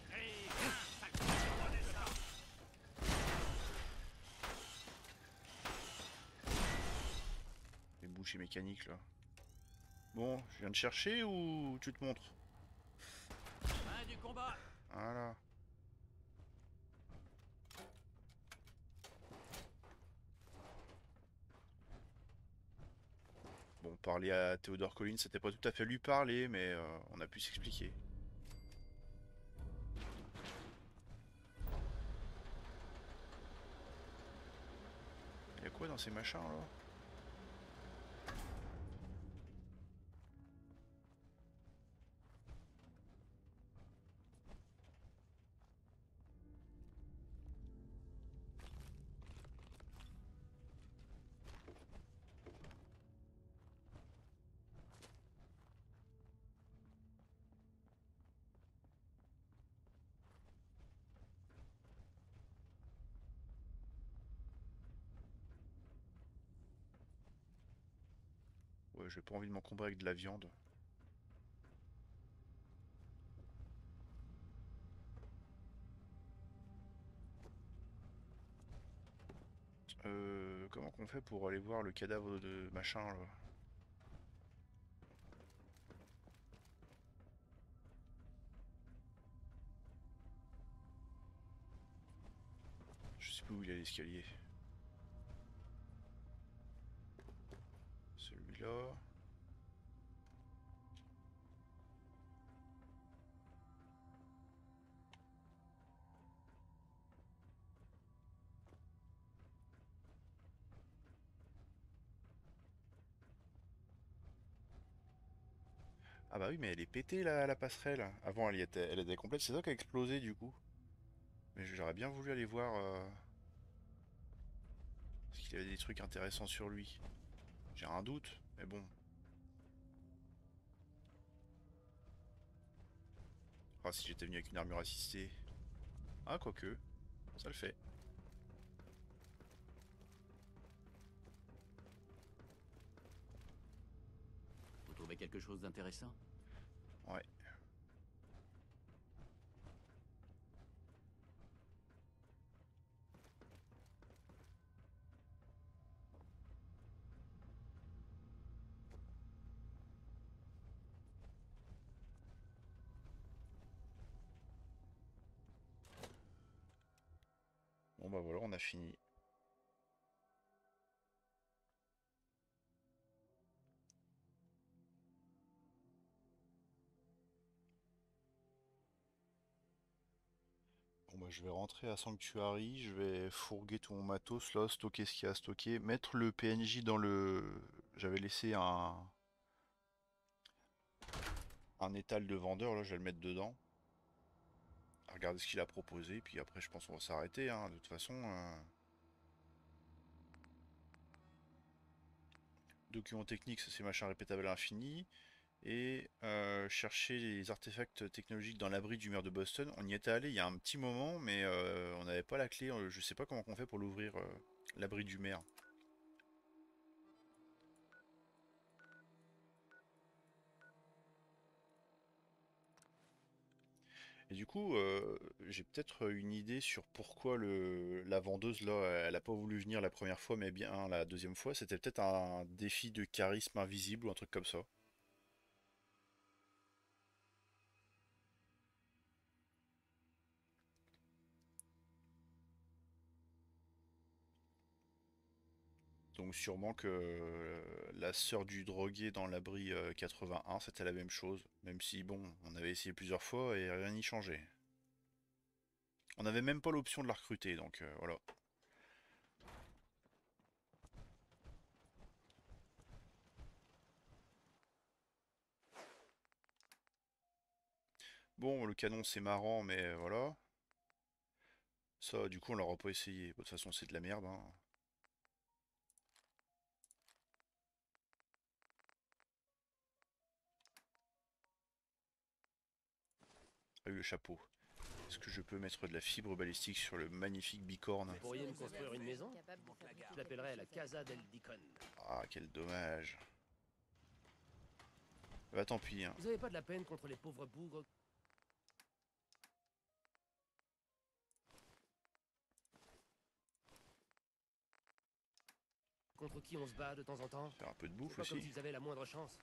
Les bouchées mécaniques là. Bon, je viens de chercher ou tu te montres? Fin du combat. Voilà. Bon, parler à Théodore Collins, c'était pas tout à fait lui parler, mais euh, on a pu s'expliquer. Y'a quoi dans ces machins là? Ouais, j'ai pas envie de m'encombrer avec de la viande. Euh, comment qu'on fait pour aller voir le cadavre de machin là? Je sais plus où il y a l'escalier. Celui-là. Ah bah oui, mais elle est pétée la, la passerelle. Avant, elle, y était, elle était complète. C'est ça qui a explosé du coup. Mais j'aurais bien voulu aller voir. Euh... Parce qu'il y avait des trucs intéressants sur lui. J'ai un doute, mais bon. Ah, si j'étais venu avec une armure assistée. Ah, quoique. Ça le fait. Vous trouvez quelque chose d'intéressant? Ouais. Bon bah voilà, on a fini. Bon bah je vais rentrer à Sanctuary, je vais fourguer tout mon matos là, stocker ce qu'il y a à stocker, mettre le P N J dans le... J'avais laissé un... un étal de vendeur, là je vais le mettre dedans. Regarder ce qu'il a proposé, puis après je pense qu'on va s'arrêter, hein, de toute façon. Euh... Documents techniques, ça c'est machin répétable à l'infini. Et euh, chercher les artefacts technologiques dans l'abri du maire de Boston. On y était allé il y a un petit moment, mais euh, on n'avait pas la clé. Je sais pas comment on fait pour l'ouvrir, euh, l'abri du maire. Et du coup, euh, j'ai peut-être une idée sur pourquoi le, la vendeuse là, elle a pas voulu venir la première fois, mais bien la deuxième fois. C'était peut-être un défi de charisme invisible ou un truc comme ça. Donc sûrement que euh, la sœur du drogué dans l'abri euh, quatre-vingt-un, c'était la même chose. Même si, bon, on avait essayé plusieurs fois et rien n'y changeait. On n'avait même pas l'option de la recruter, donc euh, voilà. Bon, le canon c'est marrant, mais euh, voilà. Ça, du coup, on l'aura pas essayé. De toute façon, c'est de la merde, hein. Ah oui, le chapeau. Est-ce que je peux mettre de la fibre balistique sur le magnifique bicorne? Vous pourriez me construire une maison? Je l'appellerais la Casa del Dicon. Ah, quel dommage. Bah tant pis, hein. Vous avez pas de la peine contre les pauvres bougres? Contre qui on se bat de temps en temps? Faire un peu de bouffe C'est pas comme aussi. s'ils avaient la moindre chance.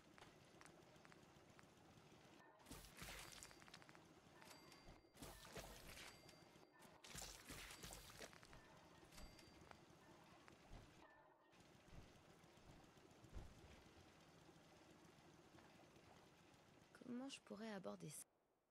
Comment je pourrais aborder ça?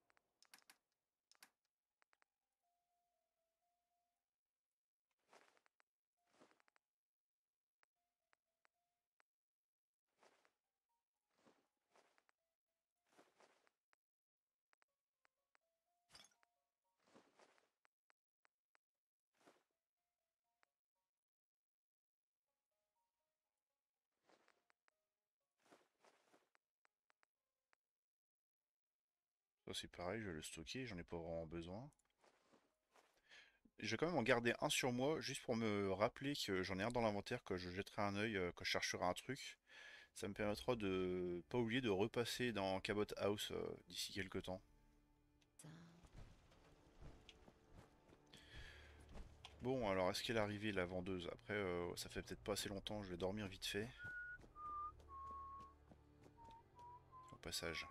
Ça c'est pareil, je vais le stocker, j'en ai pas vraiment besoin. Je vais quand même en garder un sur moi, juste pour me rappeler que j'en ai un dans l'inventaire, que je jetterai un œil, euh, quand je chercherai un truc. Ça me permettra de pas oublier de repasser dans Cabot House euh, d'ici quelques temps. Bon, alors est-ce qu'elle est arrivée la vendeuse? Après, euh, ça fait peut-être pas assez longtemps, je vais dormir vite fait. Au passage.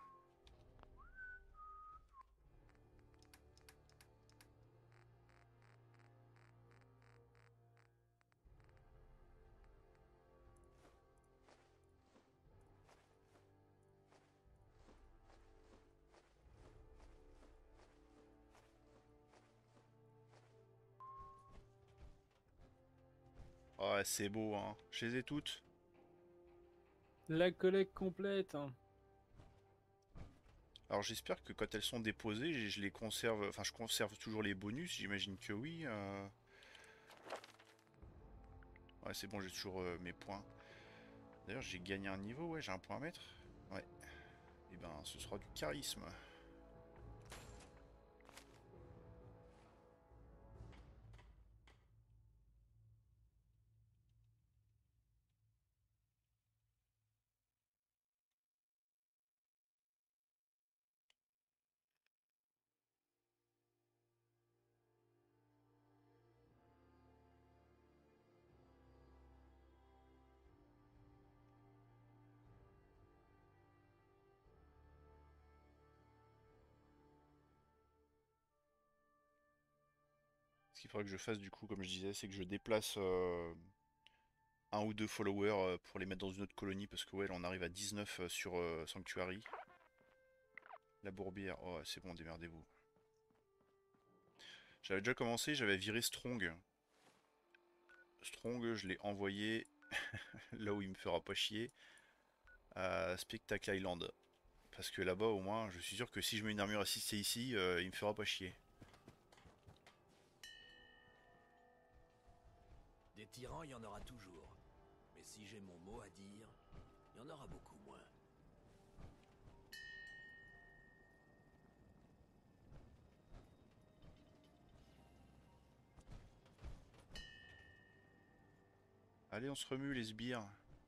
Ouais, c'est beau, hein. Je les ai toutes. La collecte complète. Hein. Alors j'espère que quand elles sont déposées, je je les conserve, enfin je conserve toujours les bonus, j'imagine que oui. euh. Ouais, c'est bon, j'ai toujours euh, mes points. D'ailleurs, j'ai gagné un niveau, ouais, j'ai un point à mettre. Ouais. Et ben, ce sera du charisme. Ce qu'il faudrait que je fasse du coup, comme je disais, c'est que je déplace euh, un ou deux followers euh, pour les mettre dans une autre colonie, parce que ouais, là on arrive à dix-neuf euh, sur euh, Sanctuary. La bourbière, oh c'est bon, démerdez-vous. J'avais déjà commencé, j'avais viré Strong. Strong, je l'ai envoyé là où il me fera pas chier, à Spectacle Island. Parce que là-bas, au moins, je suis sûr que si je mets une armure assistée ici, euh, il me fera pas chier. Des tyrans, il y en aura toujours. Mais si j'ai mon mot à dire, il y en aura beaucoup moins. Allez, on se remue les sbires.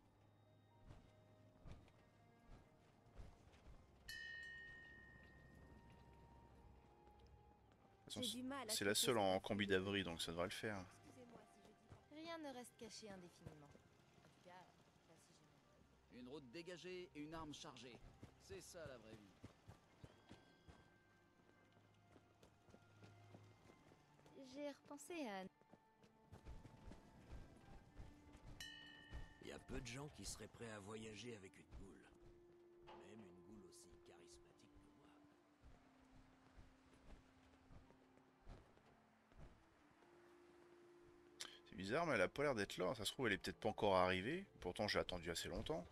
J'ai du mal à C'est la quitter seule en cette combi affaire de- d'avril, donc ça devrait le faire. Excusez-moi si je dis- Rien ne reste caché indéfiniment. En tout cas, pas si j'ai- Une route dégagée et une arme chargée. C'est ça la vraie vie. J'ai repensé à... Il y a peu de gens qui seraient prêts à voyager avec une goule. Même une goule aussi charismatique que moi. C'est bizarre, mais elle a pas l'air d'être là. Ça se trouve, elle est peut-être pas encore arrivée. Pourtant, j'ai attendu assez longtemps.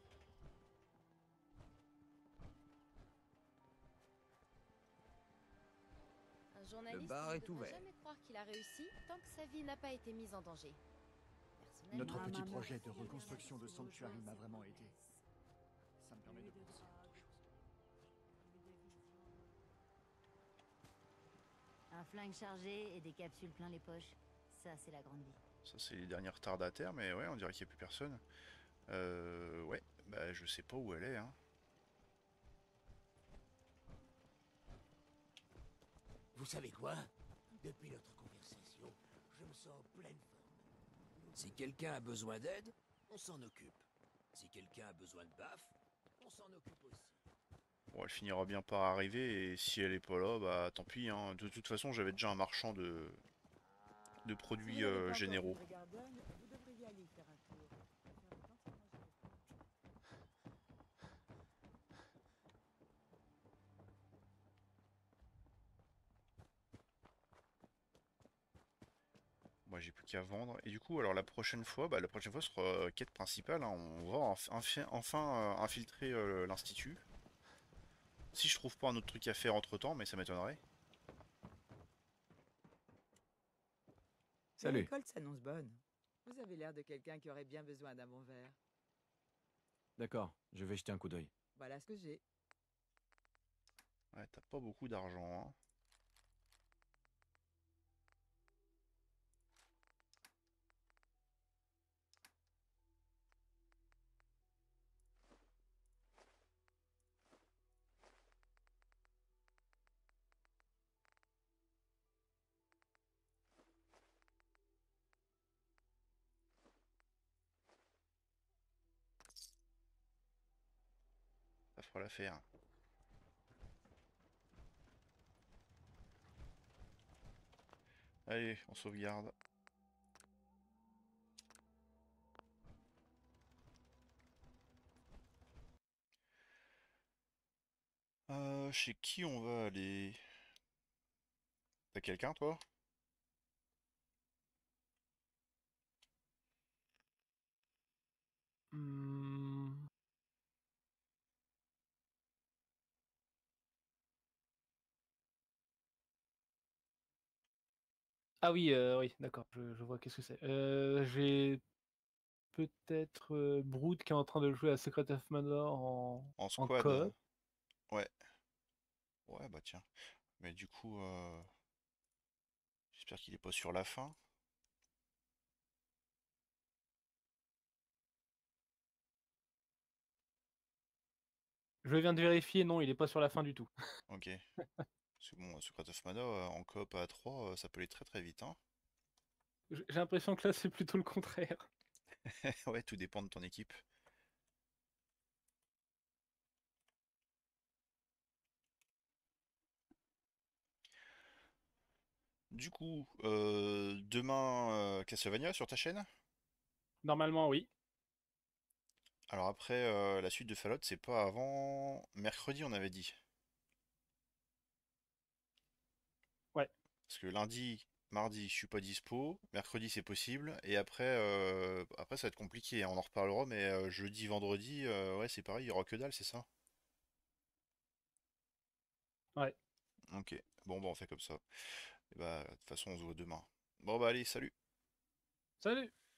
Un journaliste bar ne est devrait ouvert. jamais croire qu'il a réussi tant que sa vie n'a pas été mise en danger. Notre Personnellement- petit projet de reconstruction de Sanctuary m'a vraiment aidé. Ça me permet de penser à autre chose. Un flingue chargé et des capsules plein les poches. Ça, c'est la grande vie. Ça, c'est les derniers retardataires, mais ouais, on dirait qu'il n'y a plus personne. Euh, ouais, bah je sais pas où elle est, hein. Vous savez quoi? Depuis notre conversation, je me sens en pleine forme. Si quelqu'un a besoin d'aide, on s'en occupe. Si quelqu'un a besoin de baf, on s'en occupe aussi. Bon, elle finira bien par arriver, et si elle est pas là, bah tant pis, hein. De toute façon, j'avais déjà un marchand de, de produits euh, généraux. Vous devriez aller faire un tour. Moi, j'ai plus qu'à vendre. Et du coup, alors la prochaine fois, bah la prochaine fois sera euh, quête principale, hein. On va enf- enfi- enfin euh, infiltrer euh, l'institut. Si je trouve pas un autre truc à faire entre temps, mais ça m'étonnerait. La récolte s'annonce bonne. Vous avez l'air de quelqu'un qui aurait bien besoin d'un bon verre. D'accord, je vais jeter un coup d'œil. Voilà ce que j'ai. Ouais, t'as pas beaucoup d'argent, hein. Ça fera l'affaire. Allez, on sauvegarde. Euh, chez qui on va aller? T'as quelqu'un, toi? Hmm. Ah oui, euh, oui, d'accord, je, je vois qu'est-ce que c'est. Euh, j'ai peut-être euh, Brood qui est en train de jouer à Secret of Manor en, En en squad. coop. Ouais. Ouais, bah tiens. Mais du coup, euh, j'espère qu'il est pas sur la fin. Je viens de vérifier, non, il est pas sur la fin du tout. Ok. Parce que bon, Secret of Mana, euh, en coop à trois, euh, ça peut aller très très vite, hein. J'ai j'ai l'impression que là, c'est plutôt le contraire. Ouais, tout dépend de ton équipe. Du coup, euh, demain, euh, Castlevania sur ta chaîne? Normalement, oui. Alors après, euh, la suite de Fallout, c'est pas avant mercredi, on avait dit. Ouais. Parce que lundi, mardi, je suis pas dispo. Mercredi, c'est possible. Et après, euh, après, ça va être compliqué, hein, on en reparlera. Mais euh, jeudi, vendredi, euh, ouais, c'est pareil, il y aura que dalle, c'est ça? Ouais. Ok. Bon, bah, on fait comme ça. Et bah, de toute façon, on se voit demain. Bon, bah, allez, salut! Salut!